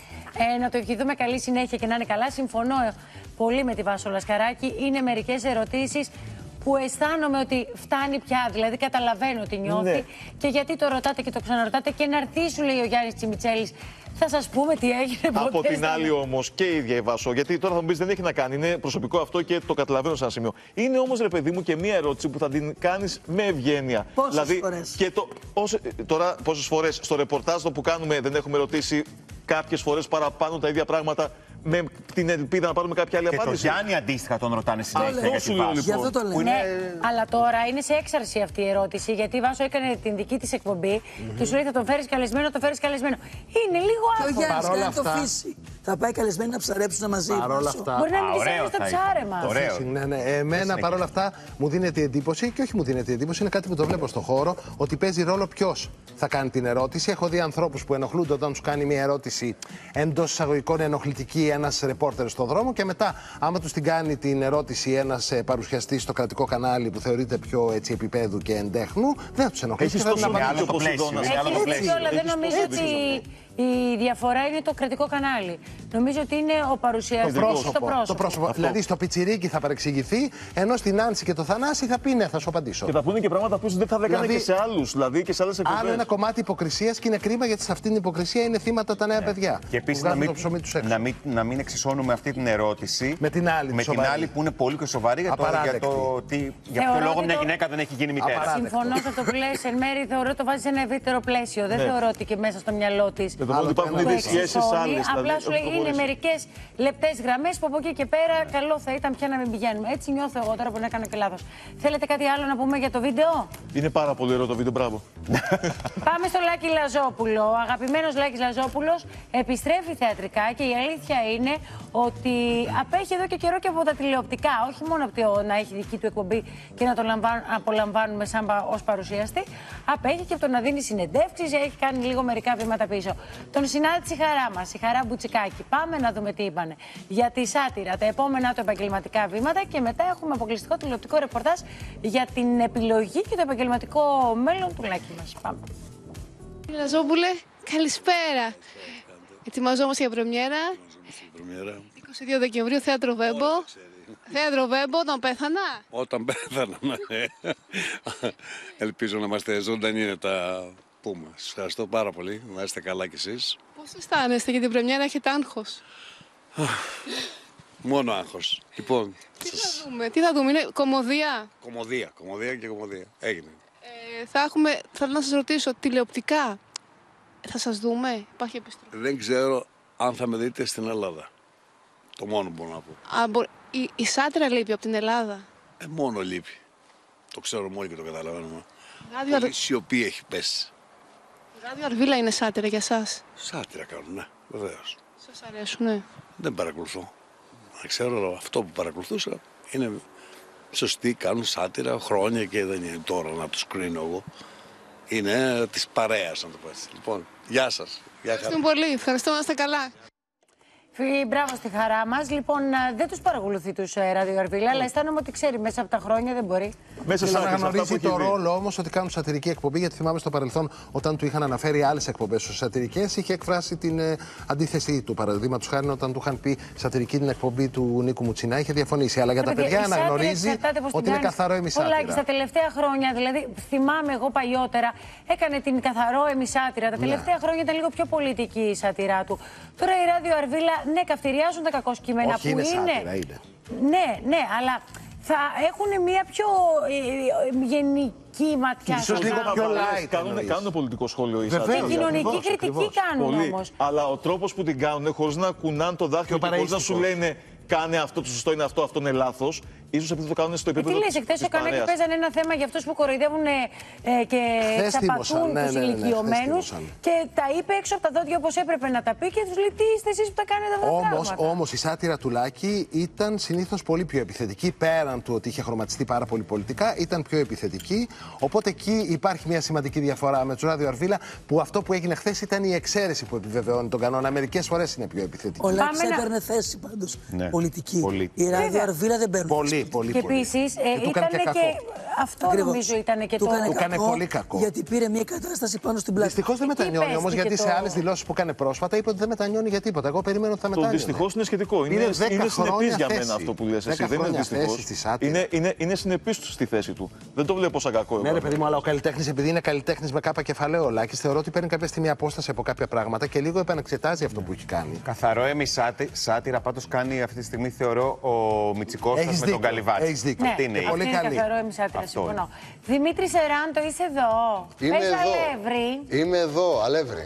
Ε, να το ευχηθούμε καλή συνέχεια και να είναι καλά. Συμφωνώ πολύ με τη Βάσο Λασκαράκη. Είναι μερικές ερωτήσεις που αισθάνομαι ότι φτάνει πια. Δηλαδή, καταλαβαίνω τι νιώθει Ναι. και γιατί το ρωτάτε και το ξαναρωτάτε. Και να έρθει, σου λέει ο Γιάννης Τσιμιτσέλης, θα σας πούμε τι έγινε. Από ποτέ την στα- άλλη όμως και η ίδια η Βάσο, γιατί τώρα θα μου πεις δεν έχει να κάνει, είναι προσωπικό αυτό και το καταλαβαίνω σε ένα σημείο. Είναι όμως, ρε παιδί μου, και μία ερώτηση που θα την κάνεις με ευγένεια. Πόσες δηλαδή, φορές? Και το, όσε- τώρα πόσες φορές στο ρεπορτάζ το που κάνουμε δεν έχουμε ρωτήσει κάποιες φορές παραπάνω τα ίδια πράγματα με την ελπίδα να πάρουμε κάποια άλλη Και το απάντηση. Γιάννη αντίστοιχα τον ρωτάνε συνέχεια. Αυτό για σου τη λέω, Βάσο. λοιπόν. Γι' αυτό το λέω. Που είναι- Ναι, αλλά τώρα είναι σε έξαρση αυτή η ερώτηση. Γιατί η Βάσο έκανε την δική της εκπομπή και σου λέει θα τον φέρεις καλεσμένο, τον φέρεις καλεσμένο. Είναι λίγο Και ο άκουρο. Γιάννης Παρόλα κάνει το αυτά- φύση. Θα πάει καλεσμένοι να ψαρέψουν μαζί. Παρόλα Βάσο. αυτά- Μπορεί να Α, μην της ωραίο έρθει το θα ήταν. ψάρεμα. Ωραίο. Ναι, ναι. Εμένα παρόλα αυτά μου δίνεται η εντύπωση, και όχι μου δίνεται η εντύπωση, είναι κάτι που το βλέπω στο χώρο, ότι παίζει ρόλο ποιο θα κάνει την ερώτηση. Έχω δει ανθρώπους που ενοχλούνται όταν του κάνει μια ερώτηση εντός εισαγωγικών ενοχλητική ένας ρεπόρτερ στον δρόμο και μετά, άμα του την κάνει την ερώτηση ένας ε, παρουσιαστής στο κρατικό κανάλι που θεωρείται πιο έτσι, επίπεδου και εντέχνου, δεν θα του ενοχλήσει. Έχεις και θα τόσο την δίκιο, απαντήσει. άλλο το πλαίσιο, Ποσειδώνας. είναι άλλο το Έχει πλαίσιο. δίκιο, αλλά δεν Έχεις νομίζω τόσο ότι δίκιο. η διαφορά είναι το κρατικό κανάλι. Νομίζω ότι είναι ο παρουσιαστής. Το πρόσωπο. Το πρόσωπο. Το πρόσωπο. Αυτό. Δηλαδή στο πιτσιρίκι θα παρεξηγηθεί, ενώ στην Άνση και το Θανάση θα πει ναι, θα σου απαντήσω. Και θα πούνε και πράγματα που δεν θα έκανε Δηλαδή, και σε άλλους, δηλαδή και σε άλλες εκπομπές. Άλλο ένα κομμάτι υποκρισία και είναι κρίμα γιατί σε αυτήν την υποκρισία είναι θύματα τα νέα παιδιά. Και επίσης που να βγάζουν μην, το ψωμί τους έξω. να, μην, να μην εξισώνουμε αυτή την ερώτηση Με την άλλη, με την σοβαρή. άλλη που είναι πολύ και σοβαρή για το, για Απαράδεκτη. το τι, για ποιο Θεωρώ λόγο ότι μια το- γυναίκα δεν έχει γίνει μητέρα. Απαράδεκτη. Συμφωνώ σε αυτό που λες. Εν μέρει θεωρώ ότι το βάζει σε ένα ευρύτερο πλαίσιο. Δεν Ναι. θεωρώ ότι και μέσα στο μυαλό τη. Με το μόνο ότι υπάρχουν το ήδη ένα. σχέσεις άλλες. Απλά δηλαδή, σου λέει όχι είναι προχωρήσει. μερικέ λεπτέ γραμμέ που από εκεί και πέρα καλό θα ήταν πια να μην πηγαίνουμε. Έτσι νιώθω εγώ τώρα που να κάνω και λάθο. Θέλετε κάτι άλλο να πούμε για το βίντεο? Είναι πάρα πολύ ωραίο το βίντεο, μπράβο. Πάμε στο Λάκη Λαζόπουλο. Ο αγαπημένος Λάκης Λαζόπουλος επιστρέφει θεατρικά και η αλήθεια είναι ότι απέχει εδώ και καιρό και από τα τηλεοπτικά. Όχι μόνο από το να έχει δική του εκπομπή και να τον λαμβάν- απολαμβάνουμε σαν πα- ως παρουσιαστή, απέχει και από το να δίνει συνεντεύξεις. Έχει κάνει λίγο μερικά βήματα πίσω. Τον συνάντησε η χαρά μας, η Χαρά Μπουτσικάκη. Πάμε να δούμε τι είπανε για τη σάτυρα, τα επόμενα του επαγγελματικά βήματα και μετά έχουμε αποκλειστικό τηλεοπτικό ρεπορτάζ για την επιλογή και το επαγγελματικό μέλλον του Λάκη μας. Πάμε. Κύριε Λαζόπουλε, καλησπέρα. Ετοιμαζόμαστε για πρεμιέρα. είκοσι δύο Δεκεμβρίου, Θέατρο Βέμπο. Θέατρο Βέμπο, όταν πέθανα. Όταν πέθανα, ναι. Ελπίζω να είμαστε ζωντανοί να τα πούμε. Σας ευχαριστώ πάρα πολύ. Να είστε καλά κι εσείς. Πώς αισθάνεστε για την πρεμιέρα, έχετε άγχος? Μόνο άγχος. Λοιπόν, Τι σας... θα δούμε, τι θα δούμε, είναι κωμωδία. Κωμωδία, κωμωδία και κωμωδία. Έγινε. Ε, θα έχουμε, θέλω να σας ρωτήσω, τηλεοπτικά θα σας δούμε, υπάρχει επιστροφή? Δεν ξέρω αν θα με δείτε στην Ελλάδα. Το μόνο που μπορώ να πω. Α, μπο- η, η σάτυρα λείπει από την Ελλάδα. Ε, μόνο λείπει. Το ξέρουμε όλοι και το καταλαβαίνουμε. Ράδιο, Αρ... Πολύ σιωπή έχει πέσει. Ράδιο Αρβίλα είναι σάτυρα για σας. Σάτυρα κάνουν, ναι, βεβαίως. Σας αρέσουνε? Δεν παρακολουθώ. Να ξέρω, αλλά αυτό που παρακολουθούσα είναι σωστοί, κάνουν σάτυρα χρόνια και δεν είναι τώρα να τους κρίνω εγώ. Είναι της παρέας, να το πω έτσι. Λοιπόν, γεια σας. Γεια χαρά. Ευχαριστούμε πολύ, ευχαριστώ, να είστε καλά. Φίλοι, μπράβο στη χαρά μας. Λοιπόν, α, δεν τους παρακολουθεί τους ε, Ράδιο Αρβίλα, αλλά αισθάνομαι ότι ξέρει μέσα από τα χρόνια δεν μπορεί. Μέσα Και σε να άκρες, αυτά που αναγνωρίζει έχει το δει. ρόλο όμως ότι κάνουν σατυρική εκπομπή, γιατί θυμάμαι στο παρελθόν όταν του είχαν αναφέρει άλλες εκπομπές ως σατυρικές, είχε εκφράσει την ε, αντίθεσή του. Παραδείγματος χάρη, όταν του είχαν πει σατυρική την εκπομπή του Νίκου Μουτσινά, είχε διαφωνήσει. Αλλά για τα Παιδιά, παιδιά η σάτυρα αναγνωρίζει εξαρτάται πώς την ότι είναι κάνεις. καθαρό Ο Λάκης εμισάτυρα. τα τελευταία χρόνια, δηλαδή θυμάμαι εγώ παλιότερα, έκανε την καθαρό εμισάτυρα. Τα τελευταία χρόνια ήταν λίγο πιο πολιτική η σάτυρά του. Τώρα η Ράδιο Αρβίλα, ναι, καυτηριάζουν τα κακό κείμενα Όχι, που είναι είναι. σάτυρα, είναι. Ναι, ναι, αλλά θα έχουν μια πιο ε, ε, γενική ματιά. Ίσως στο λίγο πράγμα. πιο light. Κάνουν, κάνουν πολιτικό σχόλιο οι σάτυρες. Και κοινωνική κριτική κάνουν Πολύ. όμως. Αλλά ο τρόπος που την κάνουν, χωρίς να κουνάνε το δάχτυλο και χωρίς να σου λένε κάνε αυτό, το σωστό είναι αυτό, αυτό είναι λάθος, Ίσως επειδή το κάνουν στο επίπεδο. Τι λες, εχθές στο κανάλι παίζανε ένα θέμα για αυτούς που κοροϊδεύουν ε, και εξαπατούν ναι, τους ναι, ναι, ναι, ηλικιωμένους. Και τα είπε έξω από τα δόντια όπως έπρεπε να τα πει και τους λέει: τι είστε εσείς που τα κάνετε αυτά τα πράγματα. Όμως η σάτυρα του Λάκη ήταν συνήθως πολύ πιο επιθετική. Πέραν του ότι είχε χρωματιστεί πάρα πολύ πολιτικά, ήταν πιο επιθετική. Οπότε εκεί υπάρχει μια σημαντική διαφορά με τον Ράδιο Αρβίλα, που αυτό που έγινε χθες ήταν η εξαίρεση που επιβεβαιώνει τον κανόνα. Μερικές φορές είναι πιο επιθετική. Ο Λάκης έπαιρνε θέση πάντως ναι. πολιτική. Πολύ. Η Ράδιο Αρβίλα δεν παίρνει. Πολύ, πολύ. Και επίσης ε, ήταν και, και αυτό Ακριβώς. νομίζω ήταν και του το. Έκανε του έκανε πολύ κακό. Γιατί πήρε μια κατάσταση πάνω στην πλάτη. Δυστυχώς δεν μετανιώνει όμως, γιατί το... σε άλλες δηλώσεις που έκανε πρόσφατα είπε ότι δεν μετανιώνει για τίποτα. Εγώ περίμενα ότι θα μετανιώνει. Το δυστυχώς είναι σχετικό. Είναι, είναι συνεπής για μένα αυτό που λες εσύ. Δεν είναι δυστυχώς. Είναι, είναι, είναι συνεπής στη θέση του. Δεν το βλέπω σαν κακό. Ναι, ρε παιδί μου, αλλά ο καλλιτέχνης, επειδή είναι καλλιτέχνης με κάπα κεφαλαίο, ο Λάκης, θεωρώ ότι παίρνει κάποια στιγμή απόσταση από κάποια πράγματα και λίγο επαναξετάζει αυτό που έχει κάνει. Καθαρό έμι σάτυρα πάντως κάνει αυτή τη στιγμή, θεωρώ, ο Μητσικώστας με τον Καλυβάτη. Έχεις δίκιο. Ναι, αυτή είναι, αυτή είναι καθαρό έμι σάτυρα, συμφωνώ. Δημήτρη Σεράντο, είσαι εδώ. Είμαι Πες εδώ. Αλεύρι. Είμαι εδώ, Αλεύρι.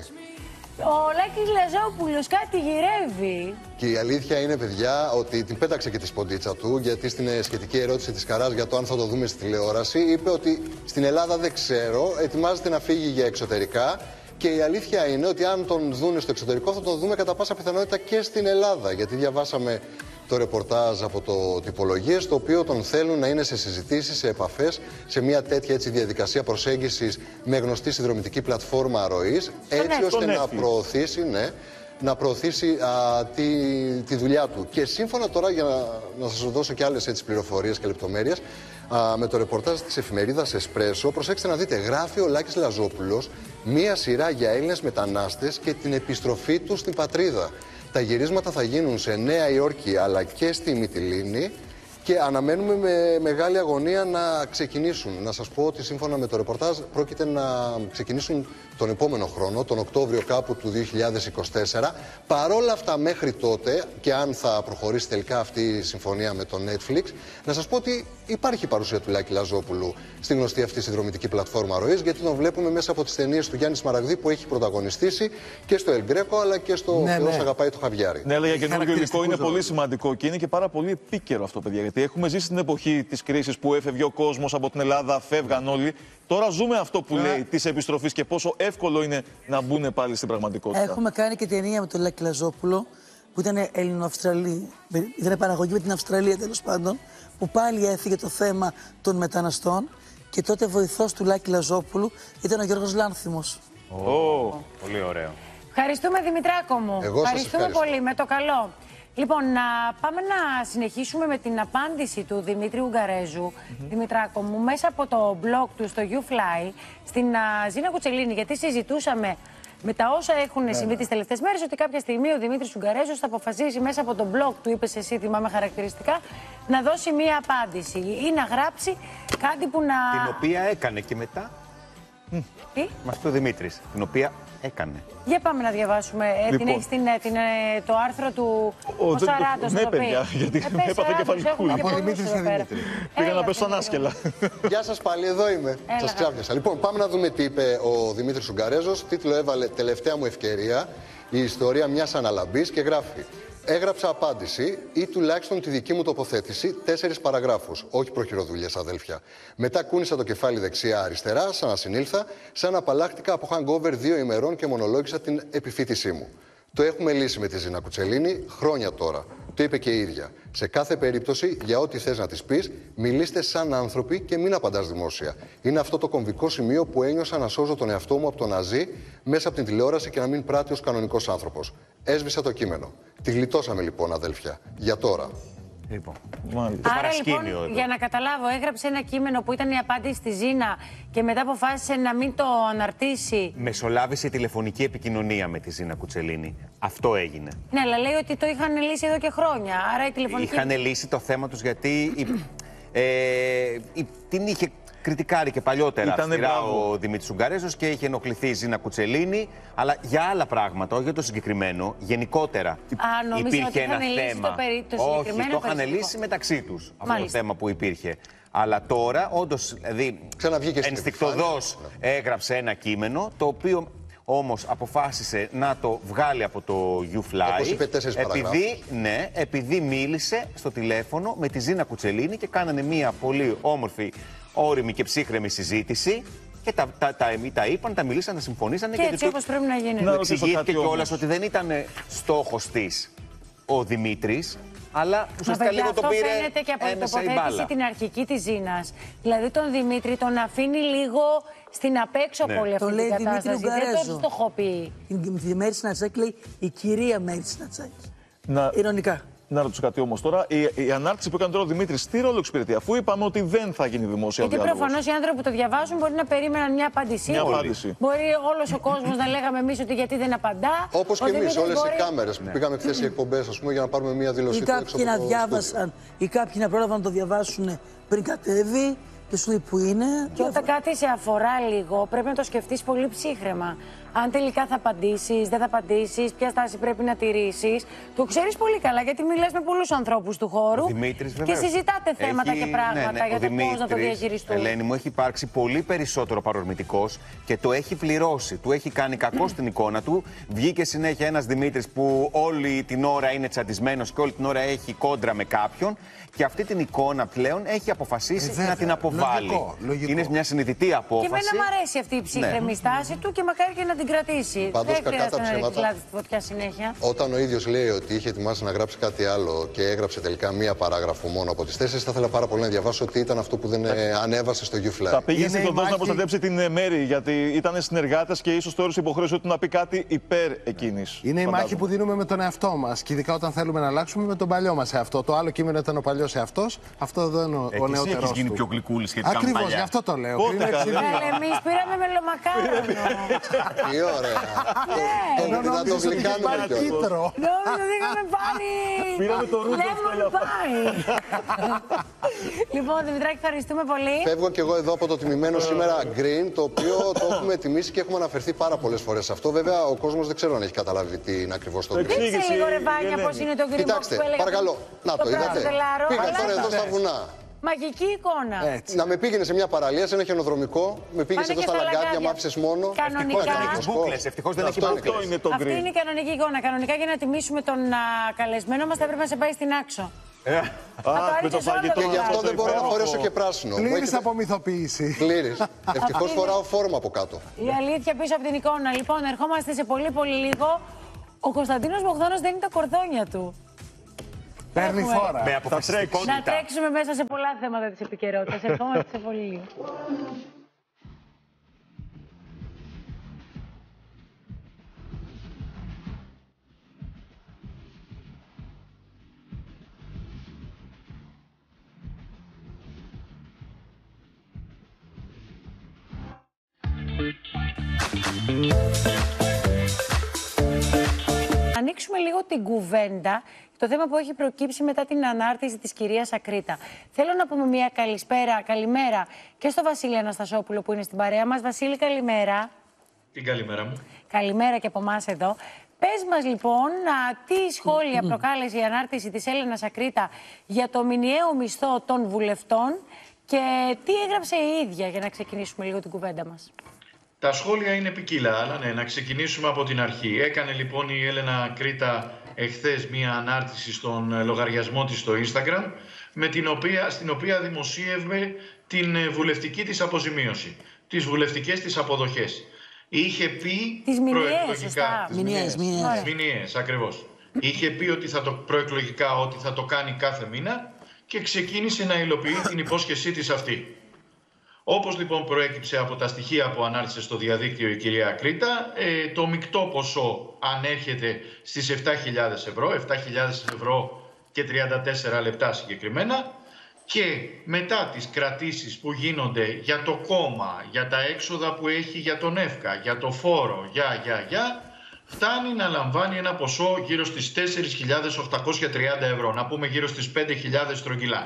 Ο Λάκης Λαζόπουλος κάτι γυρεύει. Και η αλήθεια είναι, παιδιά, ότι την πέταξε και τη σποντίτσα του, γιατί στην σχετική ερώτηση της Καράς για το αν θα το δούμε στη τηλεόραση, είπε ότι στην Ελλάδα δεν ξέρω, ετοιμάζεται να φύγει για εξωτερικά. Και η αλήθεια είναι ότι αν τον δούνε στο εξωτερικό, θα τον δούμε κατά πάσα πιθανότητα και στην Ελλάδα. Γιατί διαβάσαμε το ρεπορτάζ από το Τυπολογίες, το οποίο τον θέλουν να είναι σε συζητήσεις, σε επαφές, σε μια τέτοια έτσι, διαδικασία προσέγγισης με γνωστή συνδρομητική πλατφόρμα ροής, έτσι ώστε να προωθήσει, ναι, να προωθήσει α, τη, τη δουλειά του. Και σύμφωνα τώρα, για να, να σας δώσω και άλλες έτσι, πληροφορίες και λεπτομέρειες, α, με το ρεπορτάζ της εφημερίδας Εσπρέσο, προσέξτε να δείτε, γράφει ο Λάκης Λαζόπουλος μία σειρά για Έλληνες μετανάστες και την επιστροφή τους στην πατρίδα. Τα γυρίσματα θα γίνουν σε Νέα Υόρκη αλλά και στη Μυτιλήνη και αναμένουμε με μεγάλη αγωνία να ξεκινήσουν. Να σας πω ότι σύμφωνα με το ρεπορτάζ πρόκειται να ξεκινήσουν τον επόμενο χρόνο, τον Οκτώβριο κάπου του δύο χιλιάδες είκοσι τέσσερα. Παρόλα αυτά μέχρι τότε, και αν θα προχωρήσει τελικά αυτή η συμφωνία με το Netflix, να σας πω ότι υπάρχει παρουσία του Λάκη Λαζόπουλου στην γνωστή αυτή συνδρομητική πλατφόρμα ροής, γιατί τον βλέπουμε μέσα από τις ταινίες του Γιάννη Σμαραγδί που έχει πρωταγωνιστήσει και στο Ελγκρέκο αλλά και στο ναι, Θεός ναι. αγαπάει το Χαβιάρι. Ναι, αλλά για καινούργιο υλικό είναι πολύ σημαντικό και είναι και πάρα πολύ επίκαιρο αυτό, παιδιά. Γιατί έχουμε ζήσει την εποχή της κρίσης που έφευγε ο κόσμος από την Ελλάδα, φεύγαν όλοι. Τώρα ζούμε αυτό που λέει της επιστροφής και πόσο εύκολο είναι να μπουν πάλι στην πραγματικότητα. Έχουμε κάνει και ταινία με τον Λάκη Λαζόπουλο, που ήταν Ελληνοαυστραλή. Ήταν παραγωγή με την Αυστραλία τέλος πάντων, που πάλι έφυγε το θέμα των μεταναστών και τότε βοηθός του Λάκη Λαζόπουλου ήταν ο Γιώργος Λάνθιμος. Oh, πολύ ωραίο. Ευχαριστούμε, Δημητράκο μου. Εγώ σας Ευχαριστούμε ευχαριστώ. πολύ, με το καλό. Λοιπόν, να πάμε να συνεχίσουμε με την απάντηση του Δημήτρη Ουγγαρέζου, mm-hmm. Δημητράκο μου, μέσα από το blog του στο YouFly, στην α, Ζήνα Κουτσελίνη, γιατί συζητούσαμε με τα όσα έχουν yeah. συμβεί τις τελευταίες μέρες, ότι κάποια στιγμή ο Δημήτρης Ουγγαρέζος θα αποφασίσει μέσα από το blog του, είπες εσύ, θυμάμαι χαρακτηριστικά, να δώσει μία απάντηση ή να γράψει κάτι που να... Την οποία έκανε και μετά. Τι? Μας πει ο Δημήτρης, την οποία έκανε. Για πάμε να διαβάσουμε. Ε, Λοιπόν. την έχεις την, την, ε, το άρθρο του Ο, ο δεν το- Σαράτος. ναι, το πει. παιδιά, γιατί Ε, με πες, έπαθε Σαράτος, κεφαλικούλα. έχουμε και Από πολλούς Δημήτρη εδώ σε πέρα. Δημήτρη. Πήγα Έλα, να πέσω Δημήτρη. ανάσκελα. Γεια σας πάλι, εδώ είμαι. Έλα. Σας ξάπιασα. Λοιπόν, πάμε να δούμε τι είπε ο Δημήτρης Ουγγαρέζος. Τίτλο έβαλε «Τελευταία μου ευκαιρία, η ιστορία μιας αναλαμπής» και γράφει «Έγραψα απάντηση ή τουλάχιστον τη δική μου τοποθέτηση, τέσσερις παραγράφους, όχι προχειροδουλειές αδέλφια. Μετά κούνησα το κεφάλι δεξιά-αριστερά, σαν να συνήλθα, σαν να απαλλάχτηκα από hangover δύο ημερών και μονολόγησα την επιφύτησή μου. Το έχουμε λύσει με τη Ζήνα Κουτσελίνη χρόνια τώρα. Το είπε και η ίδια. Σε κάθε περίπτωση, για ό,τι θες να της πεις, μιλήστε σαν άνθρωποι και μην απαντάς δημόσια. Είναι αυτό το κομβικό σημείο που ένιωσα να σώζω τον εαυτό μου από το να ζει μέσα από την τηλεόραση και να μην πράττει ως κανονικός άνθρωπος. Έσβησα το κείμενο. Τη γλιτώσαμε λοιπόν, αδέλφια. Για τώρα. Λοιπόν. Άρα λοιπόν, για να καταλάβω, έγραψε ένα κείμενο που ήταν η απάντηση στη Ζήνα και μετά αποφάσισε να μην το αναρτήσει. Μεσολάβησε τηλεφωνική επικοινωνία με τη Ζήνα Κουτσελίνη. Αυτό έγινε. Ναι, αλλά λέει ότι το είχαν λύσει εδώ και χρόνια. Άρα η τηλεφωνική. Είχαν λύσει το θέμα τους γιατί η, ε, η, την είχε κριτικάρει και παλιότερα αυστηρά ο Δημήτρης Ουγγαρέζος και είχε ενοχληθεί η Ζήνα Κουτσελίνη. Αλλά για άλλα πράγματα, όχι για το συγκεκριμένο, γενικότερα Α, νόμιζα υπήρχε ότι ένα είχαν λύσει θέμα. το περί- το συγκεκριμένο όχι, το είχαν περιστατικό. λύσει μεταξύ τους αυτό Μάλιστα. το θέμα που υπήρχε. Αλλά τώρα, όντως, δηλαδή, ενστικτωδώς έγραψε ένα κείμενο το οποίο Όμως αποφάσισε να το βγάλει από το YouFly. Όπως είπε, τέσσερις επειδή, ναι, επειδή μίλησε στο τηλέφωνο με τη Ζίνα Κουτσελίνη και κάνανε μια πολύ όμορφη, όριμη και ψύχρεμη συζήτηση. Και τα, τα, τα, τα είπαν, τα μιλήσαν, τα συμφωνήσανε. Και, και έτσι όπως πρέπει να γίνει. Να εξηγήθηκε κιόλας ότι δεν ήταν στόχος της ο Δημήτρης, αλλά ουσιαστικά λίγο το πήρε. Αυτό φαίνεται και από την τοποθέτηση την αρχική της Ζήνας. Δηλαδή τον Δημήτρη τον αφήνει λίγο στην απέξω ναι. από όλη αυτή τον την λέει κατάσταση. Δεν τον στοχοποιεί. Τη Μέρη Σνατσάκη λέει η κυρία Μέρη Σνατσάκη. Να... Ειρωνικά. Να ρωτήσω κάτι όμως τώρα. Η, η ανάρτηση που έκανε τώρα ο Δημήτρης, τι ρόλο εξυπηρετεί, αφού είπαμε ότι δεν θα γίνει δημόσια διάλογος. Γιατί προφανώς οι άνθρωποι που το διαβάζουν μπορεί να περίμεναν μια απάντησή. Μια απάντηση. Μπορεί όλος ο κόσμος να λέγαμε εμείς ότι γιατί δεν απαντά. Όπως και εμείς, όλες μπορεί... οι κάμερες που πήγαμε χθες οι εκπομπές, ας πούμε, για να πάρουμε μια δήλωση. Ή κάποιοι να διάβασαν, ή κάποιοι να πρόλαβαν να το διαβάσουν πριν κατέβει. Και σου λέει που είναι. Και όταν κάτι σε αφορά λίγο, πρέπει να το σκεφτείς πολύ ψύχρεμα. Αν τελικά θα απαντήσεις, δεν θα απαντήσεις, ποια στάση πρέπει να τηρήσεις. Το ξέρεις πολύ καλά, γιατί μιλάς με πολλούς ανθρώπους του χώρου. Δημήτρης, και συζητάτε θέματα έχει... και πράγματα ναι, ναι, για το Δημήτρης, πώς να το διαχειριστούν. Ελένη μου, έχει υπάρξει πολύ περισσότερο παρορμητικός και το έχει πληρώσει. Του έχει κάνει κακό στην εικόνα του. Βγήκε συνέχεια ένας Δημήτρης που όλη την ώρα είναι τσαντισμένος και όλη την ώρα έχει κόντρα με κάποιον. Και αυτή την εικόνα πλέον έχει αποφασίσει ε, να την αποβάλει. Λογικό, λογικό. Είναι μια συνειδητή απόφαση. Και εμένα μου αρέσει αυτή η ψύχρεμη ναι. στάση του και μακάρι και να την κρατήσει. Πάντως, δεν χρειάζεται να ρίξει λάδι στη φωτιά συνέχεια. Όταν ο ίδιος λέει ότι είχε ετοιμάσει να γράψει κάτι άλλο και έγραψε τελικά μία παράγραφο μόνο από τις τέσσερις, θα ήθελα πάρα πολύ να διαβάσω ότι ήταν αυτό που δεν ε, ανέβασε στο YouFly. Θα πήγε στην Κοντός να προστατέψει την Μέρη, γιατί ήταν συνεργάτες και ίσως θεώρησε υποχρέωση του να πει κάτι υπέρ εκείνης. Είναι η μάχη που δίνουμε με τον εαυτό μας. Και ειδικά όταν θέλουμε να αλλάξουμε με τον παλιό μας εαυτό. Το άλλο κείμενο ήταν ο παλιός εαυτός. Αυτό εδώ είναι ο, ο νεότερος του. Έχεις γίνει πιο γλυκούλης σχετικά. Ακριβώς, γι' αυτό το λέω. Πότε εμείς πήραμε μελομακάρονο. Τι ωραία. Να το γλυκάνουμε κιόλας. Νόμιζα ότι είχαμε πάρει Πήραμε το ρούχο lemon pie. Λοιπόν, Δημητράκη, ευχαριστούμε πολύ. Φεύγω κι εγώ εδώ από το τιμημένο σήμερα Green, το οποίο το έχουμε τιμήσει και έχουμε αναφερθεί πάρα πολλές φορές σε αυτό. Βέβαια, ο κόσμος δεν ξέρω αν έχει καταλάβει τι είναι ακριβώς το Green. Δείξε λίγο, ρε Βάνια, πώς είναι το Green. Κοιτάξτε, παρακαλώ. Να το είδατε. Πήγα τώρα εδώ στα βουνά. Μαγική εικόνα. Έτσι. Να με πήγαινε σε μια παραλία, σε ένα χιονοδρομικό, με πήγε εδώ στα λαγκάδια, μ' άφησες μόνο. Κανονικά. Ευτυχώς δεν έχει μπούκλες. Αυτή είναι η κανονική εικόνα. Κανονικά για να τιμήσουμε τον α, καλεσμένο μας θα πρέπει να σε πάει στην Άξο. Ε, α, με το φαγητό. Και γι' αυτό δεν μπορώ να φορέσω και πράσινο. Πλήρης απομυθοποίηση. Πλήρης. Ευτυχώς φοράω φόρμα από κάτω. Η αλήθεια πίσω από την εικόνα. Λοιπόν, ερχόμαστε σε πολύ πολύ λίγο. Ο Κωνσταντίνος Μπογδάνος δεν είναι τα κορδόνια του. Παίρνει φόρα. Με αποφασιστικότητα. Να τρέξουμε μέσα σε πολλά θέματα της επικαιρότητας. Ερχόμαστε σε πολύ λίγο. Ανοίξουμε λίγο την κουβέντα, το θέμα που έχει προκύψει μετά την ανάρτηση της κυρίας Ακρίτα. Θέλω να πούμε μια καλησπέρα, καλημέρα και στο Βασίλη Αναστασόπουλο που είναι στην παρέα μας. Βασίλη, καλημέρα. Την καλημέρα μου. Καλημέρα και από εμάς εδώ. Πες μας λοιπόν τι σχόλια προκάλεσε η ανάρτηση της Έλενας Ακρίτα για το μηνιαίο μισθό των βουλευτών και τι έγραψε η ίδια, για να ξεκινήσουμε λίγο την κουβέντα μας. Τα σχόλια είναι ποικίλα, αλλά ναι, να ξεκινήσουμε από την αρχή. Έκανε λοιπόν η Έλενα Ακρίτα εχθές μία ανάρτηση στον λογαριασμό της στο Instagram, με την οποία, στην οποία δημοσίευε την βουλευτική της αποζημίωση, τις βουλευτικές της αποδοχές. Είχε πει τις προεκλογικά... Τις μηνιαίες, μηνιαίες. Τις μηνιαίες, ακριβώς. Είχε πει ότι θα το προεκλογικά ότι θα το κάνει κάθε μήνα και ξεκίνησε να υλοποιεί την υπόσχεσή της αυτή. Όπως λοιπόν προέκυψε από τα στοιχεία που ανάρτησε στο διαδίκτυο η κυρία Ακρίτα, ε, το μεικτό ποσό ανέρχεται στις επτά χιλιάδες ευρώ, επτά χιλιάδες ευρώ και τριάντα τέσσερα λεπτά συγκεκριμένα, και μετά τις κρατήσεις που γίνονται για το κόμμα, για τα έξοδα που έχει για τον ΕΦΚΑ, για το φόρο, για, για, για, φτάνει να λαμβάνει ένα ποσό γύρω στις τέσσερις χιλιάδες οκτακόσια τριάντα ευρώ, να πούμε γύρω στις πέντε χιλιάδες στρογγυλά.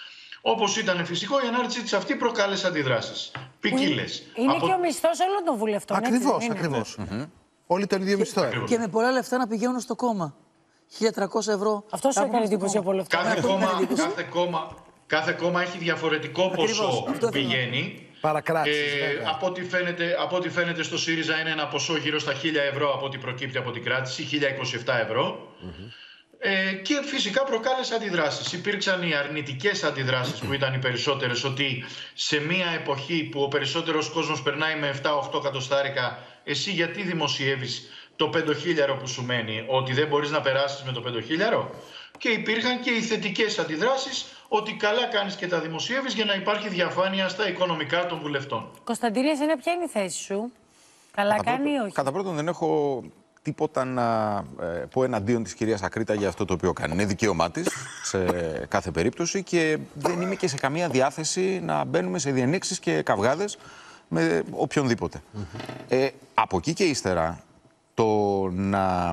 Όπως ήταν φυσικό, η ανάρτηση της αυτή προκάλεσε αντιδράσεις ποικίλες. Είναι από... και ο μισθός όλων των βουλευτών. Ακριβώς, ακριβώς. Mm-hmm. Όλοι τον ίδιο μισθό έχουν. Και με πολλά λεφτά να πηγαίνουν στο κόμμα. χίλια τριακόσια ευρώ. Αυτό σου έκανε εντύπωση από όλα αυτά. Κάθε κόμμα, κάθε, κόμμα, κάθε κόμμα έχει διαφορετικό ποσό που πηγαίνει. Παρακράτησης, Ε, από, ό,τι φαίνεται, από ό,τι φαίνεται στο ΣΥΡΙΖΑ είναι ένα ποσό γύρω στα χίλια ευρώ από ό,τι προκύπτει από την κράτηση, χίλια είκοσι επτά ευρώ. Mm-hmm. Ε, και φυσικά προκάλεσε αντιδράσεις. Υπήρξαν οι αρνητικές αντιδράσεις που ήταν οι περισσότερες, ότι σε μια εποχή που ο περισσότερος κόσμος περνάει με επτά οχτώ εκατοστάρικα, εσύ γιατί δημοσιεύεις το πεντοχίλιαρο που σου μένει, ότι δεν μπορείς να περάσεις με το πεντοχίλιαρο. Και υπήρχαν και οι θετικές αντιδράσεις, ότι καλά κάνεις και τα δημοσιεύεις για να υπάρχει διαφάνεια στα οικονομικά των βουλευτών. Κωνσταντίνε, εσένα ποια είναι η θέση σου? Καλά Κατά κάνει πρώτον, ή όχι? Κατά πρώτον, δεν έχω τίποτα να ε, πω εναντίον της κυρίας Ακρίτα για αυτό το οποίο κάνει. Είναι δικαίωμά της σε κάθε περίπτωση και δεν είμαι και σε καμία διάθεση να μπαίνουμε σε διενέξεις και καυγάδες με οποιονδήποτε. Mm-hmm. ε, από εκεί και ύστερα, το να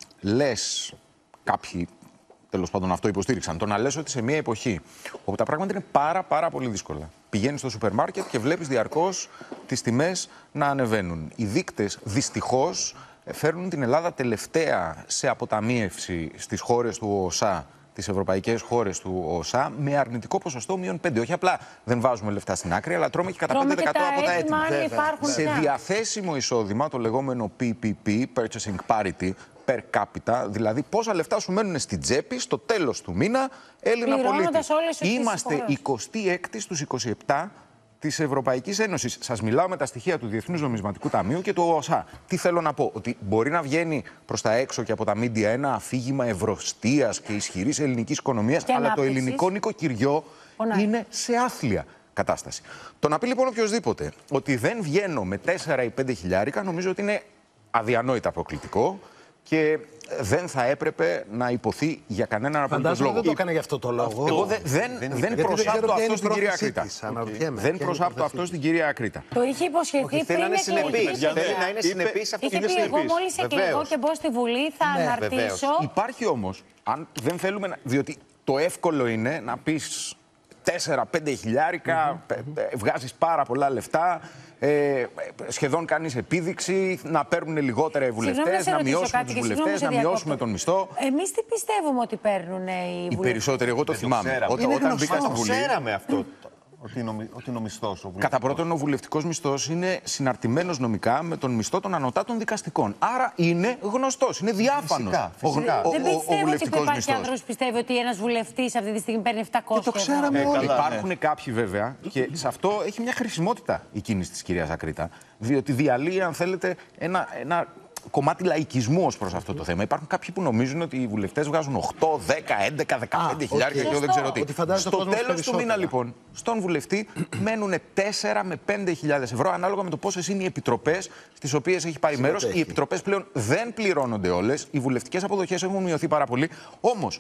λες κάποιοι, τέλος πάντων αυτό υποστήριξαν, το να λες ότι σε μια εποχή όπου τα πράγματα είναι πάρα πάρα πολύ δύσκολα, πηγαίνεις στο σούπερ μάρκετ και βλέπεις διαρκώς τις τιμές να ανεβαίνουν. Οι δείκτες δυστυχώς φέρνουν την Ελλάδα τελευταία σε αποταμίευση στις χώρες του ΟΣΑ, τις ευρωπαϊκές χώρες του ΟΣΑ, με αρνητικό ποσοστό μείον πέντε. Όχι απλά δεν βάζουμε λεφτά στην άκρη, αλλά τρώμε και κατά πέντε τοις εκατό από τα έτοιμα. Σε διαθέσιμο εισόδημα, το λεγόμενο πι πι πι, Purchasing Parity, per capita, δηλαδή πόσα λεφτά σου μένουν στην τσέπη στο τέλος του μήνα, Έλληνα πολίτη. Είμαστε εικοστή έκτη στους είκοσι επτά της Ευρωπαϊκής Ένωσης. Σας μιλάω με τα στοιχεία του Διεθνούς Νομισματικού Ταμείου και του ΟΣΑ. Τι θέλω να πω? Ότι μπορεί να βγαίνει προς τα έξω και από τα μίντια ένα αφήγημα ευρωστίας και ισχυρής ελληνικής οικονομίας, αλλά το ελληνικό νοικοκυριό είναι σε άθλια κατάσταση. Το να πει λοιπόν οποιοδήποτε ότι δεν βγαίνω με τέσσερα ή πέντε χιλιάρικα, νομίζω ότι είναι αδιανόητα προκλητικό και δεν θα έπρεπε να υποθεί για κανέναν απολύτως λόγο. Δεν το έκανε για αυτό το λόγο. Εγώ δεν, δεν, δεν προσάπτω αυτό στην κυρία Ακρίτα. Δεν προσάπτω αυτό στην κυρία Ακρίτα. Το είχε υποσχεθεί πριν εκλεγεί. Θέλει να είναι συνεπής αυτό. Είχε πει: εγώ μόλις εκλεγώ και μπω στη Βουλή θα αναρτήσω. Υπάρχει όμως, αν δεν θέλουμε να. Διότι το εύκολο είναι να πεις τέσσερα πέντε χιλιάρικα, βγάζεις πάρα πολλά λεφτά. Ε, σχεδόν κάνεις επίδειξη να παίρνουν λιγότερα οι βουλευτές, να μειώσουμε τους βουλευτές, να μειώσουμε τον μισθό. Εμείς τι πιστεύουμε ότι παίρνουν οι βουλευτές? Οι περισσότεροι, εγώ το Δεν θυμάμαι. Το όταν όταν μπήκα στη Βουλή. Ξέραμε αυτό. Ότι είναι, ο, ότι είναι ο μισθός. Ο Κατά πρώτον, ο βουλευτικός μισθός είναι συναρτημένος νομικά με τον μισθό των ανωτάτων δικαστικών. Άρα είναι γνωστός, είναι διάφανος. Φυσικά, φυσικά. Ο, ο, ο, Δεν πιστεύω ότι υπάρχει άνθρωπος που πιστεύει ότι ένας βουλευτής αυτή τη στιγμή παίρνει επτακόσια. Και το ξέραμε ε, όλοι. Υπάρχουν ναι. κάποιοι βέβαια και σε αυτό έχει μια χρησιμότητα η κίνηση της κυρίας Ακρίτα. Διότι διαλύει, αν θέλετε, ένα. ένα κομμάτι λαϊκισμού ως προς αυτό το θέμα. Υπάρχουν κάποιοι που νομίζουν ότι οι βουλευτές βγάζουν οκτώ, δέκα, έντεκα, δεκαπέντε χιλιάρια και εγώ δεν ξέρω τι. Στο τέλος του μήνα, λοιπόν, στον βουλευτή μένουν τέσσερα με πέντε χιλιάδες ευρώ, ανάλογα με το πόσες είναι οι επιτροπές στις οποίες έχει πάει μέρος. Οι επιτροπές πλέον δεν πληρώνονται όλες. Οι βουλευτικές αποδοχές έχουν μειωθεί πάρα πολύ. Όμως,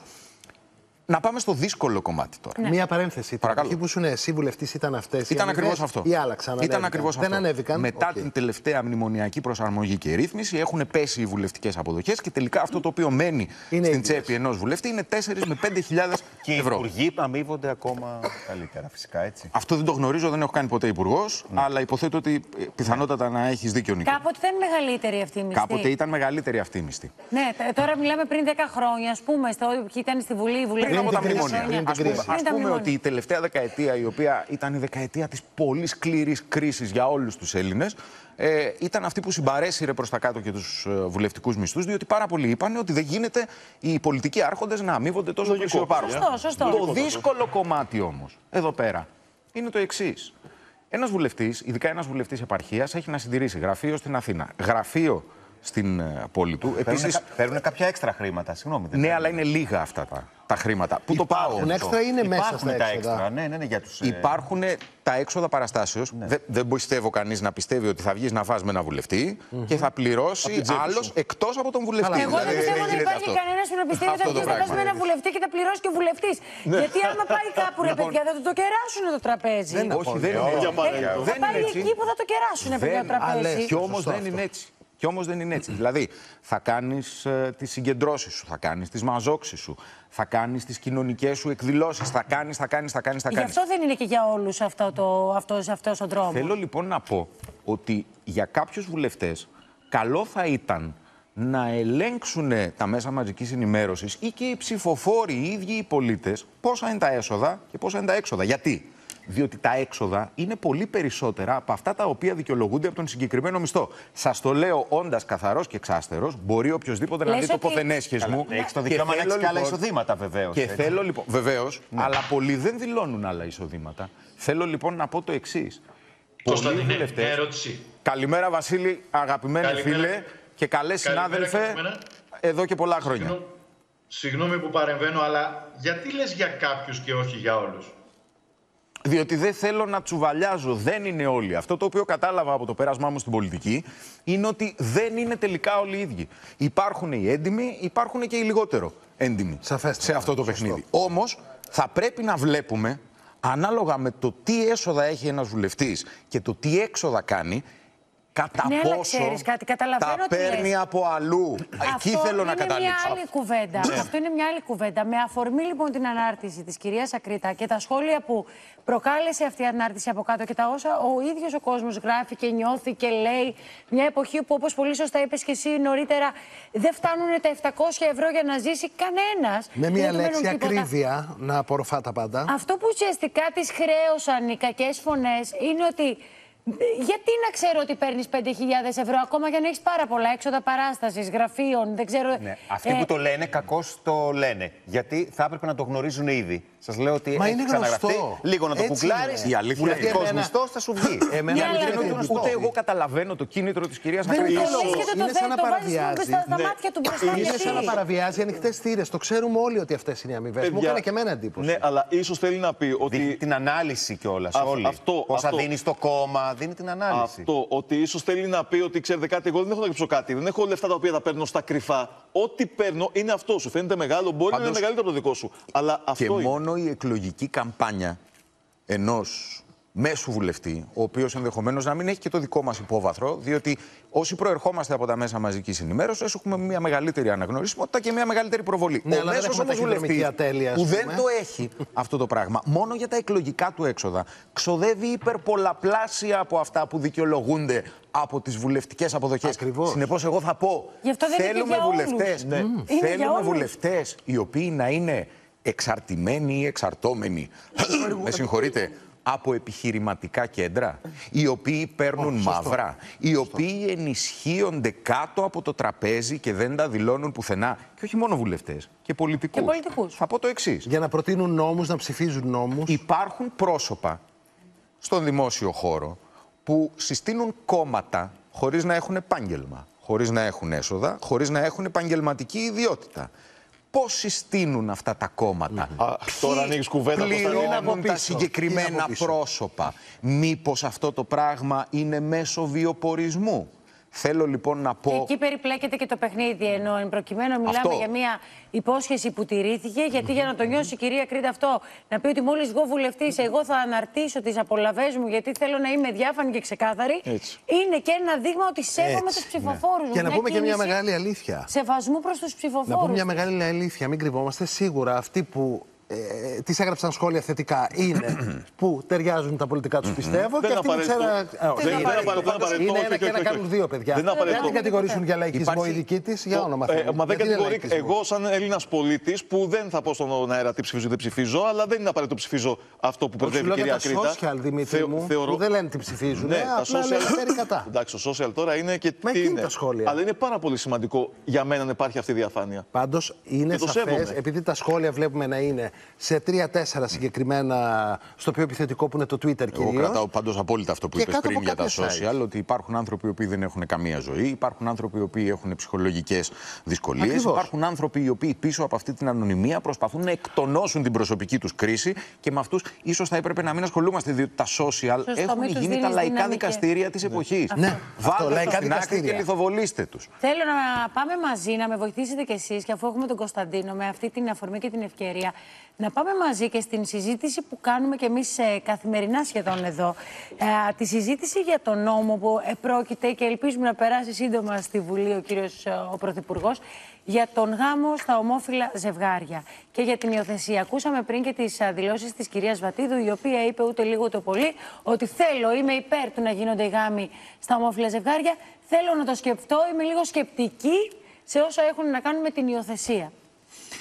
να πάμε στο δύσκολο κομμάτι τώρα. Ναι. Μία παρένθεση. Εκεί που ήσουν εσύ βουλευτής ήταν αυτές. Ήταν ακριβώς αυτό. Ή άλλαξαν. Ήταν ακριβώς αυτό. Δεν ανέβηκαν. Μετά okay. την τελευταία μνημονιακή προσαρμογή και ρύθμιση έχουν πέσει οι βουλευτικές αποδοχές και τελικά αυτό το οποίο μένει είναι στην τσέπη ενός βουλευτή είναι τέσσερα με πέντε χιλιάδες ευρώ. Και οι υπουργοί αμείβονται ακόμα καλύτερα, φυσικά έτσι. Αυτό δεν το γνωρίζω, δεν έχω κάνει ποτέ υπουργός, ναι. αλλά υποθέτω ότι πιθανότατα να έχεις δίκιο, Νίκο. Κάποτε ήταν μεγαλύτερη αυτή η μισθή. Κάποτε ήταν μεγαλύτερη αυτή η μισθή. Ναι, τώρα μιλάμε πριν δέκα χρόνια, ας πούμε, στο, ήταν στη Βουλή η Βουλή. Από τα μνημόνια. Ας πούμε, ας πούμε ότι η τελευταία δεκαετία, η οποία ήταν η δεκαετία της πολύ σκληρής κρίσης για όλους τους Έλληνες, ε, ήταν αυτή που συμπαρέσυρε προς τα κάτω και τους ε, βουλευτικούς μισθούς, διότι πάρα πολλοί είπαν ότι δεν γίνεται οι πολιτικοί άρχοντες να αμείβονται τόσο πλησιοπάροστα. Σωστό, σωστό. Το δύσκολο κομμάτι όμως, εδώ πέρα, είναι το εξής. Ένας βουλευτής, ειδικά ένας βουλευτής επαρχίας, έχει να συντηρήσει γραφείο στην Αθήνα, γραφείο στην uh, πόλη του. Επίσης, παίρνουν κάποια έξτρα χρήματα, συγγνώμη. Ναι, αλλά είναι λίγα αυτά τα, τα χρήματα. Πού το πάω όμως? Έξτρα είναι Υπάρχουν μέσα στα τα έξοδα. έξτρα. Ναι, ναι, ναι, για τους, Υπάρχουν τα έξοδα παραστάσεως. Ναι. Δεν, δεν πιστεύω κανείς να πιστεύει ότι θα βγεις να φας με ένα βουλευτή mm-hmm. και θα πληρώσει άλλος εκτός από τον βουλευτή. Εγώ δεν πιστεύω ότι υπάρχει κανένας που να πιστεύει ότι θα βγεις να φας με ένα βουλευτή και θα πληρώσει και ο βουλευτής. Γιατί άμα πάει κάπου, ρε παιδιά, θα το κεράσουν το τραπέζι. Όχι, δεν είναι έτσι. Θα πάει εκεί που θα το κεράσουν το τραπέζι. Κι όμως δεν είναι έτσι. Και όμως δεν είναι έτσι. Δηλαδή, θα κάνεις ε, τις συγκεντρώσεις σου, θα κάνεις τις μαζόξεις σου, θα κάνεις τις κοινωνικές σου εκδηλώσεις, θα κάνεις, θα κάνεις, θα κάνεις, θα κάνεις. Γι' αυτό δεν είναι και για όλους αυτό το, αυτός, αυτός ο δρόμος. Θέλω λοιπόν να πω ότι για κάποιους βουλευτές καλό θα ήταν να ελέγξουν τα μέσα μαζικής ενημέρωσης ή και οι ψηφοφόροι, οι ίδιοι οι πολίτες, πόσα είναι τα έσοδα και πόσα είναι τα έξοδα. Γιατί? Διότι τα έξοδα είναι πολύ περισσότερα από αυτά τα οποία δικαιολογούνται από τον συγκεκριμένο μισθό. Σας το λέω όντας καθαρός και εξάστερος, μπορεί οποιοδήποτε να δει το ποθενέσχες μου. Έχεις το δικαίωμα να έχεις και άλλα εισοδήματα, βεβαίως. Και θέλω λοιπόν. Βεβαίως, ναι. Αλλά πολλοί δεν δηλώνουν άλλα εισοδήματα. Θέλω λοιπόν να πω το εξής. Κωνσταντίνε, μια ερώτηση. Καλημέρα, Βασίλη, αγαπημένε Καλημέρα. φίλε και καλέ συνάδελφε, εδώ και πολλά χρόνια. Συγγνώμη, συγγνώμη που παρεμβαίνω, αλλά γιατί λες για κάποιους και όχι για όλους? Διότι δεν θέλω να τσουβαλιάζω. Δεν είναι όλοι. Αυτό το οποίο κατάλαβα από το πέρασμά μου στην πολιτική είναι ότι δεν είναι τελικά όλοι οι ίδιοι. Υπάρχουν οι έντιμοι, υπάρχουν και οι λιγότερο έντιμοι σε αυτό το παιχνίδι. Όμως θα πρέπει να βλέπουμε, ανάλογα με το τι έσοδα έχει ένας βουλευτής και το τι έξοδα κάνει, κατά ναι, αλλά πόσο ξέρεις κάτι, καταλαβαίνω τα τι παίρνει λες. από αλλού. Εκεί θέλω να καταλήξω. Είναι μια άλλη κουβέντα. Ναι. Αυτό είναι μια άλλη κουβέντα. Με αφορμή λοιπόν την ανάρτηση της κυρίας Ακρίτα και τα σχόλια που προκάλεσε αυτή η ανάρτηση από κάτω και τα όσα ο ίδιος ο κόσμος γράφει και νιώθει και λέει, μια εποχή που, όπως πολύ σωστά είπες και εσύ νωρίτερα, δεν φτάνουν τα επτακόσια ευρώ για να ζήσει κανένας. Με μια δεν λέξη τίποτα. ακρίβεια να απορροφά τα πάντα. Αυτό που ουσιαστικά τις χρέωσαν οι κακές φωνές είναι ότι γιατί να ξέρω ότι παίρνεις πέντε χιλιάδες ευρώ ακόμα για να έχεις πάρα πολλά έξοδα παράστασης, γραφείων, δεν ξέρω. Ναι. Αυτοί ε, που το λένε, κακώς το λένε. Γιατί θα έπρεπε να το γνωρίζουν ήδη. Σας λέω ότι Μα έχει είναι ξαναγραφεί. γνωστό. Λίγο να το Έτσι κουκλάρεις. είναι. Η αλήθεια Βουλευτικός εμένα... μισθός θα σου βγει. Εμένα Ναι, αλλά δεν είναι ούτε εγώ καταλαβαίνω το κίνητρο της κυρίας Δεν Ακρίτα. είναι λόγο. Είναι σαν να παραβιάζει. στα μάτια του μπροστά. Είναι γιατί? σαν να παραβιάζει ανοιχτές θύρες. Το ξέρουμε όλοι ότι αυτές είναι οι αμοιβές. Μου έκανε και εμένα εντύπωση. Ναι, αλλά ίσως θέλει να πει ότι. Δείχνει την ανάλυση κιόλας. Α, Όλοι. αυτό, Πόσα αυτό. δίνει στο κόμμα, δίνει την ανάλυση. Αυτό, ότι ίσως θέλει να πει ότι ξέρετε κάτι, εγώ δεν έχω να κρύψω κάτι. Δεν έχω λεφτά τα οποία τα παίρνω στα κρυφά. Ό,τι παίρνω είναι αυτό. Σου φαίνεται μεγάλο, μπορεί Πάντως... να είναι μεγαλύτερο από το δικό σου. Αλλά αυτό και είναι. μόνο η εκλογική καμπάνια ενός μέσου βουλευτή, ο οποίος ενδεχομένως να μην έχει και το δικό μας υπόβαθρο, διότι όσοι προερχόμαστε από τα μέσα μαζικής ενημέρωσης έχουμε μια μεγαλύτερη αναγνωρισιμότητα και μια μεγαλύτερη προβολή. Ναι, ο μέσος όμως βουλευτής που δεν το έχει αυτό το πράγμα, μόνο για τα εκλογικά του έξοδα, ξοδεύει υπερπολαπλάσια από αυτά που δικαιολογούνται από τις βουλευτικές αποδοχές. Συνεπώς, εγώ θα πω, θέλουμε βουλευτές, ναι. θέλουμε βουλευτές οι οποίοι να είναι εξαρτημένοι ή εξαρτώμενοι, με συγχωρείτε, από επιχειρηματικά κέντρα, οι οποίοι παίρνουν oh, μαύρα, οι οποίοι ενισχύονται κάτω από το τραπέζι και δεν τα δηλώνουν πουθενά. Και όχι μόνο βουλευτές, και πολιτικούς. Και πολιτικούς. Θα πω το εξής. Για να προτείνουν νόμους, να ψηφίζουν νόμους. Υπάρχουν πρόσωπα στον δημόσιο χώρο που συστήνουν κόμματα χωρίς να έχουν επάγγελμα, χωρίς να έχουν έσοδα, χωρίς να έχουν επαγγελματική ιδιότητα. Πώς συστήνουν αυτά τα κόμματα, Α, τώρα ανοίγεις κουβέντα, πληρώνουν τα συγκεκριμένα πρόσωπα. Μήπως αυτό το πράγμα είναι μέσω βιοπορισμού? Θέλω λοιπόν να πω... Και εκεί περιπλέκεται και το παιχνίδι, ενώ εν προκειμένου μιλάμε αυτό. για μια υπόσχεση που τηρήθηκε, γιατί για να το νιώσει η κυρία Κρήτα αυτό, να πει ότι μόλις βγω βουλευτής, εγώ θα αναρτήσω τις απολαβές μου, γιατί θέλω να είμαι διάφανη και ξεκάθαρη, Έτσι. είναι και ένα δείγμα ότι σέβομαι Έτσι, τους ψηφοφόρους ναι. μου. Και να πούμε και μια κίνηση μεγάλη αλήθεια. Σεβασμού προς τους ψηφοφόρους. Να πούμε μια μεγάλη αλήθεια, μην κρυβόμαστε. Σίγουρα αυτοί που ε, τις έγραψαν σχόλια θετικά είναι που ταιριάζουν τα πολιτικά τους, πιστεύω. Δεν και αυτοί που ξέρα... Είναι ένα και να κάνουν δύο παιδιά. Δεν την κατηγορήσουν για λαϊκισμό η δική της, για όνομα Θεού. Μα δεν κατηγορεί. Εγώ, σαν Έλληνας πολίτης, που δεν θα πω στον αέρα τι ψηφίζω, δεν ψηφίζω, αλλά δεν είναι απαραίτητο ψηφίζω αυτό που προτείνει η κυρία Κρήτα. Τα social, Δημήτρη μου, που δεν λένε τι ψηφίζουν. Ναι, απλά λένε κατά. Εντάξει, το social τώρα είναι και τι είναι. Τα σχόλια. Αλλά είναι πάρα πολύ σημαντικό για μένα να υπάρχει αυτή η διαφάνεια. Πάντως είναι σαφές, επειδή τα σχόλια βλέπουμε να είναι σε τρία-τέσσερα συγκεκριμένα, στο πιο επιθετικό που είναι το Twitter κυρίως. Εγώ κρατάω πάντως απόλυτα αυτό που είπες πριν για τα social, ότι υπάρχουν άνθρωποι οι οποίοι δεν έχουν καμία ζωή, υπάρχουν άνθρωποι οι οποίοι έχουν ψυχολογικές δυσκολίες, Ακριβώς. υπάρχουν άνθρωποι οι οποίοι πίσω από αυτή την ανωνυμία προσπαθούν να εκτονώσουν την προσωπική τους κρίση και με αυτούς ίσως θα έπρεπε να μην ασχολούμαστε, διότι τα social Σωστό, έχουν γίνει τα λαϊκά δυναμική. δικαστήρια της εποχής. Ναι, ναι. Βάλτε τους στην άκρη και λιθοβολήστε τους. Θέλω να πάμε μαζί, να με βοηθήσετε κι εσείς, και αφού έχουμε τον Κωνσταντίνο με αυτή την αφορμή και την ευκαιρία, να πάμε μαζί και στην συζήτηση που κάνουμε κι εμείς ε, καθημερινά σχεδόν εδώ. Ε, τη συζήτηση για τον νόμο που επρόκειται και ελπίζουμε να περάσει σύντομα στη Βουλή ο κύριος ε, ο Πρωθυπουργός, για τον γάμο στα ομόφυλα ζευγάρια και για την υιοθεσία. Ακούσαμε πριν και τις δηλώσεις της κυρίας Βατίδου, η οποία είπε ούτε λίγο ούτε πολύ ότι θέλω, είμαι υπέρ του να γίνονται οι γάμοι στα ομόφυλα ζευγάρια. Θέλω να το σκεφτώ, είμαι λίγο σκεπτική σε όσα έχουν να κάνουν με την υιοθεσία.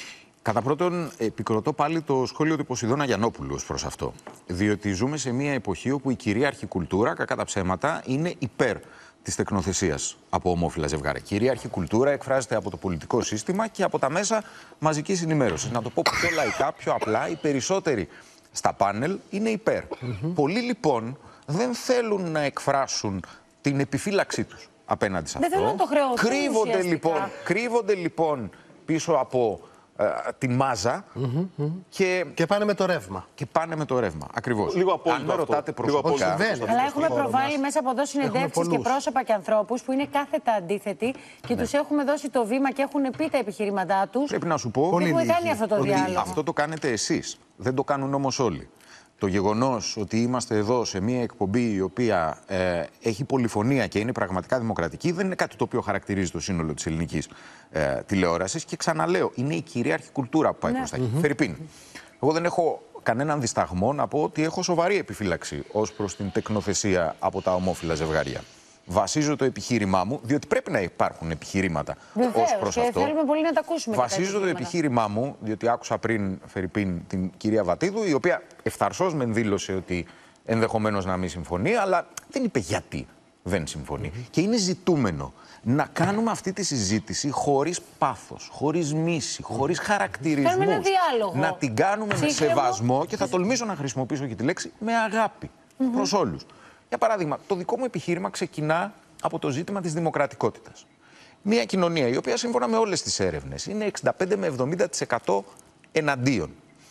Κατά πρώτον, επικροτώ πάλι το σχόλιο του Ποσειδώνα Γιαννόπουλου ως προς αυτό. Διότι ζούμε σε μια εποχή όπου η κυρίαρχη κουλτούρα, κακά τα ψέματα, είναι υπέρ της τεκνοθεσίας από ομόφυλα ζευγάρια. Κυρίαρχη κουλτούρα εκφράζεται από το πολιτικό σύστημα και από τα μέσα μαζικής ενημέρωσης. Να το πω πιο λαϊκά, πιο απλά, οι περισσότεροι στα πάνελ είναι υπέρ. Mm-hmm. Πολλοί λοιπόν δεν θέλουν να εκφράσουν την επιφύλαξή τους απέναντι σε δεν αυτό. Δεν το χρεώσουν, κρύβονται, λοιπόν, κρύβονται λοιπόν πίσω από ε, τη μάζα mm-hmm. και... και πάνε με το ρεύμα. Και πάνε με το ρεύμα, ακριβώς. Λίγο απόλυτο. Αν με ρωτάτε αυτό. προσωπικά... Αλλά έχουμε προβάλει μέσα από εδώ συνεντεύξεις και πρόσωπα και ανθρώπους που είναι κάθετα αντίθετοι και ναι. τους έχουμε δώσει το βήμα και έχουν πει τα επιχειρήματά τους. Πρέπει να σου πω ότι έχουμε κάνει αυτό το διάλογο. Αυτό το κάνετε εσείς. Δεν το κάνουν όμως όλοι. Το γεγονός ότι είμαστε εδώ σε μια εκπομπή η οποία ε, έχει πολυφωνία και είναι πραγματικά δημοκρατική δεν είναι κάτι το οποίο χαρακτηρίζει το σύνολο της ελληνικής ε, τηλεόρασης. Και ξαναλέω, είναι η κυρίαρχη κουλτούρα που πάει ναι. προς τα εκεί. Mm-hmm. Φερρυπίν. Εγώ δεν έχω κανέναν δισταγμό να πω ότι έχω σοβαρή επιφύλαξη ως προς την τεκνοθεσία από τα ομόφυλα ζευγάρια. Βασίζω το επιχείρημά μου, διότι πρέπει να υπάρχουν επιχειρήματα ως προς αυτό. Θέλουμε πολύ να τα ακούσουμε. Βασίζω το επιχείρημά μου, διότι άκουσα πριν, Φερρυπίν, την κυρία Βατίδου, η οποία ευθαρσώς μεν δήλωσε ότι ενδεχομένως να μην συμφωνεί, αλλά δεν είπε γιατί δεν συμφωνεί. Mm-hmm. Και είναι ζητούμενο να κάνουμε αυτή τη συζήτηση χωρίς πάθος, χωρίς μίση, χωρίς χαρακτηρισμούς. Ένα διάλογο. Να την κάνουμε με σεβασμό και θα τολμήσω να χρησιμοποιήσω και τη λέξη με αγάπη mm-hmm. προς όλους. Για παράδειγμα, το δικό μου επιχείρημα ξεκινά από το ζήτημα της δημοκρατικότητας. Μια κοινωνία η οποία σύμφωνα με όλες τις έρευνες είναι εξήντα πέντε με εβδομήντα τοις εκατό εναντίον.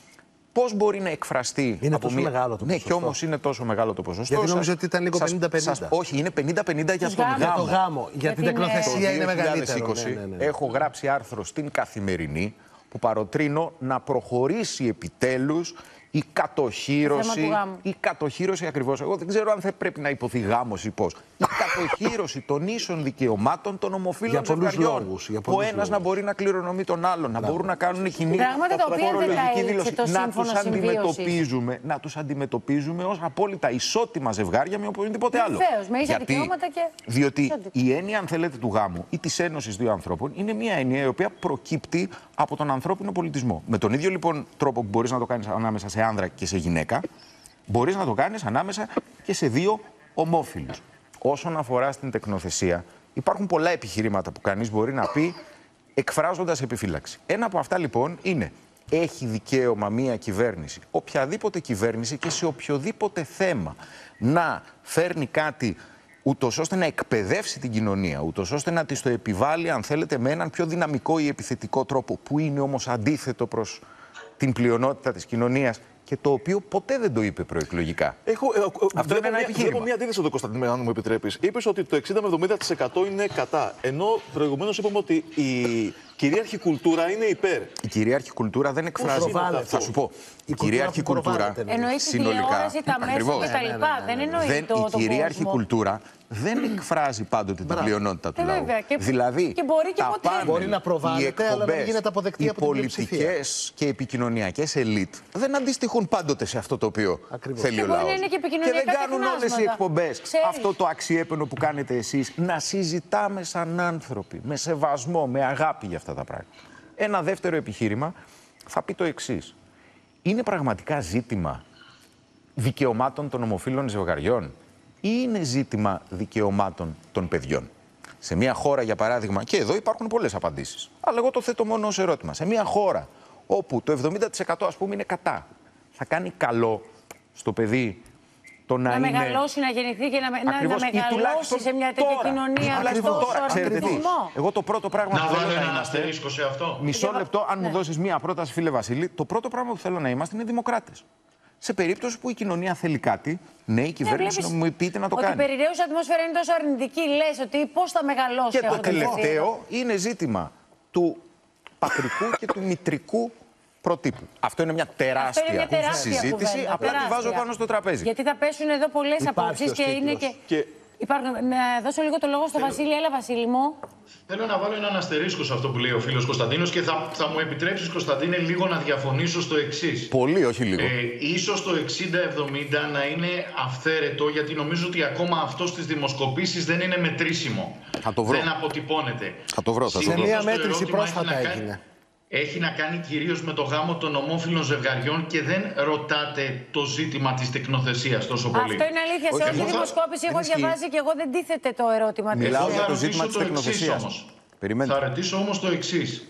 Πώς μπορεί να εκφραστεί. Είναι από τόσο μια... μεγάλο το ποσοστό. Ναι, και όμως είναι τόσο μεγάλο το ποσοστό. Γιατί νομίζω ότι ήταν λίγο πενήντα πενήντα. Σας... Όχι, είναι πενήντα πενήντα για τον γάμο. Για τον γάμο. Για, για την τεκνοθεσία είναι μεγαλύτερο. Ναι, ναι, ναι. Έχω γράψει άρθρο στην Καθημερινή που παροτρύνω να προχωρήσει επιτέλους η κατοχύρωση, η κατοχύρωση ακριβώς. Εγώ δεν ξέρω αν θα πρέπει να υποθεί γάμος ή πώς. Η κατοχύρωση των ίσων δικαιωμάτων των ομοφύλων ζευγαριών. Ο ένας να μπορεί να κληρονομεί τον άλλον, να μπορούν να κάνουν κοινή φορολογική δήλωση. Να τους αντιμετωπίζουμε, να τους αντιμετωπίζουμε ως απόλυτα ισότιμα ζευγάρια με οποιοδήποτε άλλο. Βεβαίως, με ίσα δικαιώματα και. Διότι η έννοια, αν θέλετε, του γάμου ή της ένωσης δύο ανθρώπων είναι μια έννοια η οποία προκύπτει από τον ανθρώπινο πολιτισμό. Με τον ίδιο λοιπόν τρόπο που μπορείς να το κάνεις ανάμεσα σε άνδρα και σε γυναίκα, μπορείς να το κάνεις ανάμεσα και σε δύο ομόφυλους. Όσον αφορά στην τεκνοθεσία, υπάρχουν πολλά επιχειρήματα που κανείς μπορεί να πει εκφράζοντας επιφύλαξη. Ένα από αυτά λοιπόν είναι, έχει δικαίωμα μία κυβέρνηση, οποιαδήποτε κυβέρνηση και σε οποιοδήποτε θέμα, να φέρνει κάτι ούτως ώστε να εκπαιδεύσει την κοινωνία, ούτως ώστε να της το επιβάλλει, αν θέλετε, με έναν πιο δυναμικό ή επιθετικό τρόπο, που είναι όμως αντίθετο προς την πλειονότητα της κοινωνίας και το οποίο ποτέ δεν το είπε προεκλογικά. Έχω, ε, Αυτό είναι ένα επιχείρημα. Έχω μια αντίθεση εδώ, Κωνσταντίνε, αν μου επιτρέπεις. Είπες ότι το εξήντα με εβδομήντα τοις εκατό είναι κατά. Ενώ προηγουμένως είπαμε ότι η κυρίαρχη κουλτούρα είναι υπέρ. Η κυρίαρχη κουλτούρα δεν εκφράζει. Θα σου πω. Η κυρίαρχη κουλτούρα. Εννοεί τη τηλεόραση, τα μέσα κτλ. Δεν εννοεί το. Η κυρίαρχη κουλτούρα δεν εκφράζει πάντοτε την πλειονότητα του λαού. Δηλαδή, και μπορεί και ποτέ. Μπορεί να προβάλλεται, αλλά να γίνεται αποδεκτή από την πλειοψηφία. Οι πολιτικές και επικοινωνιακές ελίτ δεν αντιστοιχούν πάντοτε σε αυτό το οποίο Ακριβώς. θέλει και ο λαός. Και, και δεν κάνουν όλες οι εκπομπές αυτό το αξιέπαινο που κάνετε εσείς, να συζητάμε σαν άνθρωποι, με σεβασμό, με αγάπη για αυτά τα πράγματα. Ένα δεύτερο επιχείρημα θα πει το εξής. Είναι πραγματικά ζήτημα δικαιωμάτων των ομοφύλων ζευγαριών ή είναι ζήτημα δικαιωμάτων των παιδιών? Σε μια χώρα, για παράδειγμα, και εδώ υπάρχουν πολλές απαντήσεις, αλλά εγώ το θέτω μόνο ως ερώτημα. Σε μια χώρα όπου το εβδομήντα τοις εκατό ας πούμε είναι κατά, θα κάνει καλό στο παιδί το να, να είναι... μεγαλώσει, να γεννηθεί και να, να, να μεγαλώσει σε μια τέτοια τώρα, κοινωνία με τόσο ρατσισμό. Εγώ το πρώτο πράγμα να που θέλω βάλω να ένα είμαστε... αστερίσκο σε αυτό. Μισό Εγώ... λεπτό, αν ναι. μου δώσεις μία πρόταση, φίλε Βασίλη, το πρώτο πράγμα που θέλω να είμαστε είναι δημοκράτες. Σε περίπτωση που η κοινωνία θέλει κάτι, ναι, η κυβέρνηση να μου πείτε να το ότι κάνει. Ότι η περιραίουσα ατμόσφαιρα είναι τόσο αρνητική, λες ότι πώς θα μεγαλώσει και αυτό το το τελευταίο είναι ζήτημα του πατρικού και του μητρικού προτύπου. Αυτό είναι μια τεράστια, είναι μια τεράστια συζήτηση. Κουβέντα, απλά τεράστια. Τη βάζω πάνω στο τραπέζι. Γιατί θα πέσουν εδώ πολλές απόψεις και είναι και... και... Υπάρχουν... Να δώσω λίγο το λόγο στο Θέλω... Βασίλη. Έλα, Βασίλη μου. Θέλω να βάλω έναν αστερίσκο σε αυτό που λέει ο φίλος Κωνσταντίνος και θα, θα μου επιτρέψεις, Κωνσταντίνε, λίγο να διαφωνήσω στο εξής. Πολύ, όχι λίγο. Ε, ίσως το εξήντα εβδομήντα να είναι αυθαίρετο, γιατί νομίζω ότι ακόμα αυτό στις δημοσκοπήσεις δεν είναι μετρήσιμο. Θα το βρω. Δεν αποτυπώνεται. Θα το βρω. Θα το σε βρω. μία μέτρηση πρόσφατα έγινε. έχει να κάνει κυρίως με το γάμο των ομόφυλων ζευγαριών και δεν ρωτάτε το ζήτημα της τεκνοθεσίας τόσο πολύ. Αυτό είναι αλήθεια. Σε Όχι, όλη δημοσκόπηση έχω διαβάσει και εγώ δεν τίθεται το ερώτημα. Μιλάω Εγώ για θα το ζήτημα ρωτήσω της το εξής τεκνοθεσίας. όμως. Περιμένετε. Θα ρωτήσω όμως το εξής.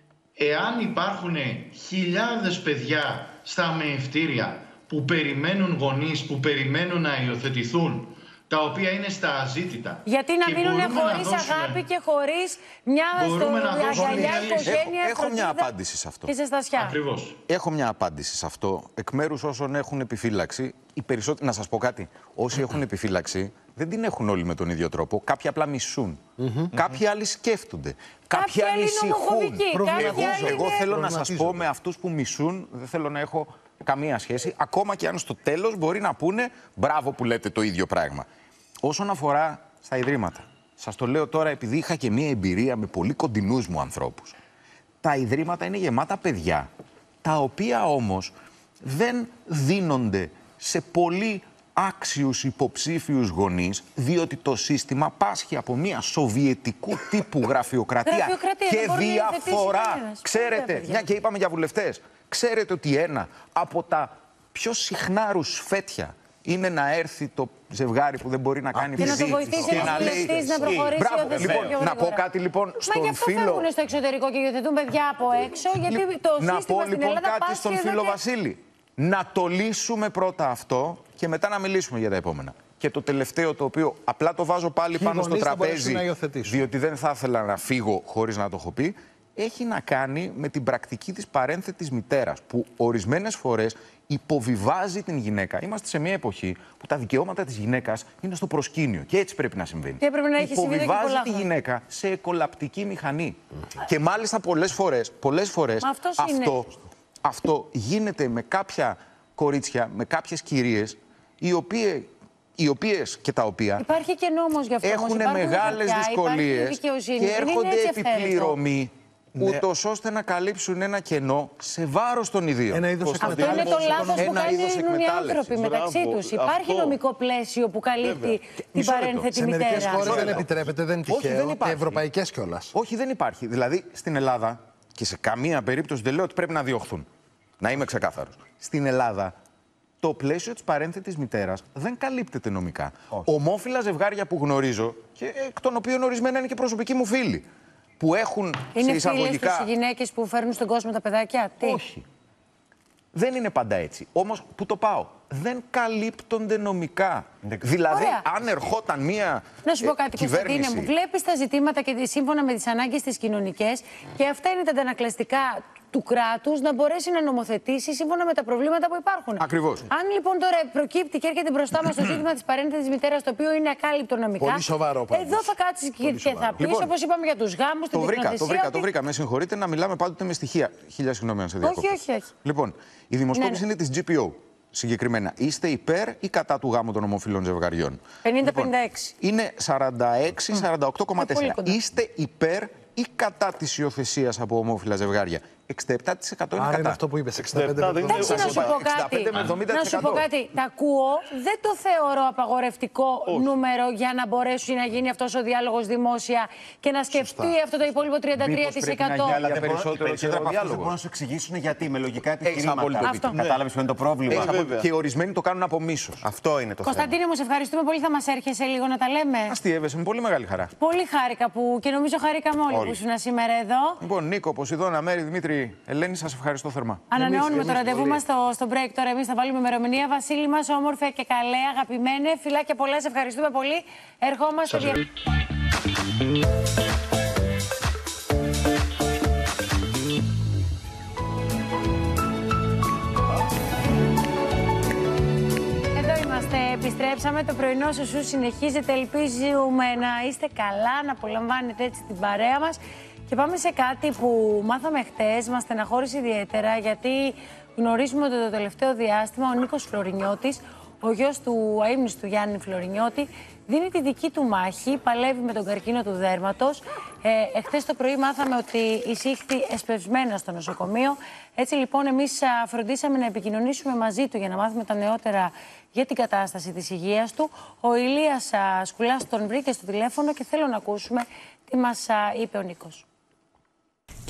Εάν υπάρχουν χιλιάδες παιδιά στα μεευτήρια που περιμένουν γονείς, που περιμένουν να υιοθετηθούν, τα οποία είναι στα αζήτητα. Γιατί να και μείνουν μπορούμε να χωρίς δώσουμε- αγάπη και χωρίς μια Μπορούμε να δώσουμε αγκαλιά μια λύση. οικογένεια, Έχω, έχω μια φροντίδα απάντηση σε αυτό. και ζεστασιά. Ακριβώς. Έχω μια απάντηση σε αυτό. Εκ μέρους όσων έχουν επιφύλαξη, οι περισσότεροι, να σας πω κάτι, όσοι έχουν επιφύλαξη δεν την έχουν όλοι με τον ίδιο τρόπο. Κάποιοι απλά μισούν. Κάποιοι άλλοι σκέφτονται. Κάποιοι άλλοι άλλοι είναι συγχούν. ομοφοβικοί, κάποιοι Εγώ, άλλοι εγώ είναι- θέλω να σας πω με αυτούς που μισούν, δεν θέλω να έχω καμία σχέση, ακόμα και αν στο τέλος μπορεί να πούνε μπράβο που λέτε το ίδιο πράγμα. Όσον αφορά στα ιδρύματα, σας το λέω τώρα επειδή είχα και μία εμπειρία με πολύ κοντινούς μου ανθρώπους. Τα ιδρύματα είναι γεμάτα παιδιά, τα οποία όμως δεν δίνονται σε πολύ άξιους υποψήφιους γονείς, διότι το σύστημα πάσχει από μια σοβιετικού τύπου γραφειοκρατία, Γραφειοκρατία, δεν και μπορεί να υιοθετήσει διαφορά. κανένας. Ξέρετε, Βέβαια, παιδιά. μια και είπαμε για βουλευτές, ξέρετε ότι ένα από τα πιο συχνά ρουσφέτια είναι να έρθει το ζευγάρι που δεν μπορεί να κάνει Και να το παιδί βοηθήσει και ένας να λέει. βουλευτής να προχωρήσει Μπράβο, η υιοθεσία λοιπόν, πιο να πω γρήγορα. κάτι λοιπόν Μα γι' στον αυτό φίλο. φεύγουν στο εξωτερικό και υιοθετούν παιδιά από έξω, γιατί το Να σύστημα πω στην λοιπόν Ελλάδα κάτι πάσχει στον εδώ φίλο και- Βασίλη. Να το λύσουμε πρώτα αυτό και μετά να μιλήσουμε για τα επόμενα. Και το τελευταίο, το οποίο απλά το βάζω πάλι Ποιοι πάνω στο γονείς θα τραπέζι, μπορέσουν να υιοθετήσουν. διότι δεν θα ήθελα να φύγω χωρίς να το έχω πει, έχει να κάνει με την πρακτική της παρένθετης μητέρας, που ορισμένες φορές υποβιβάζει την γυναίκα. Είμαστε σε μια εποχή που τα δικαιώματα της γυναίκας είναι στο προσκήνιο και έτσι πρέπει να συμβαίνει. Και έπρεπε να έχει συμβεί εδώ και Υποβιβάζει πολλά τη χρόνια. γυναίκα σε εκολαπτική μηχανή. Και μάλιστα πολλές φορές, πολλές φορές Μα αυτός είναι. αυτό, αυτό γίνεται με κάποια κορίτσια, με κάποιες κυρίες, οι οποίες, οι οποίες και τα οποία Υπάρχει και νόμος γι' αυτό. όμως, έχουν υπάρχουν μεγάλες χαρτιά, δυσκολίες υπάρχει δικαιοσύνη, και δεν είναι έρχονται έτσι αυθαίρετο. επιπληρωμοί, ούτως ώστε να καλύψουν ένα κενό σε βάρος των ιδίων. Ένα είδος Αυτό είναι το λάθος που κάνουν οι άνθρωποι μεταξύ τους. Υπάρχει νομικό πλαίσιο που καλύπτει την Μισό λεπτό. παρένθετη Σε μερικές μητέρα. χώρες δεν επιτρέπεται, δεν είναι Όχι, τυχαίο. δεν Και υπάρχει. ευρωπαϊκές κιόλας. Όχι, δεν υπάρχει. Δηλαδή, στην Ελλάδα, και σε καμία περίπτωση δεν λέω ότι πρέπει να διωχθούν. Να είμαι ξεκάθαρος. Στην Ελλάδα, το πλαίσιο της παρένθετης μητέρας δεν καλύπτεται νομικά. Ομόφυλα ζευγάρια που γνωρίζω, και εκ των οποίων ορισμένα είναι και προσωπικοί μου φίλοι, που έχουν Είναι σε φίλες εισαγωγικά. τους οι γυναίκες που φέρνουν στον κόσμο τα παιδάκια. Τι? Όχι. Δεν είναι πάντα έτσι. Όμως, πού το πάω. Δεν καλύπτονται νομικά. Δηλαδή, Ωραία. αν ερχόταν μία Να σου πω ε, κάτι, Κωνσταντίνε κυβέρνηση... μου. Βλέπεις τα ζητήματα και σύμφωνα με τις ανάγκες τις κοινωνικές και αυτά είναι τα αντανακλαστικά του κράτους να μπορέσει να νομοθετήσει σύμφωνα με τα προβλήματα που υπάρχουν. Ακριβώς. Αν λοιπόν τώρα προκύπτει και έρχεται μπροστά μας το ζήτημα της παρένθετης μητέρας, το οποίο είναι ακάλυπτο νομικά. Πολύ σοβαρό πράγμα. Εδώ θα κάτσεις και, και θα πεις, Λοιπόν, όπως είπαμε για τους γάμους, την Το βρήκα, το τεκνοθεσία, βρήκα, ότι- το βρήκα. Με συγχωρείτε να μιλάμε πάντοτε με στοιχεία. Χίλια συγγνώμη αν σε διακόπτω. Όχι, όχι, όχι. Λοιπόν, η δημοσκόπηση Ναι, ναι. είναι της τζι πι ο συγκεκριμένα. Είστε υπέρ ή κατά του γάμου των ομοφυλών ζευγαριών? πενήντα πενήντα έξι. Είναι σαράντα έξι σαράντα οκτώ κόμμα τέσσερα. Ε, πολύ κοντά. Είστε υπέρ ή κατά της υιοθεσίας από ομόφυλα ζευγάρια? εξήντα επτά τοις εκατό είναι Άρα κατά. είναι αυτό που είπες, εξήντα πέντε εξήντα επτά δεν είναι- Εντάξει, να σου πω εξήντα πέντε κάτι. με εβδομήντα Να τοις σου πω εκατό. κάτι. Τα ακούω. Δεν το θεωρώ απαγορευτικό νούμερο για να μπορέσει να γίνει αυτός ο διάλογος δημόσια και να σκεφτεί αυτό το υπόλοιπο τριάντα τρία τοις εκατό. για Αλλά δεν μπορούν- περισσότερο περισσότεροι καιρό από αυτούς δεν διάλογο. μπορούν να σου εξηγήσουν γιατί, με λογικά απόλυτο επιχειρήματα. δίκιο. Κατάλαβες ποιο είναι το πρόβλημα. Έχεις απο- βέβαια. Και ορισμένοι το κάνουν από μίσος. Αυτό είναι το θέμα. Κωνσταντίνε, μου σε ευχαριστούμε πολύ. Θα μας έρχεσαι λίγο να τα λέμε. Αστείευεσαι με πολύ μεγάλη χαρά. Πολύ χάρηκα που και νομίζω χαρήκαμε όλοι, Όλοι. που ήσουν σήμερα εδώ. Λοιπόν, Νίκο, Ποσειδώνα, Μέρη, Δημήτρη, Ελένη, σας ευχαριστώ θερμά. Ανανεώνουμε το ραντεβού μας στο, στο break τώρα. Εμείς θα βάλουμε ημερομηνία. Βασίλη μας, όμορφε και καλέ, αγαπημένε. Φιλάκια πολλά, σε ευχαριστούμε πολύ. Ερχόμαστε. δια- Εδώ είμαστε, επιστρέψαμε. Το πρωινό σου συνεχίζεται. Ελπίζουμε να είστε καλά, να απολαμβάνετε έτσι την παρέα μας. Και πάμε σε κάτι που μάθαμε χτες, μας στεναχώρησε ιδιαίτερα, γιατί γνωρίζουμε ότι το τελευταίο διάστημα ο Νίκος Φλωρινιώτης, ο γιος του αείμνηστου Γιάννη Φλωρινιώτη, δίνει τη δική του μάχη, παλεύει με τον καρκίνο του δέρματος. Ε, εχθές το πρωί μάθαμε ότι εισήχθη εσπευσμένα στο νοσοκομείο. Έτσι λοιπόν εμείς α, φροντίσαμε να επικοινωνήσουμε μαζί του για να μάθουμε τα νεότερα για την κατάσταση της υγείας του. Ο Ηλίας α, Σκουλάς τον βρήκε στο τηλέφωνο και θέλω να ακούσουμε τι μας α, είπε ο Νίκος.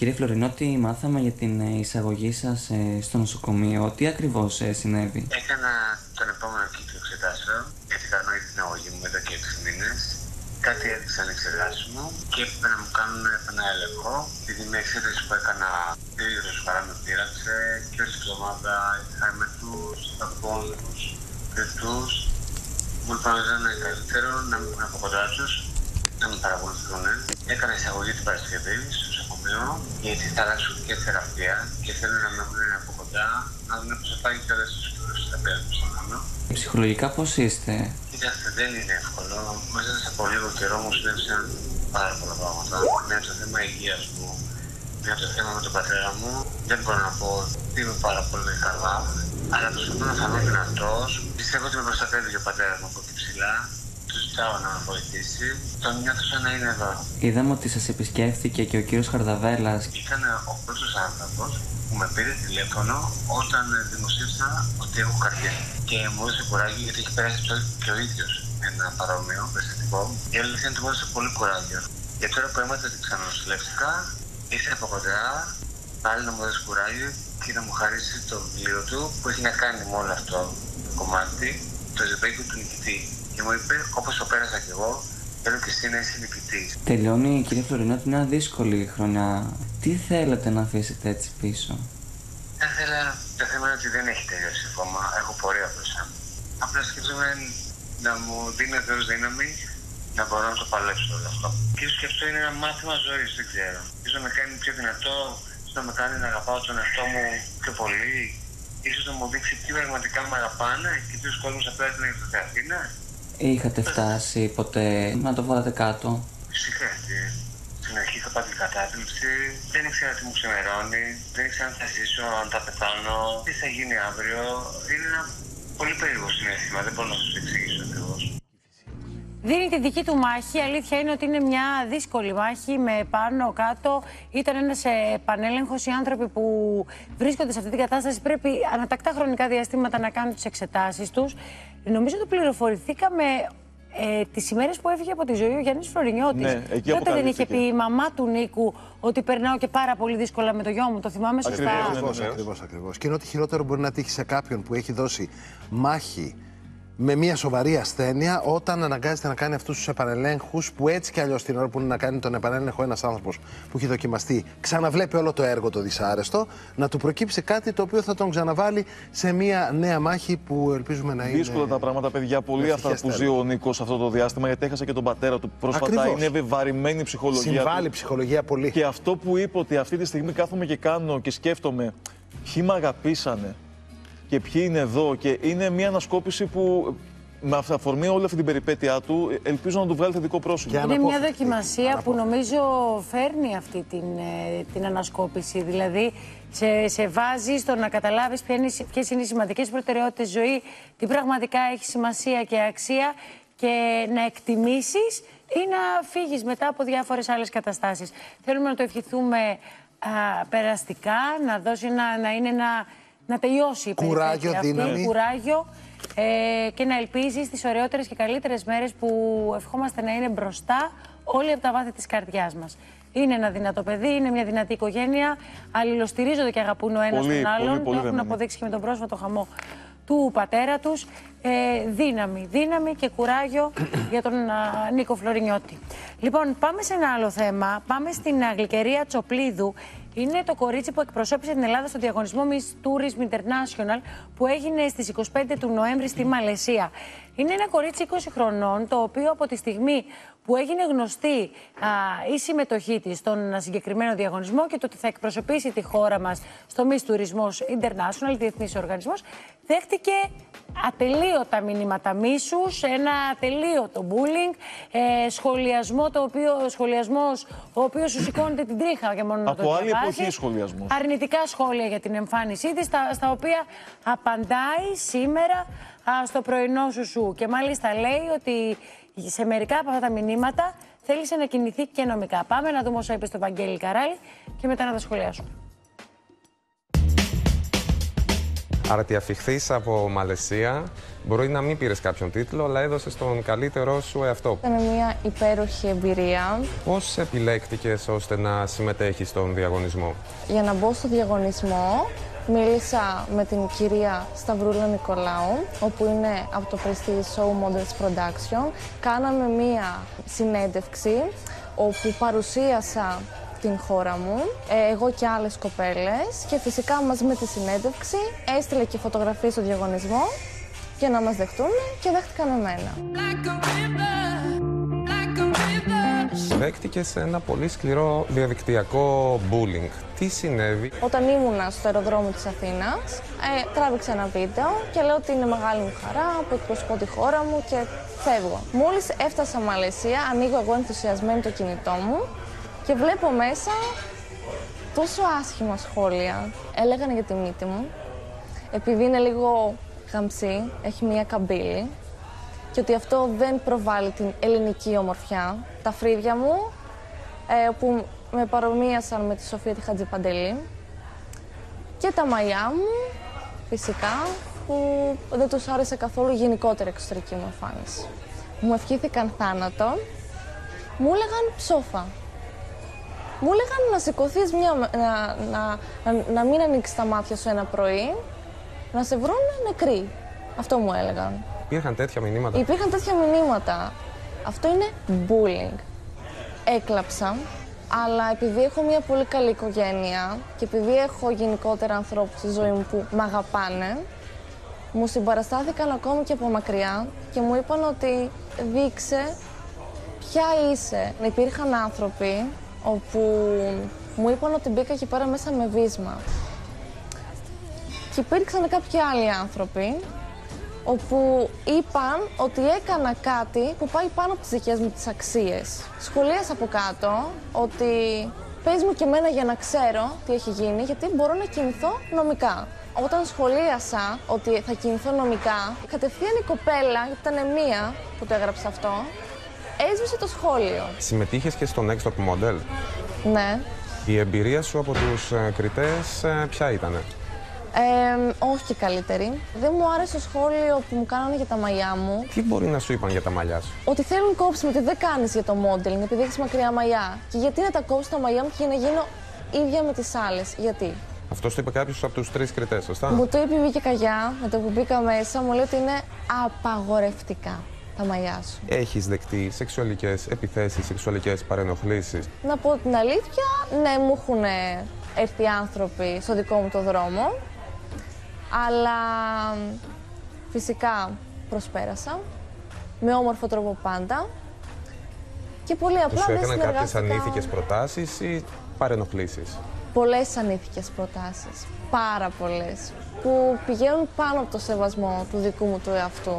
Κύριε Φλωρινότη, μάθαμε για την εισαγωγή σας στο νοσοκομείο. Τι ακριβώς συνέβη? Έκανα τον επόμενο κύκλο εξετάσεων, γιατί κάνω ήδη την αγωγή μου εδώ και έξι μήνες. Κάτι έδειξαν οι εξετάσεις μου και έπρεπε να μου κάνουν ένα έλεγχο. Επειδή με εξέταση που έκανα γρήγορα σοβαρά με πείραξε και όλη τη εβδομάδα είχα εμετούς, αγώνους, κρυφτούς. Μου είπαν ότι ήταν καλύτερο να μην βγουν από κοντά τους, να με παρακολουθούν. Έκανα εισαγωγή την Παρασκευή στο νοσοκομείο γιατί θα αλλάξω και θεραπεία και θέλω να με βγουν από κοντά, να δουν πώς θα πάει και όλες τις κυκλώσεις τα πέρα που θα κάνω. Ψυχολογικά πώς είστε? Κοιτάξτε, δεν είναι εύκολο. Μέσα από λίγο καιρό μου συνέβησαν πάρα πολλά πράγματα. Μια το θέμα υγείας μου, μια το θέμα με τον πατέρα μου. Δεν μπορώ να πω ότι είμαι πάρα πολύ καλά, αλλά προσπαθώ να φανώ δυνατός. Πιστεύω ότι με προστατεύει και ο πατέρας μου από εκεί ψηλά. Του ζητάω να με βοηθήσει. Τον νιώθω σαν να είναι εδώ. Είδαμε ότι σας επισκέφθηκε και ο κύριος Χαρδαβέλλας. Ήταν ο πρώτος άνθρωπος που με πήρε τηλέφωνο όταν δημοσίευσα ότι έχω καρδιά. Και μου έδωσε κουράγιο γιατί έχει περάσει και ο ίδιος ένα παρόμοιο περιστατικό. Η αλήθεια είναι ότι μου έδωσε πολύ κουράγιο. Και τώρα που έμαθα ότι ξανανοσηλεύτηκα, ήρθε από κοντά, πάλι να μου δώσει κουράγιο και να μου χαρίσει το βιβλίο του που έχει να κάνει με όλο αυτό το κομμάτι, το ζευγάρι του νικητή. Και μου είπε, όπως το πέρασα κι εγώ, θέλω και εσύ να είσαι νικητής. Τελειώνει, κύριε Φλωρινότη, μια δύσκολη χρονιά. Τι θέλετε να αφήσετε έτσι πίσω? Θα ήθελα, το θέμα είναι ότι δεν έχει τελειώσει ακόμα. Έχω πορεία μπροστά μου. Απλά σκέφτομαι να μου δίνει ο Θεός δύναμη να μπορώ να το παλέψω όλο αυτό. Και ίσως και αυτό είναι ένα μάθημα ζωής, δεν ξέρω. Ίσως να με κάνει πιο δυνατό, ίσως να με κάνει να αγαπάω τον εαυτό μου πιο πολύ. Ίσως να μου δείξει τι πραγματικά με αγαπάνε και ποιος κόσμος θα πρέπει να είναι Αθήνα. Είχατε φτάσει ποτέ να το βάλετε κάτω? Φυσικά. Στην αρχή είχα πάθει κατάθλιψη, δεν ήξερα τι μου ξεμερώνει, δεν ήξερα αν θα ζήσω, αν θα πεθάνω, τι θα γίνει αύριο. Είναι ένα πολύ περίεργο συναίσθημα, δεν μπορώ να σας το εξηγήσω ακριβώς. Δίνει τη δική του μάχη. Η αλήθεια είναι ότι είναι μια δύσκολη μάχη με πάνω κάτω. Ήταν ένας επανέλεγχος. Οι άνθρωποι που βρίσκονται σε αυτή την κατάσταση πρέπει ανατακτά χρονικά διαστήματα να κάνουν τις εξετάσεις τους. Νομίζω ότι πληροφορηθήκαμε ε, τις ημέρες που έφυγε από τη ζωή ο Γιάννης Φλωρινιώτης. Ναι, εκεί τότε δεν είχε πει η μαμά του Νίκου ότι περνάω και πάρα πολύ δύσκολα με το γιο μου? Το θυμάμαι σωστά? Ακριβώς, ακριβώς, ακριβώς. Και είναι ό,τι χειρότερο μπορεί να τύχει σε κάποιον που έχει δώσει μάχη με μια σοβαρή ασθένεια, όταν αναγκάζεται να κάνει αυτούς τους επανελέγχους, που έτσι κι αλλιώς την ώρα που είναι να κάνει τον επανέλεγχο ένας άνθρωπος που έχει δοκιμαστεί, ξαναβλέπει όλο το έργο το δυσάρεστο, να του προκύψει κάτι το οποίο θα τον ξαναβάλει σε μια νέα μάχη που ελπίζουμε να είναι. Δύσκολα τα πράγματα, παιδιά. Πολύ αυτά που ζει ο Νίκος αυτό το διάστημα, γιατί έχασε και τον πατέρα του πρόσφατα. Ακριβώς. Είναι βαρημένη ψυχολογία. Συμβάλλει του. ψυχολογία πολύ. Και αυτό που είπε, ότι αυτή τη στιγμή κάθομαι και κάνω και σκέφτομαι ποιοι με αγαπήσανε και ποιοι είναι εδώ, και είναι μια ανασκόπηση που με αφορμή όλη αυτή την περιπέτειά του ελπίζω να του βγάλει θετικό πρόσωπο. Είναι μια δοκιμασία που νομίζω φέρνει αυτή την, την ανασκόπηση. Δηλαδή σε, σε βάζει στο να καταλάβεις ποιες είναι οι σημαντικές προτεραιότητες στη ζωή, τι πραγματικά έχει σημασία και αξία, και να εκτιμήσεις ή να φύγεις μετά από διάφορες άλλες καταστάσεις. Θέλουμε να το ευχηθούμε α, περαστικά, να δώσει να, να είναι ένα... να τελειώσει η κουράγιο, αυτή, δύναμη. Κουράγιο ε, και να ελπίζει στις ωραιότερες και καλύτερες μέρες που ευχόμαστε να είναι μπροστά όλοι από τα βάθη της καρδιάς μας. Είναι ένα δυνατό παιδί, είναι μια δυνατή οικογένεια, αλληλοστηρίζονται και αγαπούν ο ένας πολύ, τον άλλον. πολύ, πολύ το έχουν αποδείξει και με τον πρόσφατο χαμό του πατέρα τους. Ε, δύναμη, δύναμη και κουράγιο για τον α, Νίκο Φλωρινιώτη. Λοιπόν, πάμε σε ένα άλλο θέμα. Πάμε στην Γλυκερία Τσοπλίδου. Είναι το κορίτσι που εκπροσώπησε την Ελλάδα στο διαγωνισμό Miss Tourism International που έγινε στις είκοσι πέντε του Νοέμβρη στη Μαλαισία. Είναι ένα κορίτσι είκοσι χρονών, το οποίο από τη στιγμή που έγινε γνωστή α, η συμμετοχή της στον συγκεκριμένο διαγωνισμό και το ότι θα εκπροσωπήσει τη χώρα μας στο Miss Tourism International, διεθνής οργανισμός, δέχτηκε ατελείωτα μηνύματα μίσους, ένα ατελείωτο bullying, ε, σχολιασμό, το οποίο, σχολιασμός ο οποίος σου σηκώνεται την τρίχα για μόνο να το διαβάσεις. Από άλλη εποχή σχολιασμός. Αρνητικά σχόλια για την εμφάνισή της, στα, στα οποία απαντάει σήμερα α, στο πρωινό σου σου. Και μάλιστα λέει ότι σε μερικά από αυτά τα μηνύματα θέλησε να κινηθεί και νομικά. Πάμε να δούμε όσα είπε στο Βαγγέλη Καράλη και μετά να τα σχολιάσουμε. Αρτιαφιχθής από Μαλαισία. Μπορεί να μην πήρες κάποιον τίτλο, αλλά έδωσες τον καλύτερό σου εαυτό. Ήταν μια υπέροχη εμπειρία. Πώς επιλέκτηκες ώστε να συμμετέχεις στον διαγωνισμό? Για να μπω στο διαγωνισμό, μίλησα με την κυρία Σταυρούλα Νικολάου, όπου είναι από το Prestige Show Models Production. Κάναμε μία συνέντευξη, όπου παρουσίασα την χώρα μου, εγώ και άλλες κοπέλες, και φυσικά μαζί με τη συνέντευξη έστειλε και φωτογραφίες στο διαγωνισμό για να μας δεχτούν και δέχτηκαν εμένα. Δέχτηκες ένα πολύ σκληρό διαδικτυακό bullying. Τι συνέβη? Όταν ήμουνα στο αεροδρόμιο της Αθήνας, ε, τράβηξα ένα βίντεο και λέω ότι είναι μεγάλη μου χαρά που εκπροσωπώ τη χώρα μου και φεύγω. Μόλις έφτασα Μαλαισία, ανοίγω εγώ ενθουσιασμένη το κινητό μου και βλέπω μέσα τόσο άσχημα σχόλια. Έλεγαν για τη μύτη μου, επειδή είναι λίγο γαμψή, έχει μία καμπύλη, και ότι αυτό δεν προβάλλει την ελληνική ομορφιά. Τα φρύδια μου, ε, που με παρομοίασαν με τη Σοφία τη Χατζηπαντελή, και τα μαλλιά μου, φυσικά, που δεν τους άρεσε καθόλου η γενικότερη εξωτερική μου εμφάνιση. Μου ευχήθηκαν θάνατο, μου έλεγαν ψόφα. Μου έλεγαν να σηκωθείς μια, να, να, να, να μην ανοίξεις τα μάτια σου ένα πρωί, να σε βρουν νεκροί. Αυτό μου έλεγαν. Υπήρχαν τέτοια μηνύματα? Υπήρχαν τέτοια μηνύματα. Αυτό είναι bullying. Έκλαψα, αλλά επειδή έχω μια πολύ καλή οικογένεια και επειδή έχω γενικότερα ανθρώπους στη ζωή μου που μ' αγαπάνε, μου συμπαραστάθηκαν ακόμη και από μακριά και μου είπαν ότι δείξε ποια είσαι. Υπήρχαν άνθρωποι όπου μου είπαν ότι μπήκα εκεί πέρα μέσα με βίσμα. Και υπήρξαν κάποιοι άλλοι άνθρωποι όπου είπαν ότι έκανα κάτι που πάει πάνω από τις δικές μου τις αξίες. Σχολίασα από κάτω ότι πες μου και εμένα για να ξέρω τι έχει γίνει, γιατί μπορώ να κινηθώ νομικά. Όταν σχολίασα ότι θα κινηθώ νομικά, κατευθείαν η κοπέλα, γιατί ήταν μία που το έγραψε αυτό, έσβησε το σχόλιο. Συμμετείχες και στο Next Top Model? Ναι. Η εμπειρία σου από τους ε, κριτές ε, ποια ήτανε? Ε, όχι και καλύτερη. Δεν μου άρεσε το σχόλιο που μου κάνανε για τα μαλλιά μου. Τι μπορεί να σου είπαν για τα μαλλιά σου? Ότι θέλουν κόψει με, ότι δεν κάνεις για το modeling, επειδή έχεις μακριά μαλλιά. Και γιατί να τα κόψω τα μαλλιά μου και για να γίνω ίδια με τις άλλες. Γιατί? Αυτό το είπε κάποιος από τους τρεις κριτές, σωστά? Μου το είπε η Βίκη Καγιά, με το που μπήκα μέσα, μου λέει ότι είναι απαγορευτικά τα μαλλιά σου. Έχεις δεκτεί σεξουαλικές επιθέσεις, σεξουαλικές παρενοχλήσεις? Να πω την αλήθεια, ναι, μου έχουν έρθει άνθρωποι στο δικό μου το δρόμο. Αλλά φυσικά προσπέρασα, με όμορφο τρόπο πάντα, και πολύ απλά δεν συνεργάστηκα. Σου έκαναν κάποιες ανήθικες προτάσεις ή παρενοχλήσεις? Πολλές ανήθικες προτάσεις, πάρα πολλές, που πηγαίνουν πάνω από το σεβασμό του δικού μου του εαυτού.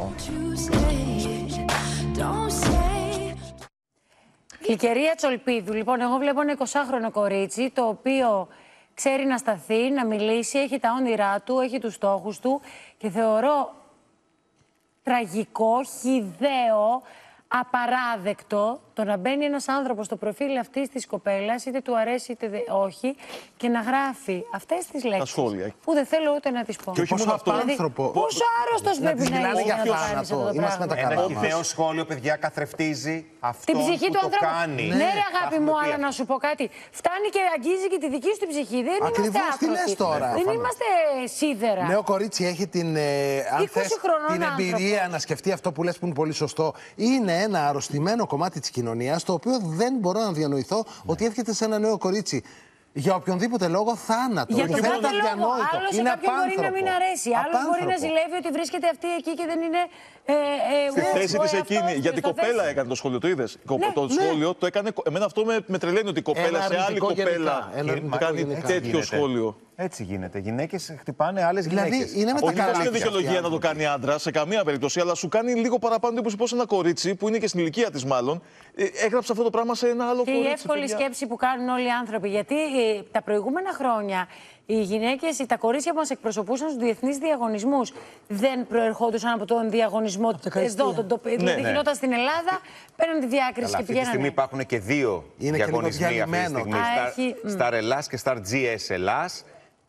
Γλυκερία Τσολπίδου. Λοιπόν, εγώ βλέπω ένα εικοσάχρονο κορίτσι, το οποίο ξέρει να σταθεί, να μιλήσει, έχει τα όνειρά του, έχει τους στόχους του, και θεωρώ τραγικό, χυδαίο, απαράδεκτο το να μπαίνει ένας άνθρωπος στο προφίλ αυτής της κοπέλας, είτε του αρέσει είτε δε, όχι, και να γράφει αυτές τις λέξεις. Τα σχόλια. Που δεν θέλω ούτε να τις πω. Και όχι μόνο αυτό. Δηλαδή, πόσο άρρωστος πρέπει να είναι για να το κάνεις αυτό το πράγμα. Ένα χυδαίο σχόλιο, παιδιά, καθρεφτίζει αυτό την ψυχή που του το ανθρώπου. κάνει. Ναι, ρε αγάπη μου, αλλά να σου πω κάτι. Φτάνει και αγγίζει και τη δική σου την ψυχή. Δεν Ακριβώς, είμαστε τι λες άκροτοι. τώρα, Δεν Φανή. είμαστε σίδερα. Νέο κορίτσι έχει την, ε, αν θες, την εμπειρία άνθρωπος. να σκεφτεί αυτό που λες, που είναι πολύ σωστό. Είναι ένα αρρωστημένο κομμάτι της κοινωνίας, το οποίο δεν μπορώ να διανοηθώ ότι εύχεται σε ένα νέο κορίτσι. Για οποιονδήποτε λόγο θάνατο. Για τον Φαίνεται πρώτο λόγο. αδιανόητο. Άλλο σε Είναι κάποιον μπορεί να μην αρέσει. Άλλο μπορεί να ζηλεύει ότι βρίσκεται αυτή εκεί και δεν είναι. Ε, ε, Στη θέση τη εκείνη. Γιατί η κοπέλα έκανε το σχόλιο, το είδε. Ναι, το ναι. σχόλιο το έκανε. Εμένα αυτό με, με τρελαίνει, ότι η κοπέλα σε άλλη κοπέλα κάνει τέτοιο σχόλιο. Έτσι γίνεται. Γυναίκες χτυπάνε άλλες Δηλαδή, γυναίκες. είναι με τα Όχι, δεν καλά είναι της δικαιολογία αυτή, να το κάνει άντρα σε καμία περίπτωση, αλλά σου κάνει λίγο παραπάνω εντύπωση πως ένα κορίτσι που είναι και στην ηλικία της μάλλον ε, έγραψε αυτό το πράγμα σε ένα άλλο και κορίτσι. Και η εύκολη παιδιά. σκέψη που κάνουν όλοι οι άνθρωποι. Γιατί ε, τα προηγούμενα χρόνια οι γυναίκες, τα κορίτσια που μας εκπροσωπούσαν στους διεθνείς διαγωνισμούς δεν προερχόντουσαν από τον διαγωνισμό εδώ. Τον, το, ναι, δηλαδή ναι. γινόταν στην Ελλάδα, παίρνουν τη διάκριση. Καλά, και αυτή τη πηγαίνανε. στιγμή υπάρχουν και δύο είναι διαγωνισμοί και αυτή τη στιγμή. Α, Star, έχει... Star Ελλάς και Star τζι ες Ελλάς.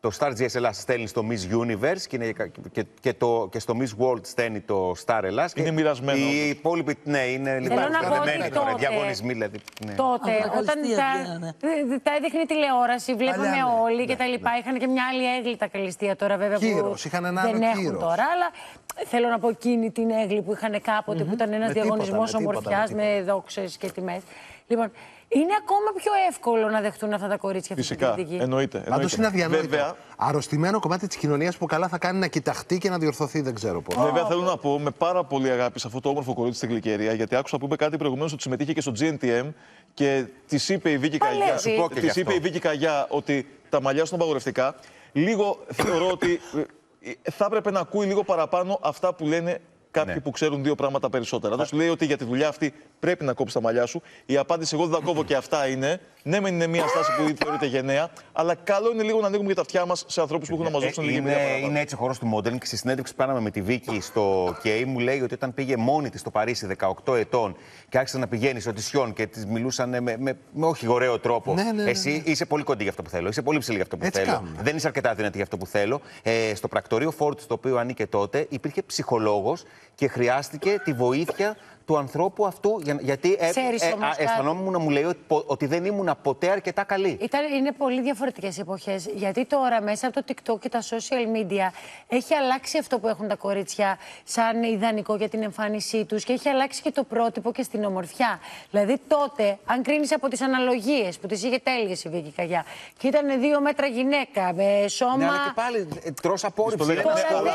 το Star τζι ες Ελλάς στέλνει στο Miss Universe και, είναι, και, και, το, και στο Miss World στέλνει το Star Ελλάς. Είναι μοιρασμένο. Οι υπόλοιποι, ναι, είναι λίγο μπερδεμένοι τώρα. Διαγωνισμοί, δηλαδή. Ναι. Τότε, όταν τα, ναι. τα έδειχνε η τηλεόραση, βλέπαμε Παλιά, όλοι ναι, και τα λοιπά. ναι. Είχαν και μια άλλη έγκλη τα καλυστία τώρα, βέβαια. Κύρος, που είχαν ένα δεν άλλο έχουν κύρος. τώρα, αλλά θέλω να πω εκείνη την έγκλη που είχαν κάποτε, mm-hmm. που ήταν ένας διαγωνισμός ομορφιάς με, με δόξες και τιμές. Λοιπόν, είναι ακόμα πιο εύκολο να δεχτούν αυτά τα κορίτσια αυτή Φυσικά, την κριτική. εννοείται. Πάντως είναι αδιανόητο. Βέβαια, αρρωστημένο κομμάτι της κοινωνίας που καλά θα κάνει να κοιταχτεί και να διορθωθεί, δεν ξέρω πώς. Βέβαια, oh. θέλω να πω με πάρα πολύ αγάπη σε αυτό το όμορφο κορίτσι στην Γλυκερία, γιατί άκουσα που είπε κάτι προηγουμένως ότι συμμετείχε και στο τζι εν τι εμ και της είπε η Βίκη Καγιά, της είπε η Βίκη Καγιά ότι τα μαλλιά σου είναι απαγορευτικά. Λίγο θεωρώ ότι θα έπρεπε να ακούει λίγο παραπάνω αυτά που λένε κάποιοι ναι. που ξέρουν δύο πράγματα περισσότερα. Δεν σου λέει ότι για τη δουλειά αυτή πρέπει να κόψει τα μαλλιά σου. Η απάντηση, εγώ δεν τα κόβω και αυτά είναι. Ναι, μεν είναι μια στάση που θεωρείται γενναία, αλλά καλό είναι λίγο να ανοίγουμε και τα αυτιά μας σε ανθρώπους που έχουν να μας δώσουν λίγη μοίρα παραπάνω. Είναι έτσι ο χώρος του modeling και στη συνέντευξη που κάναμε με τη Βίκη στο ΚΕΙ μου λέει ότι όταν πήγε μόνη της στο Παρίσι δεκαοκτώ ετών και άρχισε να πηγαίνει σε οντισιόν και της μιλούσαν με, με, με, με όχι ωραίο τρόπο. Ναι, ναι, ναι, ναι. Εσύ είσαι πολύ κοντή για αυτό που θέλω. Είσαι πολύ ψηλή για αυτό που έτσι θέλω. Κάνουμε. Δεν είσαι αρκετά δυνατή για αυτό που θέλω. Ε, στο πρακτορείο Ford, στο οποίο ανήκε τότε, υπήρχε ψυχολόγος και χρειάστηκε τη βοήθεια του ανθρώπου αυτού, για, γιατί ε, ε, ε, αισθανόμουν να μου λέει ότι, ότι δεν ήμουν ποτέ αρκετά καλή. Ήταν, είναι πολύ διαφορετικές εποχές, γιατί τώρα μέσα από το TikTok και τα social media έχει αλλάξει αυτό που έχουν τα κορίτσια σαν ιδανικό για την εμφάνισή τους και έχει αλλάξει και το πρότυπο και στην ομορφιά. Δηλαδή τότε, αν κρίνεις από τις αναλογίες που τις είχε τέλειες η Βίκη Καγιά και ήταν δύο μέτρα γυναίκα με σώμα... Ναι, αλλά και πάλι τρως απόρριψη. Δεν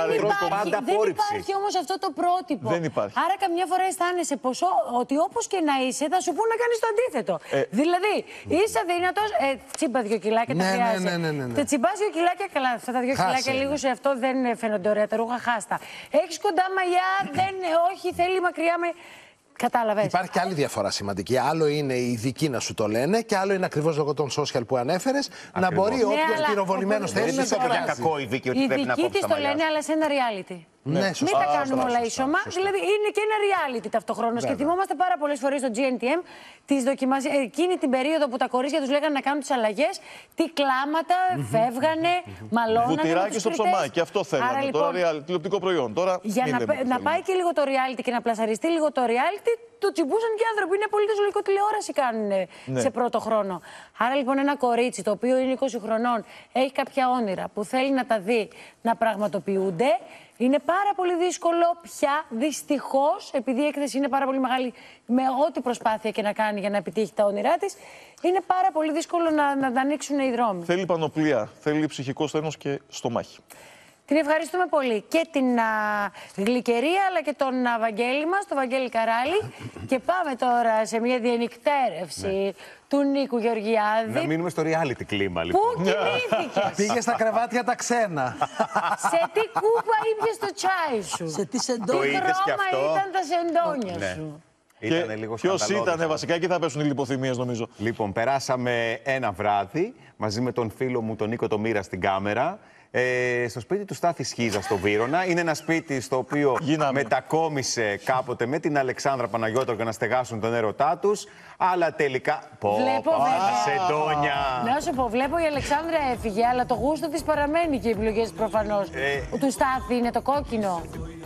υπάρχει όμως αυτό το πρότυπο. Δεν υπάρχει. Άρα καμιά φορά αισθάνεσαι πως, ότι όπως και να είσαι, θα σου πούν να κάνεις το αντίθετο. Ε, δηλαδή, είσαι αδύνατος, ε, τσίμπα δύο κιλάκια ναι, τα χρειάζεσαι. Ναι, ναι, ναι, ναι. Τα τσιμπάς δύο κιλάκια, καλά. Αυτά τα δύο Χάσε, κιλάκια ναι. λίγο σε αυτό δεν φαίνονται ωραία. Τα ρούχα χάστα. Έχεις κοντά μαλλιά, δεν, όχι, θέλει μακριά με. Κατάλαβες. Υπάρχει και άλλη διαφορά σημαντική. Άλλο είναι οι ειδικοί να σου το λένε και άλλο είναι ακριβώς λόγω των social που ανέφερες να μπορεί ναι, όποιος πυροβολημένος θέλει να το κάνει. Κακό η Βίκη ότι οι πρέπει να κόψει τα ειδικοί της το λένε, αλλά σε ένα reality. Ναι, Μην σωστά, τα κάνουμε σωστά, όλα σωστά, ίσωμα. σωστά. Δηλαδή είναι και ένα reality ταυτοχρόνως. Και θυμόμαστε πάρα πολλές φορές στο τζι εν τι εμ τις δοκιμασίες. Εκείνη την περίοδο που τα κορίτσια τους λέγανε να κάνουν τις αλλαγές, τι κλάματα φεύγανε, μαλώνανε. Βουτυράκι στο ψωμάκι, αυτό θέλαμε. Άρα, τώρα λοιπόν, reality, τηλεοπτικό προϊόν. Τώρα, για να, να πάει και λίγο το reality και να πλασαριστεί λίγο το reality, το τσιμπούσαν και άνθρωποι. Είναι πολύ ζωολογικό, τηλεόραση κάνουν ναι. σε πρώτο χρόνο. Άρα λοιπόν ένα κορίτσι το οποίο είναι είκοσι χρονών, έχει κάποια όνειρα που θέλει να τα δει να πραγματοποιούνται. Είναι πάρα πολύ δύσκολο πια, δυστυχώς, επειδή η έκθεση είναι πάρα πολύ μεγάλη, με ό,τι προσπάθεια και να κάνει για να επιτύχει τα όνειρά της, είναι πάρα πολύ δύσκολο να, να τα ανοίξουν οι δρόμοι. Θέλει πανοπλία, θέλει ψυχικό στένος και στομάχι. Την ευχαριστούμε πολύ και την α, Γλυκερία αλλά και τον α, Βαγγέλη μας, τον Βαγγέλη Καράλη. Και πάμε τώρα σε μια διενυκτέρευση ναι. του Νίκου Γεωργιάδη. Να μείνουμε στο reality κλίμα, λοιπόν. Πού κοιμήθηκες? Πήγε στα κρεβάτια τα ξένα. Σε τι κούπα ήπιες το τσάι σου? Σε τι σεντόνια? Τι χρώμα ήταν τα σεντόνια ναι. σου? Ποιος ήταν, βασικά, εκεί θα πέσουν οι λιποθυμίες, νομίζω. Λοιπόν, περάσαμε ένα βράδυ μαζί με τον φίλο μου τον Νίκο το Μοίρα στην κάμερα. Ε, στο σπίτι του Στάθη Σχίζα στο Βύρωνα. Είναι ένα σπίτι στο οποίο Γίναμε. μετακόμισε κάποτε με την Αλεξάνδρα Παναγιώτο για να στεγάσουν τον έρωτά τους. Αλλά τελικά. Πω, βλέπω, πω, σεντόνια. Να σου πω, βλέπω η Αλεξάνδρα έφυγε, αλλά το γούστο της παραμένει και οι επιλογές προφανώς. Ε... Του Στάθη είναι το κόκκινο.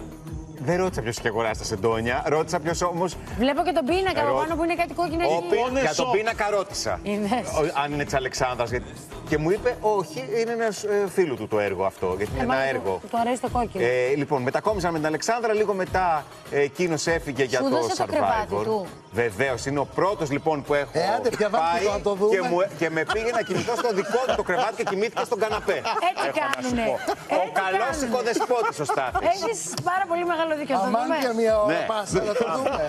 Δεν ρώτησα ποιος είχε αγοράσει τα σεντόνια. Ρώτησα ποιος όμως. Βλέπω και τον πίνακα από πάνω που είναι κάτι κόκκινο. Για τον πίνακα ρώτησα. Αν είναι της Αλεξάνδρας. Και μου είπε, όχι, είναι ένας ε, φίλου του το έργο αυτό. Γιατί είναι ε, ένα έργο. Του αρέσει το κόκκινο. Ε, λοιπόν, μετακόμισα με την Αλεξάνδρα. Λίγο μετά ε, εκείνος έφυγε για Σου το Survivor. Το Βεβαίως, είναι ο πρώτος λοιπόν που έχω ε, άντε, πάει το το και, μου, και με πήγε να κοιμηθώ στο δικό του το κρεβάτι και κοιμήθηκε στον καναπέ. Έτσι κάνουνε. Ο καλός οικοδεσπότης ο Στάθης. Έχεις πάρα πολύ μεγάλο δίκιο. Αμάν και μια ώρα ναι. πάσα να το δούμε.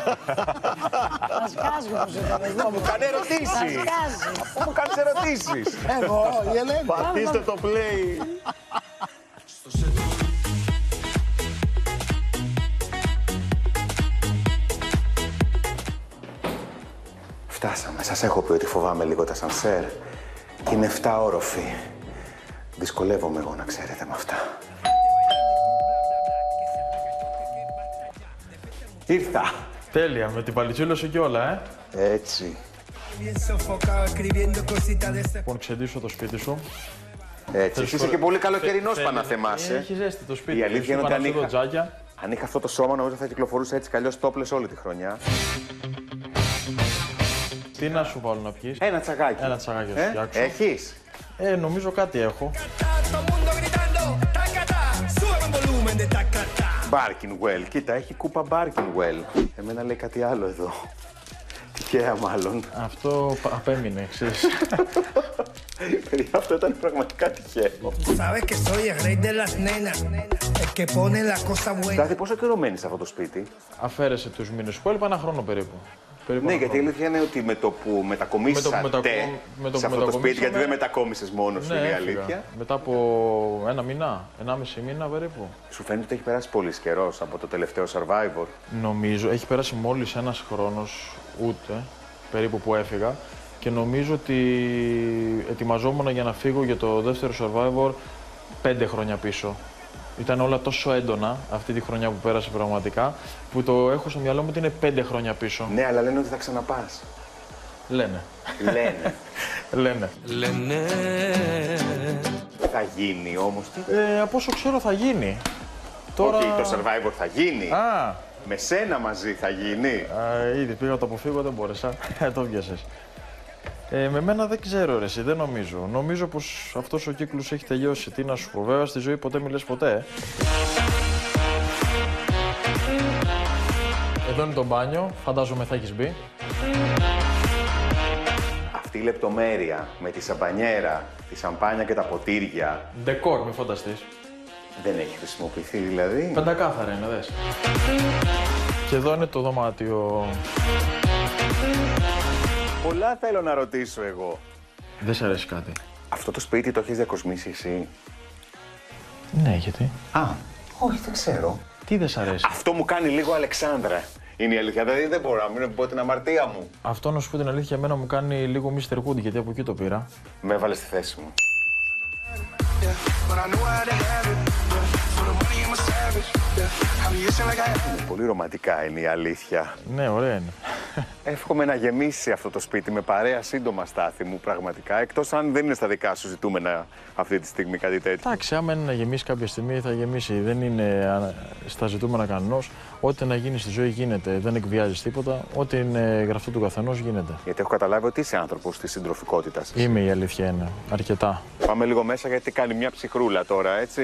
Μας κάζουμε πως είναι. Μου κάνει ερωτήσεις. Μου κάνεις ερωτήσεις. Εγώ, η Ελένη. Πατήστε το play. Φτάσαμε. Σας έχω πει ότι φοβάμαι λίγο τα σανσέρ. Είναι εφτά όροφοι. Δυσκολεύομαι εγώ να ξέρετε με αυτά. Ήρθα. Τέλεια, με την παλιτσούλα σου και όλα, ε. Έτσι. Λοιπόν, ξεντήσω το σπίτι σου. Έτσι, εσύ είσαι και πολύ καλοκαιρινός πάνω να θεμάσαι. Έχει ζέστη το σπίτι. Η αλήθεια είναι ότι αν είχα, τζάκια. αν είχα αυτό το σώμα, νομίζω θα κυκλοφορούσα έτσι καλλιώς τόπλες όλη τη χρονιά. Τι να σου βάλω να πιείς? Ένα τσαγάκι. Ένα τσαγάκι να ε? σου φτιάξω. Έχεις? Ε, νομίζω κάτι έχω. Barkinwell. Κοίτα, έχει κούπα Barkinwell. Εμένα λέει κάτι άλλο εδώ. Τυχαία μάλλον. Αυτό απέμεινε, ξέρεις. Παιδιά, αυτό ήταν πραγματικά τυχαίο. Στάθη, πόσο καιρό μένεις σε αυτό το σπίτι? Αφαίρεσε τους μήνες που έλειπα, ένα χρόνο περίπου. περίπου Ναι, ένα γιατί η χρόνο. αλήθεια είναι ότι με το που μετακομίσατε μετακο... με το σε αυτό το σπίτι, γιατί δεν μετακόμισες μόνος σου, ναι, είναι η έφυγα. αλήθεια. Μετά από ένα μήνα, ενάμιση μήνα περίπου. Σου φαίνεται ότι έχει περάσει πολύς καιρός από το τελευταίο Survivor? Νομίζω, έχει περάσει μόλις ένας χρόνος, ούτε, περίπου που έφυγα. Και νομίζω ότι ετοιμαζόμουν για να φύγω για το δεύτερο Survivor πέντε χρόνια πίσω. Ήταν όλα τόσο έντονα αυτή τη χρονιά που πέρασε πραγματικά, που το έχω στο μυαλό μου ότι είναι πέντε χρόνια πίσω. Ναι, αλλά λένε ότι θα ξαναπάς. Λένε. Λένε. Λένε. Λένε. Θα γίνει όμως. Ε, από όσο ξέρω θα γίνει. Τώρα... Όχι, το Survivor θα γίνει. Α. Με σένα μαζί θα γίνει. Α, ήδη πήγα το αποφύγω, δεν μπόρεσα. Το πιάσες. Ε, με μένα δεν ξέρω ρε εσύ, δεν νομίζω. Νομίζω πως αυτός ο κύκλος έχει τελειώσει. Τι να σου πω, βέβαια στη ζωή ποτέ μιλες ποτέ. Εδώ είναι το μπάνιο, φαντάζομαι θα έχεις μπει. Αυτή η λεπτομέρεια με τη σαμπανιέρα, τη σαμπάνια και τα ποτήρια. Ντεκόρ, μη φανταστείς. Δεν έχει χρησιμοποιηθεί δηλαδή. Πεντακάθαρα είναι, δες. Και εδώ είναι το δωμάτιο. Πολλά θέλω να ρωτήσω εγώ. Δεν σ' αρέσει κάτι? Αυτό το σπίτι το έχεις διακοσμήσει εσύ? Ναι, γιατί? Α, όχι, δεν ξέρω. Τι δεν σ' αρέσει? Αυτό μου κάνει λίγο Αλεξάνδρα. Είναι η αλήθεια. Δηλαδή δεν μπορώ να μην πω την αμαρτία μου. Αυτό να σου πω την αλήθεια, εμένα μου κάνει λίγο μίστερ Hood, γιατί από εκεί το πήρα. Με έβαλε στη θέση μου. Είναι πολύ ρομαντικά είναι η αλήθεια. Ναι, ωραία είναι. Εύχομαι να γεμίσει αυτό το σπίτι με παρέα σύντομα, Στάθη μου, πραγματικά. Εκτός αν δεν είναι στα δικά σου ζητούμενα αυτή τη στιγμή κάτι τέτοιο. Εντάξει, άμα είναι να γεμίσει κάποια στιγμή θα γεμίσει. Δεν είναι στα ζητούμενα κανενός. Ό,τι να γίνει στη ζωή γίνεται. Δεν εκβιάζει τίποτα. Ό,τι είναι γραφτό του καθενός γίνεται. Γιατί έχω καταλάβει ότι είσαι άνθρωπος της συντροφικότητας. Είμαι, η αλήθεια είναι. Αρκετά. Πάμε λίγο μέσα γιατί κάνει μια ψυχρούλα τώρα, έτσι.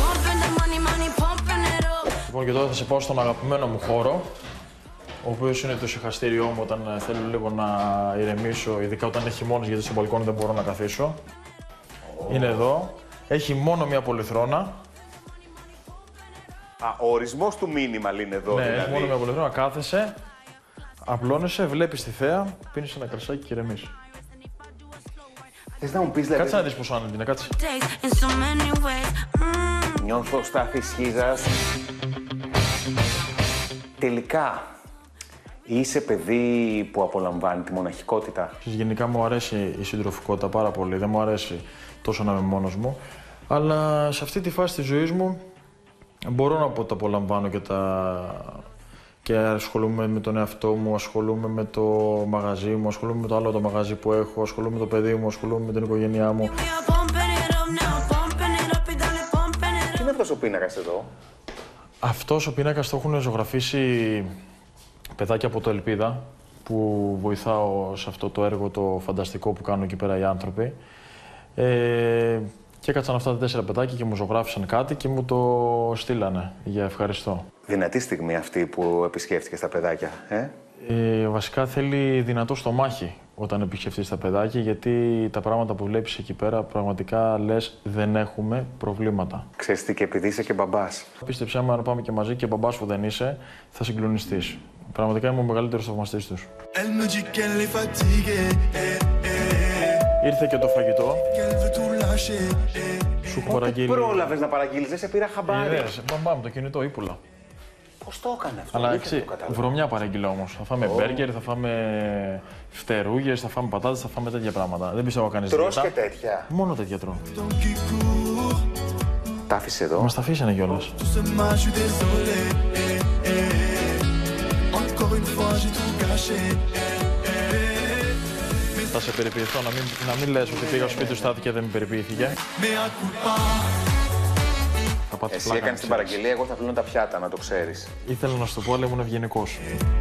Λοιπόν, και τώρα θα σε πάω στον αγαπημένο μου χώρο, ο οποίος είναι το ησυχαστήριό μου όταν θέλω λίγο να ηρεμήσω, ειδικά όταν έχει χειμώνας, γιατί στο μπαλκόνι δεν μπορώ να καθίσω. Oh. Είναι εδώ. Έχει μόνο μία πολυθρόνα. Α, ο ορισμός του minimal είναι εδώ, ναι, δηλαδή. έχει μόνο μία πολυθρόνα. Κάθεσαι, απλώνεσαι, βλέπεις τη θέα, πίνεις ένα κρασάκι και ηρεμείς. Θες να μου πεις, δηλαδή... Κάτσε να δεις πόσο άνετη είναι, κάτσε. Νιώθω Στάθη Σχίζας. Τελικά, είσαι παιδί που απολαμβάνει τη μοναχικότητα? Γενικά μου αρέσει η συντροφικότητα πάρα πολύ. Δεν μου αρέσει τόσο να είμαι μόνος μου. Αλλά σε αυτή τη φάση της ζωής μου μπορώ να πω ότι τα απολαμβάνω και τα... και ασχολούμαι με τον εαυτό μου, ασχολούμαι με το μαγαζί μου, ασχολούμαι με το άλλο το μαγαζί που έχω, ασχολούμαι με το παιδί μου, ασχολούμαι με την οικογένειά μου. Τι είναι αυτός ο πίνακας εδώ? Αυτός ο πίνακας το έχουν ζωγραφίσει παιδάκια από το Ελπίδα, που βοηθάω σε αυτό το έργο το φανταστικό που κάνουν εκεί πέρα οι άνθρωποι. Ε, και έκατσαν αυτά τα τέσσερα παιδάκια και μου ζωγράφισαν κάτι και μου το στείλανε για ευχαριστώ. Δυνατή στιγμή αυτή που επισκέφτηκες τα παιδάκια, ε? Ε, βασικά θέλει δυνατό στομάχι όταν επισκεφτείς τα παιδάκια, γιατί τα πράγματα που βλέπεις εκεί πέρα πραγματικά λες δεν έχουμε προβλήματα. Ξέρεις τι, και επειδή είσαι και μπαμπάς. Πίστεψέ με, αν πάμε και μαζί και μπαμπάς που δεν είσαι, θα συγκλονιστείς. Πραγματικά είμαι ο μεγαλύτερος θαυμαστής τους. Ήρθε και το φαγητό. Σου έχω παραγγείλει. Πότε πρόλαβες να παραγγείλεις, δεν σε πήρα χαμπάρι. Είδες, μπαμπά, το κινητό ύπουλα. Πώς το έκανε αυτό? Αλλά εξή, βρωμιά παραγγείλα όμως. Θα φάμε μπέργκερ, θα φάμε φτερούγες, θα φάμε πατάτες, θα φάμε τέτοια πράγματα. Δεν πιστεύω κανείς Τρως δίαιτα. και τέτοια? Μόνο τέτοια τρώω. Τα άφησε εδώ. Μας τα αφήσανε κιόλας. θα σε περιποιηθώ, να μην, να μην λες ότι πήγα στο σπίτι του Στάθη και δεν με περιποιήθηκε. Εσύ έκανες την παραγγελία, εγώ θα πλύνω τα πιάτα, να το ξέρεις. Ήθελα να σου το πω, αλλά ήμουν ευγενικός.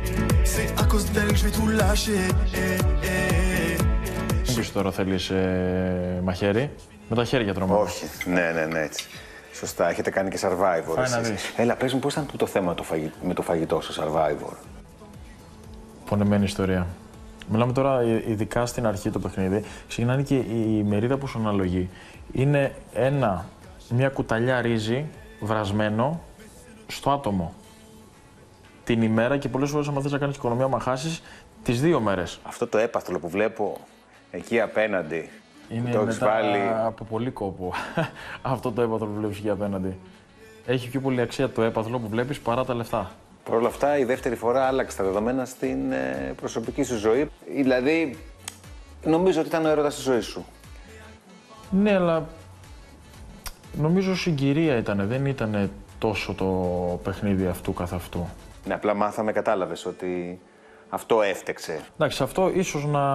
Μην πεις τώρα θέλεις ε, μαχαίρι, με τα χέρια τρώμε. Όχι, ναι, ναι, ναι, έτσι. Σωστά, έχετε κάνει και Survivor. Φάει να δεις. Έλα, πες μου πώς ήταν το θέμα το φαγη... με το φαγητό στο Survivor. Πονεμένη ιστορία. Μιλάμε τώρα ειδικά στην αρχή το παιχνίδι. Ξεκινάνε και η μερίδα που σου αναλογεί. Είναι ένα, μια κουταλιά ρύζι βρασμένο στο άτομο. Την ημέρα και πολλές φορές άμα θες να κάνεις οικονομία άμα χάσεις, τις δύο μέρες. Αυτό το έπαθλο που βλέπω εκεί απέναντι. Είναι το μετά βάλει... από πολύ κόπο αυτό το έπαθλο που βλέπεις εκεί απέναντι. Έχει πιο πολύ αξία το έπαθλο που βλέπεις παρά τα λεφτά. Παρ' όλα αυτά, η δεύτερη φορά άλλαξε τα δεδομένα στην ε, προσωπική σου ζωή. Δηλαδή, νομίζω ότι ήταν ο έρωτας της ζωής σου. Ναι, αλλά νομίζω συγκυρία ήταν. Δεν ήταν τόσο το παιχνίδι αυτού καθ' αυτού. Ναι, απλά μάθαμε, κατάλαβες ότι αυτό έφτεξε. Εντάξει, αυτό ίσως να,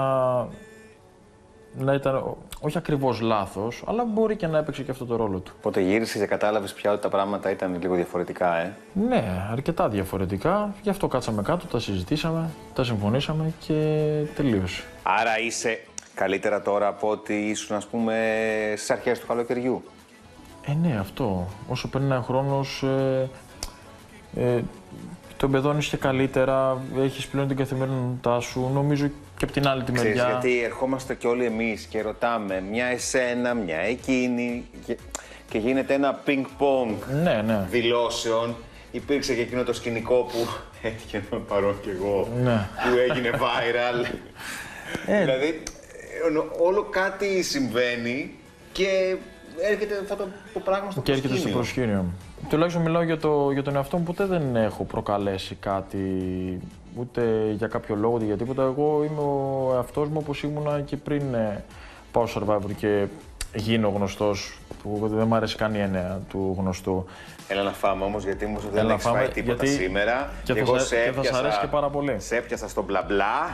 να ήταν όχι ακριβώς λάθος, αλλά μπορεί και να έπαιξε και αυτό το ρόλο του. Οπότε γύρισες και κατάλαβες πια ότι τα πράγματα ήταν λίγο διαφορετικά, ε. Ναι, αρκετά διαφορετικά. Γι' αυτό κάτσαμε κάτω, τα συζητήσαμε, τα συμφωνήσαμε και τελείωσε. Άρα είσαι καλύτερα τώρα από ότι ήσουν, ας πούμε, στις αρχές του καλοκαιριού. Ε, ναι, αυτό. Όσο περνάει ο χρόνος, ε, ε, το εμπεδώνεις και καλύτερα, έχεις πλέον την καθημερινότητά σου, νομίζω και από την άλλη τη μεριά. Ξέρεις, γιατί ερχόμαστε κι όλοι εμείς και ρωτάμε μια εσένα, μια εκείνη και, και γίνεται ένα πινκ-πονγκ ναι, ναι. δηλώσεων. Υπήρξε και εκείνο το σκηνικό που έτυχε να παρώ κι εγώ, ναι. που έγινε viral. Ε. Δηλαδή, όλο κάτι συμβαίνει και έρχεται αυτό το, το πράγμα στο και προσκήνιο. έρχεται στο προσκήνιο. Τουλάχιστον μιλάω για, το, για τον εαυτό μου, ποτέ δεν έχω προκαλέσει κάτι, ούτε για κάποιο λόγο, ούτε για τίποτα. Εγώ είμαι ο εαυτός μου όπως ήμουνα και πριν ε, πάω στο Survivor και γίνω γνωστός, που δεν μου αρέσει καν η έννοια του γνωστού. Έλα να φάμε όμως, γιατί μου δεν έχεις φάει τίποτα γιατί... σήμερα. Και, και θα, εγώ σε, σε και έπιασα, θα σ' αρέσει και πάρα πολύ. Σε έπιασα στο μπλα μπλα.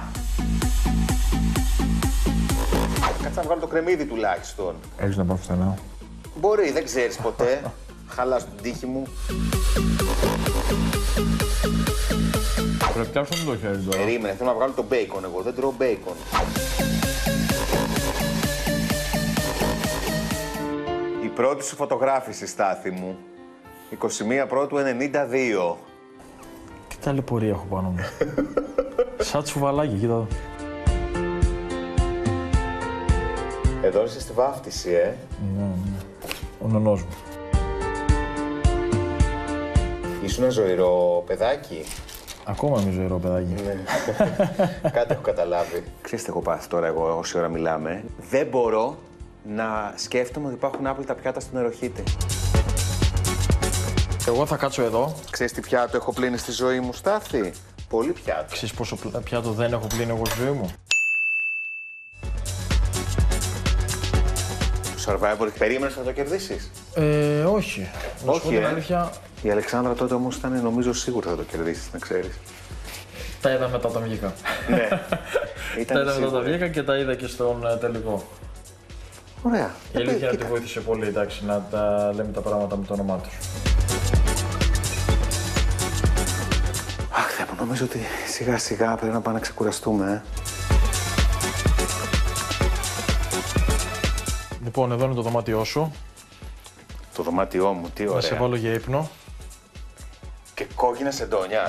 Κάτσε να βγάλω το κρεμμύδι τουλάχιστον. Έχεις να πάω φθηνά. Μπορεί, δεν ξέρεις ποτέ. Χαλάς την τύχη μου. Πρέπει κάποιος να το χέρι τώρα. Περίμενε, θέλω να βγάλω το μπέικον εγώ, δεν τρώω μπέικον. Η πρώτη σου φωτογράφηση, Στάθη μου, είκοσι μία Πρώτου ενενήντα δύο. Τι ταλαιπωρία έχω πάνω μου. Σαν τσουβαλάκι, κοίτα εδώ. Εδώ είσαι στη βάφτιση, ε. Ναι, ναι. Ο νονός μου. Ήσουν ζωηρό παιδάκι. Ακόμα είμαι ζωηρό παιδάκι. Ναι. Κάτι έχω καταλάβει. Ξέρετε εγώ πάθει τώρα εγώ όση ώρα μιλάμε. Δεν μπορώ να σκέφτομαι ότι υπάρχουν άπλυτα πιάτα στο νεροχύτη. Εγώ θα κάτσω εδώ. Ξέρεις τι πιάτο έχω πλύνει στη ζωή μου, Στάθη? Πολύ πιάτο. Ξέρεις πόσο πιάτο δεν έχω πλύνει εγώ στη ζωή μου? Survivor, περίμενες να το κερδίσεις? Ε, όχι. Όχι, ε. Αλήθεια... Η Αλεξάνδρα τότε όμως ήταν νομίζω σίγουρα θα το κερδίσεις, να ξέρεις. Τα είδα μετά τα βγήκα. Ναι. Τα είδα μετά τα βγήκα και τα είδα και στον uh, τελικό. Ωραία. Η αλήθεια είναι ότι τη βοήθησε πολύ, εντάξει, να τα λέμε τα πράγματα με το όνομά τους. Αχ, Θεέ μου, νομίζω ότι σιγά σιγά πρέπει να πάμε να ξεκουραστούμε, ε. Λοιπόν, εδώ είναι το δωμάτιό σου. Το δωμάτιό μου, τι ωραία. Να σε βάλω για ύπνο. Και κόκκινα σεντόνια.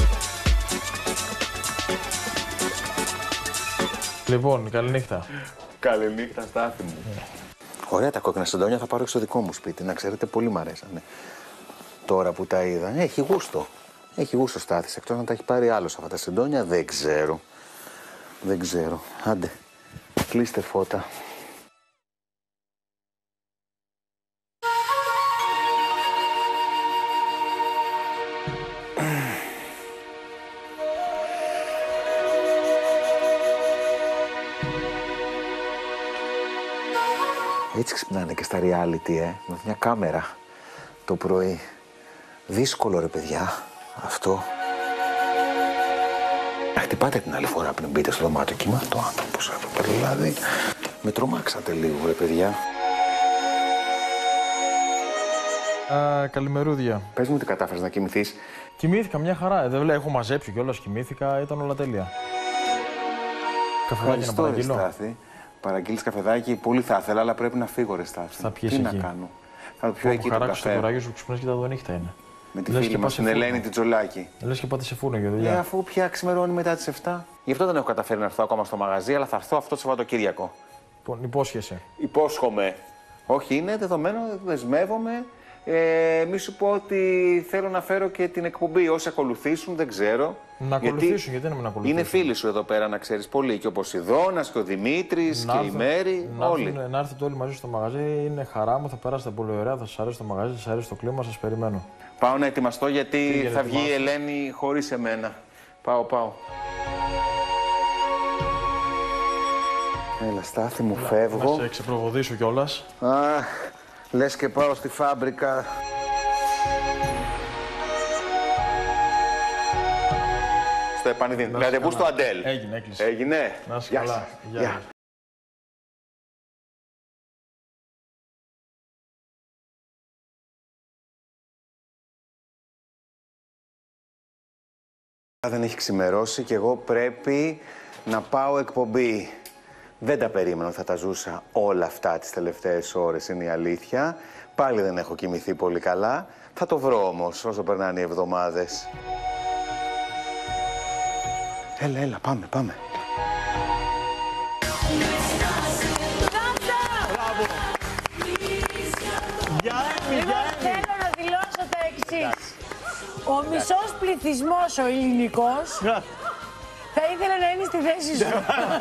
Λοιπόν, καληνύχτα. Καληνύχτα, Στάθη μου. Yeah. Ωραία τα κόκκινα σεντόνια, θα πάρω στο δικό μου σπίτι. Να ξέρετε, πολύ μ' αρέσανε. Τώρα που τα είδα, έχει γούστο. Έχει γούστο, Στάθης. Εκτός να τα έχει πάρει άλλος αυτά τα σεντόνια, δεν ξέρω. Δεν ξέρω. Άντε, κλείστε φώτα. Έτσι ξυπνάνε και στα reality, ε, με μια κάμερα το πρωί. Δύσκολο ρε παιδιά, αυτό. Να χτυπάτε την άλλη φορά πριν μπείτε στο δωμάτιο και είμαι αυτό ο άνθρωπος εδώ. Δηλαδή, με τρομάξατε λίγο, ρε παιδιά. Α, καλημερούδια. Πες μου τι κατάφερες να κοιμηθείς. Κοιμήθηκα μια χαρά. Ε, δεν βλέπω, έχω μαζέψει κιόλας. Κοιμήθηκα, ήταν όλα τέλεια. Καφεδάκι να παραγγείλω. Στάθη. Παραγγείλεις καφεδάκι, πολύ θα ήθελα, αλλά πρέπει να φύγω, ρε Στάθη. Θα πιεις τι εκεί. να κάνω. Θα το πιω εκεί το καφέ. Το κουράγιο σου ξυπνάς και τα δονύχτα είναι. Με τη φίλη μας, την Ελένη την Τζολάκη. Λες και πάτε σε φούρνο για δουλειά. Ε, αφού πια ξημερώνει μετά τις εφτά. Γι' αυτό δεν έχω καταφέρει να έρθω ακόμα στο μαγαζί, αλλά θα έρθω αυτό το Σαββατοκύριακο. Λοιπόν, υπόσχεσαι. Υπόσχομαι. Όχι, είναι δεδομένο, δεσμεύομαι. Ε, μη σου πω ότι θέλω να φέρω και την εκπομπή. Όσοι ακολουθήσουν, δεν ξέρω. Να ακολουθήσουν, γιατί να μην ακολουθήσουν. Είναι φίλοι σου εδώ πέρα, να ξέρεις πολύ. Και ο Ποσειδώνας και ο Δημήτρης και η Μέρη. Να όλοι. έρθουν, να έρθετε όλοι μαζί στο μαγαζί. Είναι χαρά μου, θα περάσετε πολύ ωραία. Θα σας αρέσει το μαγαζί, θα σας αρέσει το κλίμα, σας περιμένω. Πάω να ετοιμαστώ γιατί Πήγαινε, θα βγει η ετοιμάσου. Ελένη χωρίς εμένα. Πάω, πάω. Έλα, Στάθη μου, φεύγω. Να σε ξεπροβοδήσω κιόλας. Αχ, λες και πάω στη φάμπρικα. Στο επανειδήν. Ραντεβού στο Αντέλ. Έγινε, έκλεισε. Έγινε. Να είσαι Γεια καλά. σας. Γεια. Γεια. Δεν έχει ξημερώσει και εγώ πρέπει να πάω εκπομπή. Δεν τα περίμενα ότι θα τα ζούσα όλα αυτά τις τελευταίες ώρες, είναι η αλήθεια. Πάλι δεν έχω κοιμηθεί πολύ καλά. Θα το βρω όμως όσο περνάνε οι εβδομάδες. Έλα, έλα, πάμε, πάμε. Λοιπόν, θέλω να δηλώσω τα εξής. Ο μισός πληθυσμός ο ελληνικός θα ήθελε να είναι στη θέση σου.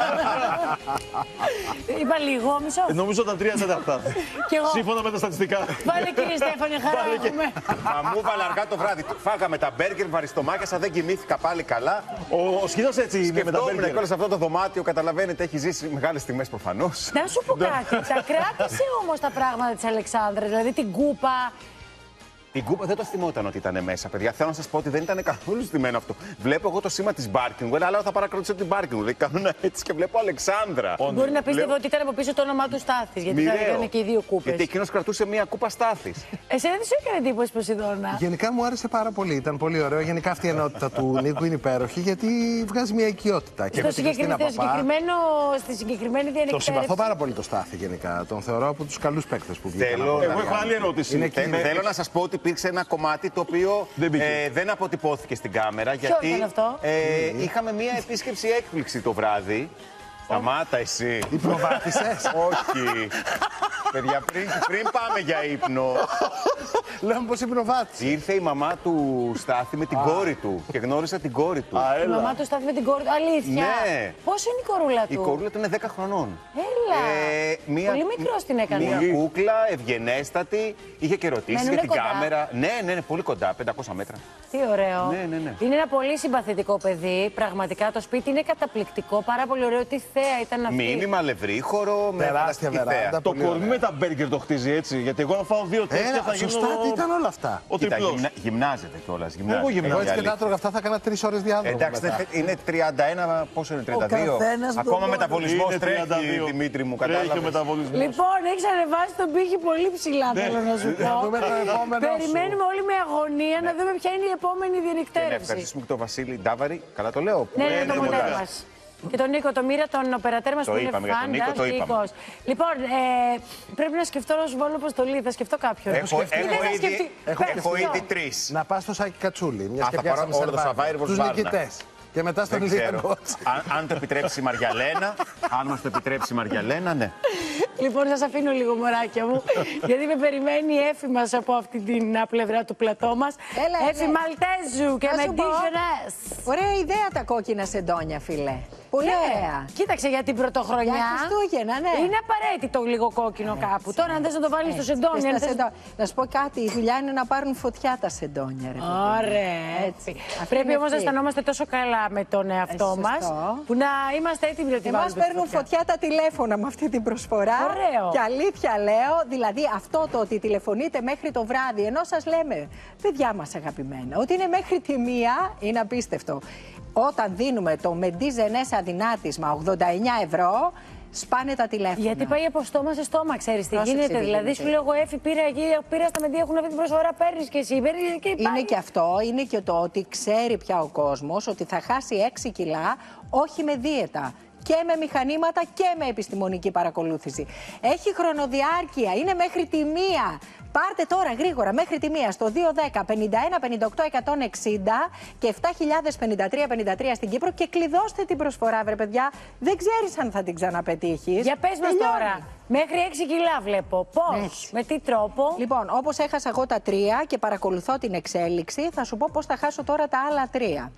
Είπα λίγο, μισό. Νομίζω τα τρία τέταρτα. Κι εγώ. Σύμφωνα με τα στατιστικά. Πάλε κύριε Στέφανε, χαρά έχουμε. Μα μου έβαλε αργά το βράδυ. Φάγαμε τα μπέργκερ, βαριστομάκιασα, δεν κοιμήθηκα πάλι καλά. Ο, ο Σκύλος έτσι είναι με τα μπέργκερ. Σκεφτόμουν σε αυτό το δωμάτιο, καταλαβαίνετε, έχει ζήσει μεγάλες τιμές προφανώς. Να σου πω κάτι, τα κράτησε όμως τα πράγματα της Αλεξάνδρας, δηλαδή την κούπα. Την κούπα δεν το θυμόταν ότι ήταν μέσα, παιδιά. Θέλω να σας πω ότι δεν ήταν καθόλου στημένο αυτό. Βλέπω εγώ το σήμα της Barkingwell, αλλά θα παρακολουθήσω την Barkingwell. Δηλαδή κάνω έτσι και βλέπω Αλεξάνδρα. Μπορεί να πίστευε ότι ήταν από πίσω το όνομά του Στάθης, γιατί θα ήταν και οι δύο κούπες. Γιατί εκείνος κρατούσε μία κούπα Στάθης. Εσένα δεν σου έκανε εντύπωση, Ποσειδώνα? Γενικά μου άρεσε πάρα πολύ. Ήταν πολύ ωραίο. Γενικά αυτή η ενότητα του Νίκου είναι υπέροχη, γιατί βγάζει μια οικειότητα. Στο συγκεκριμένο, στη συγκεκριμένη διανυκτέρευση. Το συμπαθώ πάρα πολύ το Στάθη γενικά. Τον θεωρώ από τους καλούς παίκτες που βγήκαν. Θέλω, εγώ έχω άλλη ερώτηση. Θέλω να σας πω ότι υπήρξε ένα κομμάτι το οποίο δεν, ε, δεν αποτυπώθηκε στην κάμερα. Ποιο γιατί ήταν αυτό? Ε, mm. είχαμε μία επίσκεψη έκπληξη το βράδυ. Σταμάτα εσύ. Υπνοβάθησες? Όχι. Παιδιά, πριν, πριν πάμε για ύπνο. Λέμε πως υπνοβάθησε. Ήρθε η μαμά του Στάθη με την κόρη του και γνώρισα την κόρη του. Η μαμά του Στάθη με την κόρη του. Αλήθεια. Ναι. Πόσο είναι η κορούλα του? Η κορούλα του είναι δέκα χρονών. Έλα. Ε, μία, Πολύ μικρός την έκανε. Μία κούκλα ευγενέστατη. Είχε και ερωτήσει για την κοντά. κάμερα. Ναι, ναι, ναι, πολύ κοντά. πεντακόσια μέτρα. Τι ωραίο. Ναι, ναι, ναι. Είναι ένα πολύ συμπαθητικό παιδί. Πραγματικά το σπίτι είναι καταπληκτικό. Πάρα πολύ ωραίο. Τι θέα ήταν αυτή. Μήνυμα, λευρύχωρο, με τεράστια βεράντα. Το κορμί με τα μπέργκερ το χτίζει έτσι. Γιατί εγώ να φάω δύο τέτοια θα γίνω. Σωστά, τι ήταν όλα αυτά. Ο Κοίτα, τριπλός. γυμνα, γυμνάζεται κιόλας. Εγώ γυμνάζομαι. Εγώ έτσι και τα άτρωγα αυτά θα έκανα τρεις ώρες διάδρομο. Εντάξει, μετά. είναι τριάντα ένα, πόσο είναι, τριάντα δύο. καθένας με Ακόμα τον μεταβολισμός Είναι τρέχει, τριάντα δύο. Δημήτρη μου, Τρέχει ο κατάλαβες. μεταβολισμός. Λοιπόν, έχει ανεβάσει τον πύχη πολύ ψηλά, θέλω να σου πω. δούμε το επόμενο σου. Περιμένουμε όλοι με αγωνία να δούμε ποια είναι η επόμενη Και να διενυκτέρευση. ευχαριστήσουμε και τον Βασίλη Ντάβαρη. Καλά το λέω. Ναι, ναι, Ε, το ναι, μοντέρ μοντάζ. μας. Και τον Νίκο, το μοίρα, τον οπερατέρ μας Το που είναι είπαμε, για τον Νίκο το είπαμε. φανταστικός. Λοιπόν, ε, πρέπει να σκεφτώ ως Βόλο Αποστολή, θα σκεφτώ κάποιον. Έχω, Ή έχω, δεν θα ήδη, σκεφτεί. έχω, Πες, έχω ποιο. ήδη τρεις. Να πας στο Σάκη Κατσούλη, μια Α, και θα πιάσαμε πάρω όλο το Survivor. Survivor Τους Βάρνα. νικητές. Και μετά στον Δεν ξέρω. Λίαν αν, αν το επιτρέψει η Μαριαλένα, αν μας το επιτρέψει η Μαριαλένα, ναι. Λοιπόν, σας αφήνω λίγο, μωράκια μου, γιατί με περιμένει η Έφη μας από αυτή την πλευρά του πλατό μας. Έλα, Έφη ναι. Μαλτέζου και Θα με σου πω, ντύφερες. Ωραία ιδέα τα κόκκινα σεντόνια, φίλε. Πολύ ωραία. Κοίταξε για την πρωτοχρονιά. Για Χριστούγεννα, ναι. Είναι απαραίτητο λίγο κόκκινο κάπου. Τώρα, αν θες να το βάλεις στο Έτσι, σεντόνι. και αν στα θες- σεντόνια. Να σου πω κάτι, η δουλειά είναι να πάρουν φωτιά τα σεντόνια, ρε παιδί μου. Ωραία. Έτσι. Αυτή Πρέπει είναι όμως να αυτή. αισθανόμαστε τόσο καλά με τον εαυτό Ε, μας σωστό. που να είμαστε έτοιμοι να τη Εμάς βάλουμε. παίρνουν φωτιά τα τηλέφωνα με αυτή την προσφορά. Ωραίο. Και αλήθεια λέω, δηλαδή αυτό το ότι τηλεφωνείτε μέχρι το βράδυ, ενώ σας λέμε, παιδιά μας αγαπημένα, ότι είναι μέχρι τη μία, είναι απίστευτο. Όταν δίνουμε το Μεντίζενες αδυνάτισμα ογδόντα εννιά ευρώ, σπάνε τα τηλέφωνα. Γιατί πάει από στόμα σε στόμα, ξέρεις τι Πρόσεξε γίνεται. τι Δηλαδή, γίνεται. σου λέω εγώ, Έφη, πήρα εκεί, πήρα στα Μεντί, έχουν αυτή την προσφορά, παίρνεις και εσύ, παίρνεις και υπάρχει. Είναι και αυτό, είναι και το ότι ξέρει πια ο κόσμος ότι θα χάσει έξι κιλά, όχι με δίαιτα. Και με μηχανήματα και με επιστημονική παρακολούθηση. Έχει χρονοδιάρκεια, είναι μέχρι τη μία. Πάρτε τώρα γρήγορα μέχρι τη μία στο δύο δέκα πενήντα ένα πενήντα οκτώ εκατόν εξήντα και επτά χιλιάδες πενήντα τρία πενήντα τρία στην Κύπρο και κλειδώστε την προσφορά, βρε παιδιά. Δεν ξέρεις αν θα την ξαναπετύχεις. Για πες μας τώρα. Μέχρι έξι κιλά βλέπω. Πώς, με τι τρόπο. Λοιπόν, όπως έχασα εγώ τα τρία και παρακολουθώ την εξέλιξη, θα σου πω πώς θα χάσω τώρα τα άλλα τρία.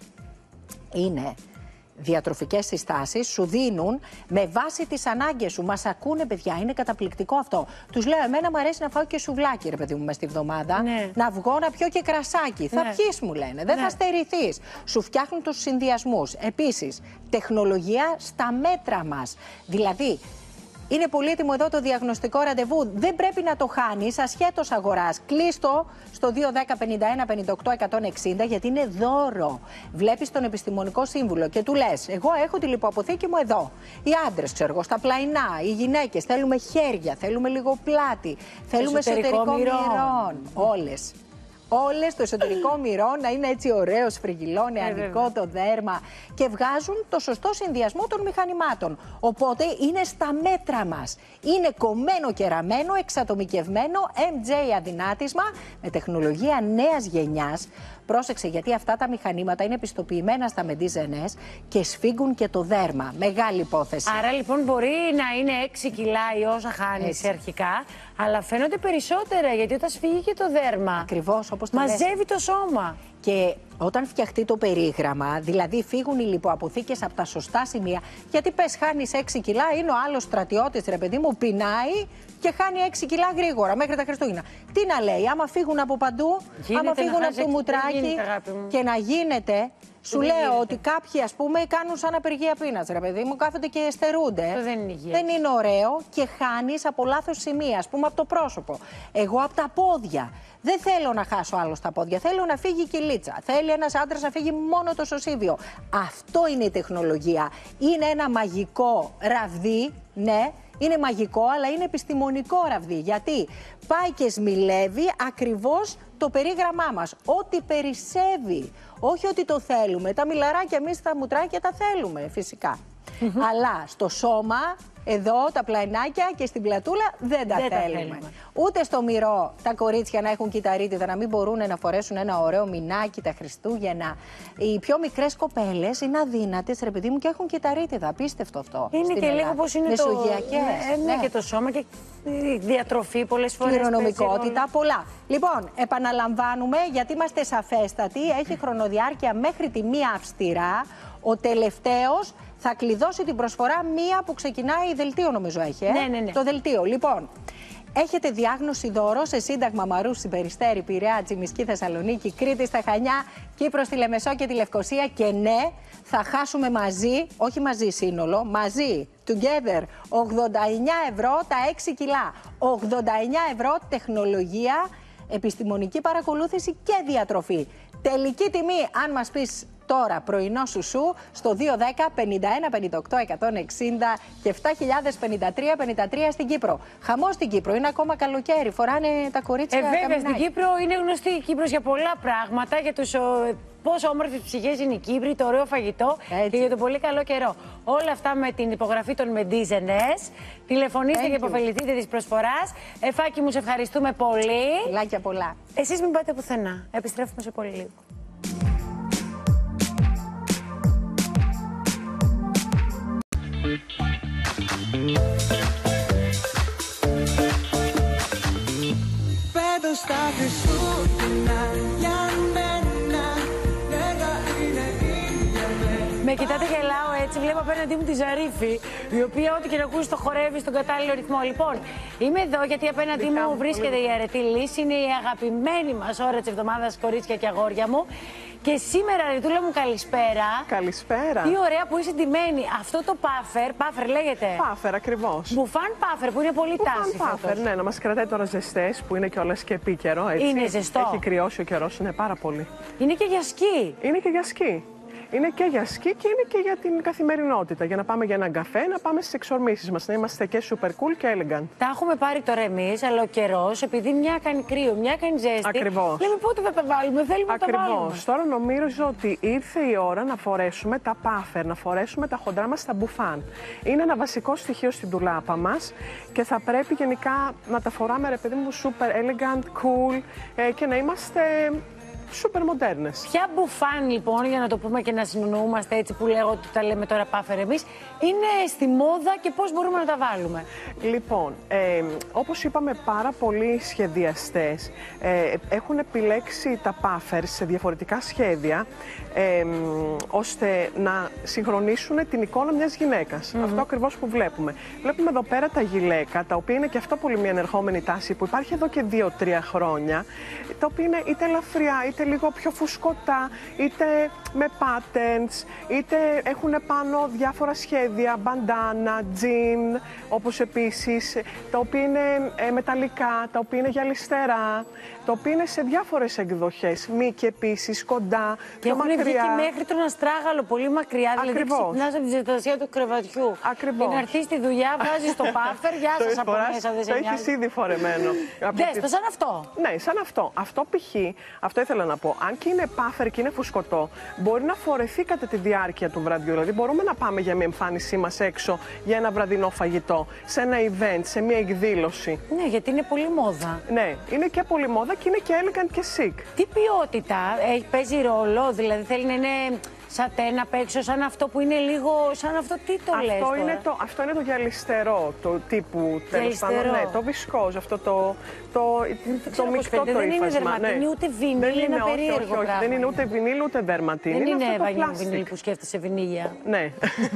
Είναι διατροφικές συστάσεις, σου δίνουν με βάση τις ανάγκες σου. Μας ακούνε, παιδιά, είναι καταπληκτικό αυτό. Τους λέω, εμένα μου αρέσει να φάω και σουβλάκι, ρε παιδί μου, μες τη βδομάδα. Ναι. Να βγω να πιω και κρασάκι. Ναι. Θα πιείς, μου λένε, δεν ναι. θα στερηθείς. Σου φτιάχνουν τους συνδυασμούς. Επίσης, τεχνολογία στα μέτρα μας. Δηλαδή, είναι πολύτιμο εδώ το διαγνωστικό ραντεβού. Δεν πρέπει να το χάνεις ασχέτως αγοράς. Κλείστο στο δύο δέκα πενήντα ένα πενήντα οκτώ εκατόν εξήντα γιατί είναι δώρο. Βλέπεις τον επιστημονικό σύμβουλο και του λες: εγώ έχω τη λιποαποθήκη μου εδώ. Οι άντρες, ξέρω εγώ, στα πλαϊνά. Οι γυναίκες θέλουμε χέρια, θέλουμε λίγο πλάτη, θέλουμε εσωτερικό, εσωτερικό μυρών. Όλες. Όλες το εσωτερικό μυρό να είναι έτσι ωραίο, σφριγγυλό, νεανικό το δέρμα και βγάζουν το σωστό συνδυασμό των μηχανημάτων. Οπότε είναι στα μέτρα μας. Είναι κομμένο και ραμμένο, εξατομικευμένο, εμ τζέι αδυνάτισμα με τεχνολογία νέας γενιάς. Πρόσεξε, γιατί αυτά τα μηχανήματα είναι πιστοποιημένα στα Μεντίζενες και σφίγγουν και το δέρμα. Μεγάλη υπόθεση. Άρα λοιπόν μπορεί να είναι έξι κιλά ή όσα χάνεις αρχικά, αλλά φαίνονται περισσότερα γιατί όταν σφίγγει και το δέρμα. Ακριβώς, όπως το μαζεύει λες. το σώμα. Και όταν φτιαχτεί το περίγραμμα, δηλαδή φύγουν οι λιποαποθήκες από τα σωστά σημεία, γιατί πες χάνεις έξι κιλά, είναι ο άλλος στρατιώτης, ρε παιδί μου, πεινάει και χάνει έξι κιλά γρήγορα μέχρι τα Χριστούγεννα. Τι να λέει, άμα φύγουν από παντού, γίνεται άμα φύγουν από το μουτράκι γίνεται, και να γίνεται. Σου δεν λέω γίνεται. Ότι κάποιοι, ας πούμε, κάνουν σαν απεργία πείνας, ρε παιδί μου, κάθονται και στερούνται. Αυτό δεν είναι υγιές. Δεν είναι ωραίο και χάνεις από λάθος σημεία, ας πούμε, από το πρόσωπο. Εγώ από τα πόδια. Δεν θέλω να χάσω άλλο στα πόδια. Θέλω να φύγει η κυλίτσα. Θέλει ένας άντρας να φύγει μόνο το σωσίβιο. Αυτό είναι η τεχνολογία. Είναι ένα μαγικό ραβδί, ναι. Είναι μαγικό, αλλά είναι επιστημονικό ραβδί. Γιατί πάει και σμιλεύει ακριβώς το περίγραμμά μας. Ό,τι περισσεύει. Όχι ότι το θέλουμε. Τα μιλαράκια εμείς τα μουτράκια τα θέλουμε, φυσικά. Mm-hmm. Αλλά στο σώμα, εδώ τα πλαϊνάκια και στην πλατούλα δεν τα, δεν θέλουμε. τα θέλουμε. Ούτε στο μυρό τα κορίτσια να έχουν κυταρίτιδα, να μην μπορούν να φορέσουν ένα ωραίο μινάκι τα Χριστούγεννα. Οι πιο μικρές κοπέλες είναι αδύνατες, ρε παιδί μου, και έχουν κυταρίτιδα. Απίστευτο αυτό. Είναι και λίγο πώς είναι το... Ναι, ναι, ναι, και το σώμα και η διατροφή πολλές φορές. Κληρονομικότητα, πολλά. Λοιπόν, επαναλαμβάνουμε, γιατί είμαστε σαφέστατοι, έχει χρονοδιάρκεια μέχρι τη μία αυστηρά. Ο τελευταίος θα κλειδώσει την προσφορά μία που ξεκινάει, δελτίο νομίζω έχει. Ε? Ναι, ναι, ναι. Το δελτίο. Λοιπόν, έχετε διάγνωση δώρο σε Σύνταγμα Μαρούσι, Περιστέρι, Πειραιά, Τσιμισκή, Θεσσαλονίκη, Κρήτη, στα Χανιά, Κύπρο, στη Λεμεσό και τη Λευκοσία. Και ναι, θα χάσουμε μαζί, όχι μαζί σύνολο, μαζί, together, ογδόντα εννιά ευρώ τα έξι κιλά. ογδόντα εννιά ευρώ τεχνολογία, επιστημονική παρακολούθηση και διατροφή. Τελική τιμή, αν μας πεις τώρα πρωινό σουσού, στο δύο δέκα πενήντα ένα πενήντα οκτώ εκατόν εξήντα και επτά χιλιάδες πενήντα τρία πενήντα τρία στην Κύπρο. Χαμός στην Κύπρο, είναι ακόμα καλοκαίρι, φοράνε τα κορίτσια. Ε, βέβαια, καμινάκι. στην Κύπρο είναι γνωστή η Κύπρος για πολλά πράγματα, για τους ο, πόσο όμορφες ψυχές είναι οι Κύπροι, το ωραίο φαγητό Έτσι. και για τον πολύ καλό καιρό. Όλα αυτά με την υπογραφή των Μεντίζενες. Τηλεφωνήστε και υποφεληθείτε της προσφοράς. Εφάκη μου, σε ευχαριστούμε πολύ. Φιλάκια πολλά. Εσείς μην πάτε πουθενά. Επιστρέφουμε σε πολύ λίγο. Πέτω στα Χριστούγεννα για μένα. Με κοιτάτε γελάω έτσι, βλέπω απέναντί μου τη Ζαρίφη, η οποία ό,τι και να ακούσει το χορεύει στον κατάλληλο ρυθμό. Λοιπόν, είμαι εδώ γιατί απέναντί μου βρίσκεται η Αρετή Λύση, είναι η αγαπημένη μας ώρα της εβδομάδας, κορίτσια και αγόρια μου. Και σήμερα, Ρετούλα μου, καλησπέρα. Καλησπέρα. Τι ωραία που είσαι ντυμένη. Αυτό το πάφερ, πάφερ λέγεται. Πάφερ, ακριβώς. Μπουφάν πάφερ, που είναι πολύ τάση. Μπουφάν πάφερ, ναι, να μας κρατάει τώρα ζεστές, που είναι κιόλας και επίκαιρο. Έτσι. Είναι ζεστό. Έχει κρυώσει ο καιρός, είναι πάρα πολύ. Είναι και για σκι. Είναι και για σκι. Είναι και για σκι και είναι και για την καθημερινότητα. Για να πάμε για έναν καφέ, να πάμε στις εξορμήσεις μας. Να είμαστε και super cool και elegant. Τα έχουμε πάρει τώρα εμείς, αλλά ο καιρός, επειδή μια κάνει κρύο, μια κάνει ζέστη. Ακριβώς. Λέμε πότε θα τα βάλουμε, θέλουμε Ακριβώς. να τα βάλουμε. Τώρα νομίζω ότι ήρθε η ώρα να φορέσουμε τα πάφερ, να φορέσουμε τα χοντρά μας τα μπουφάν. Είναι ένα βασικό στοιχείο στην ντουλάπα μας και θα πρέπει γενικά να τα φοράμε, ρε παιδί μου, super elegant, cool ε, και να είμαστε σούπερ μοντέρνες. Ποια μπουφάν, λοιπόν, για να το πούμε και να συνονοούμαστε έτσι που λέγω ότι τα λέμε τώρα πάφερ εμείς, είναι στη μόδα και πώς μπορούμε να τα βάλουμε? Λοιπόν, ε, όπως είπαμε, πάρα πολλοί σχεδιαστές ε, έχουν επιλέξει τα πάφερ σε διαφορετικά σχέδια ε, ώστε να συγχρονίσουν την εικόνα μιας γυναίκας. Mm-hmm. Αυτό ακριβώς που βλέπουμε. Βλέπουμε εδώ πέρα τα γυλαίκα, τα οποία είναι και αυτό πολύ μια ενερχόμενη τάση που υπάρχει εδώ και δύο-τρία χρόνια, τα οποία είναι είτε ελαφριά, είτε λίγο πιο φουσκωτά, είτε με patterns, είτε έχουν πάνω διάφορα σχέδια, μπαντάνα, τζιν, όπως επίσης, τα οποία είναι ε, μεταλλικά, τα οποία είναι γυαλιστερά, τα οποία είναι σε διάφορες εκδοχές, μήκη επίσης, κοντά, και πιο μακριά. Και έχουν βγει μέχρι τον αστράγαλο, πολύ μακριά, δηλαδή ξυπνάς από τη ζεστασία του κρεβατιού. Ακριβώς. Και να έρθεις στη δουλειά, βάζεις το πάφερ, γεια σας από μέσα, δεν σε νοιάζει. Το έχεις ήδη φορεμένο. Δες το, σαν αυτό. Ναι, σαν αυτό. Αυτό π.χ. αυτό ήθελα να πω. Αν και είναι πάφερ και είναι φουσκωτό, μπορεί να φορεθεί κατά τη διάρκεια του βραδιού. Δηλαδή, μπορούμε να πάμε για μια εμφάνισή μας έξω για ένα βραδινό φαγητό, σε ένα event, σε μια εκδήλωση. Ναι, γιατί είναι πολύ μόδα. Ναι, είναι και πολύ μόδα και είναι και elegant και chic. Τι ποιότητα έχει, παίζει ρόλο, δηλαδή θέλει να είναι σατέν απ' έξω, σαν αυτό που είναι λίγο. Σαν αυτό, τι το αυτό λες τώρα? Είναι το, αυτό είναι το γυαλιστερό, το τύπου τέλος πάντων. Ναι, το βισκόζ, αυτό το, το, το, το μεικτό το ύφασμα. Δεν είναι δερματίνη, ναι. Ούτε βινίλ, είναι ένα περίεργο όχι, όχι, πράγμα. Δεν είναι ούτε βινίλ ούτε δερματίνη. Δεν είναι, είναι βινίλ που σκέφτεσαι βινίλια. Ναι,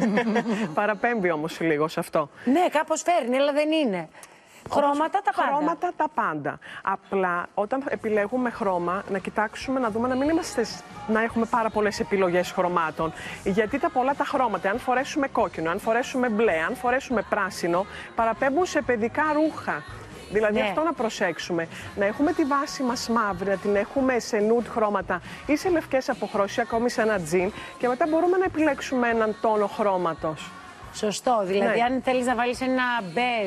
παραπέμπει όμως λίγο σε αυτό. Ναι, κάπως φέρνει, αλλά δεν είναι. Χρώματα τα πάντα. Χρώματα τα πάντα. Απλά όταν επιλέγουμε χρώμα, να κοιτάξουμε να δούμε να μην είμαστε, να έχουμε πάρα πολλές επιλογές χρωμάτων. Γιατί τα πολλά τα χρώματα, αν φορέσουμε κόκκινο, αν φορέσουμε μπλε, αν φορέσουμε πράσινο, παραπέμπουν σε παιδικά ρούχα. Δηλαδή ναι. Αυτό να προσέξουμε. Να έχουμε τη βάση μας μαύρη, να την έχουμε σε nude χρώματα ή σε λευκές αποχρώσεις, ακόμη σε ένα τζιν, και μετά μπορούμε να επιλέξουμε έναν τόνο χρώματος. Σωστό. Δηλαδή, ναι. Αν θέλεις να βάλεις ένα μπέζ,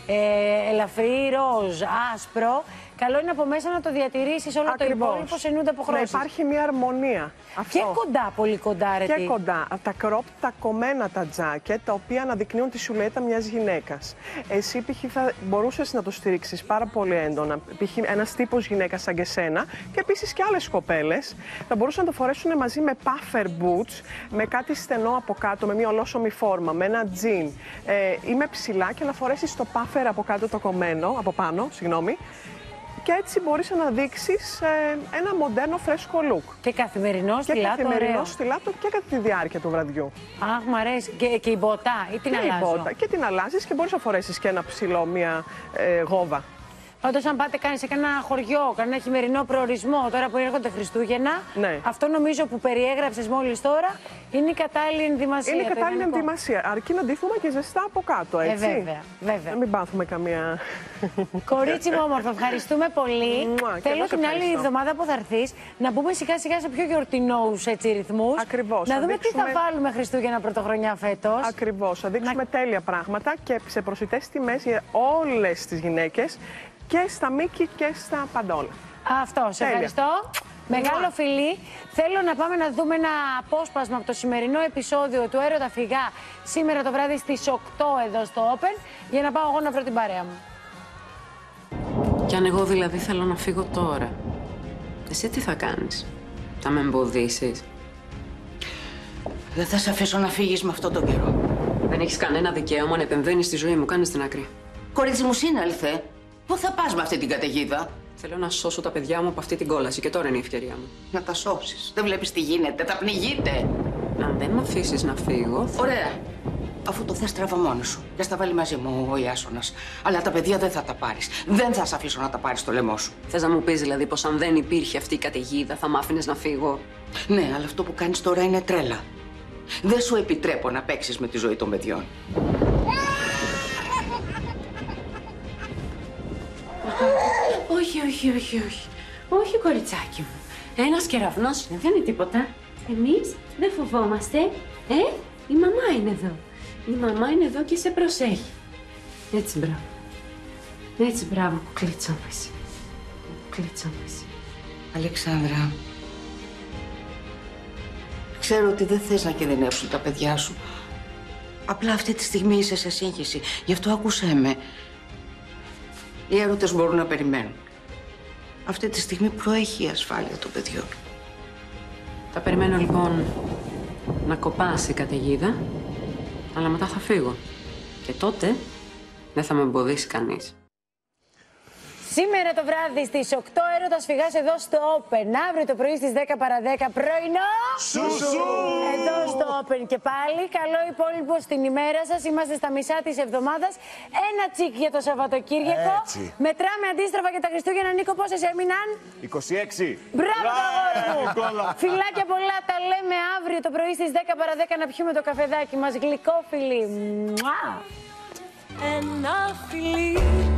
Ε, ελαφρύ ροζ, άσπρο, καλό είναι από μέσα να το διατηρήσεις όλο Ακριβώς. το υπόλοιπο σε νούντα αποχρώσεις. Να υπάρχει μια αρμονία. Αυτό. Και κοντά, πολύ κοντά, ρε. Και κοντά. Τα κρόπ, τα κομμένα τα τζάκετ, τα οποία αναδεικνύουν τη σουλέτα μιας γυναίκας. Εσύ π.χ. θα μπορούσες να το στηρίξεις πάρα πολύ έντονα. Π.χ. ένας τύπος γυναίκας σαν και σένα, και επίσης και άλλες κοπέλες, θα μπορούσαν να το φορέσουν μαζί με puffer boots, με κάτι στενό από κάτω, με μια ολόσωμη φόρμα, με ένα τζιν ε, ή με ψηλά, και να φορέσεις το puffer από κάτω το κομμένο, από πάνω, συγγνώμη. Και έτσι μπορείς να δείξεις ε, ένα μοντέρνο φρέσκο look. Και καθημερινό στυλάτο. Και καθημερινό ωραίο. στυλάτο και κατά τη διάρκεια του βραδιού. Αχ, μ' αρέσει. Και, και η μπότα, ή την και αλλάζω? Η μπότα, και την αλλάζεις και μπορείς να φορέσεις και ένα ψηλό, μια ε, γόβα. Πάντως, αν πάτε κάνει σε κανένα χωριό, κανένα χειμερινό προορισμό, τώρα που έρχονται Χριστούγεννα, ναι. Αυτό νομίζω που περιέγραψες μόλις τώρα είναι η κατάλληλη ενδυμασία. Είναι η κατάλληλη ενδυμασία. Αρκεί να ντυθούμε και ζεστά από κάτω, έτσι. Ε, βέβαια, βέβαια. Να μην πάθουμε καμία. Κορίτσι μου όμορφο, ευχαριστούμε πολύ. Μουα, θέλω την άλλη εβδομάδα που θα έρθεις να μπούμε σιγά σιγά σε πιο γιορτινόους ρυθμούς. Ακριβώς. Να δούμε δείξουμε... τι θα βάλουμε Χριστούγεννα Πρωτοχρονιά φέτος. Ακριβώς. Θα δείξουμε να... τέλεια πράγματα και σε προσιτές τιμές για όλες τις γυναίκες. Και στα μήκη και στα παντόλα. Αυτό, σε ευχαριστώ. Μεγάλο φιλί. Θέλω να πάμε να δούμε ένα απόσπασμα από το σημερινό επεισόδιο του Έρωτα Φυγά σήμερα το βράδυ στις οκτώ εδώ στο Open, για να πάω εγώ να βρω την παρέα μου. Κι αν εγώ δηλαδή θέλω να φύγω τώρα, εσύ τι θα κάνεις? Θα με εμποδίσεις? Δεν θα σε αφήσω να φύγεις με αυτόν τον καιρό. Δεν έχεις κανένα δικαίωμα να επεμβαίνεις στη ζωή μου. Κάνεις την άκρη. Κορίτσι μου, σύναλθε. Πού θα πας με αυτή την καταιγίδα? Θέλω να σώσω τα παιδιά μου από αυτή την κόλαση και τώρα είναι η ευκαιρία μου. Να τα σώσεις. Δεν βλέπεις τι γίνεται, τα πνιγείτε. Αν δεν με αφήσεις να φύγω... Θα... Ωραία. Αφού το θες, τράβα μόνος σου. Και στα βάλει μαζί μου ο Ιάσονας. Αλλά τα παιδιά δεν θα τα πάρεις. Δεν θα σε αφήσω να τα πάρεις στο λαιμό σου. Θες να μου πεις δηλαδή πως αν δεν υπήρχε αυτή η καταιγίδα θα μ' άφηνες να φύγω? Ναι, αλλά αυτό που κάνεις τώρα είναι τρέλα. Δεν σου επιτρέπω να παίξεις με τη ζωή των παιδιών. Όχι, όχι, όχι, όχι. Όχι, κοριτσάκι μου. Ένας κεραυνός δεν είναι τίποτα. Εμείς δεν φοβόμαστε. Ε, η μαμά είναι εδώ. Η μαμά είναι εδώ και σε προσέχει. Έτσι, μπράβο. Έτσι, μπράβο, κουκλίτσα μου εσύ. Κουκλίτσα μου εσύ. Αλεξάνδρα, ξέρω ότι δεν θες να κινδυνεύσουν τα παιδιά σου. Απλά αυτή τη στιγμή είσαι σε σύγχυση. Γι' αυτό άκουσέ με. Οι έρωτες μπορούν να περιμένουν. Αυτή τη στιγμή προέχει η ασφάλεια των παιδιών. Θα περιμένω λοιπόν να κοπάσει η καταιγίδα, αλλά μετά θα φύγω. Και τότε δεν θα με εμποδίσει κανείς. Σήμερα το βράδυ στις οκτώ έρωτας φυγάς εδώ στο Open. Αύριο το πρωί στις δέκα παρά δέκα πρωινό. Σουσου! Εδώ στο Open και πάλι. Καλό υπόλοιπο στην ημέρα σας. Είμαστε στα μισά της εβδομάδας. Ένα τσικ για το Σαββατοκύριακο. Έτσι. Μετράμε αντίστροφα για τα Χριστούγεννα. Νίκο, πόσες έμειναν? είκοσι έξι. Μπράβο, αγόρι μου! Φιλάκια πολλά. Τα λέμε αύριο το πρωί στις δέκα παρά δέκα να πιούμε το καφεδάκι μας. Γλυκόφιλοι. Μουά! Ένα φιλί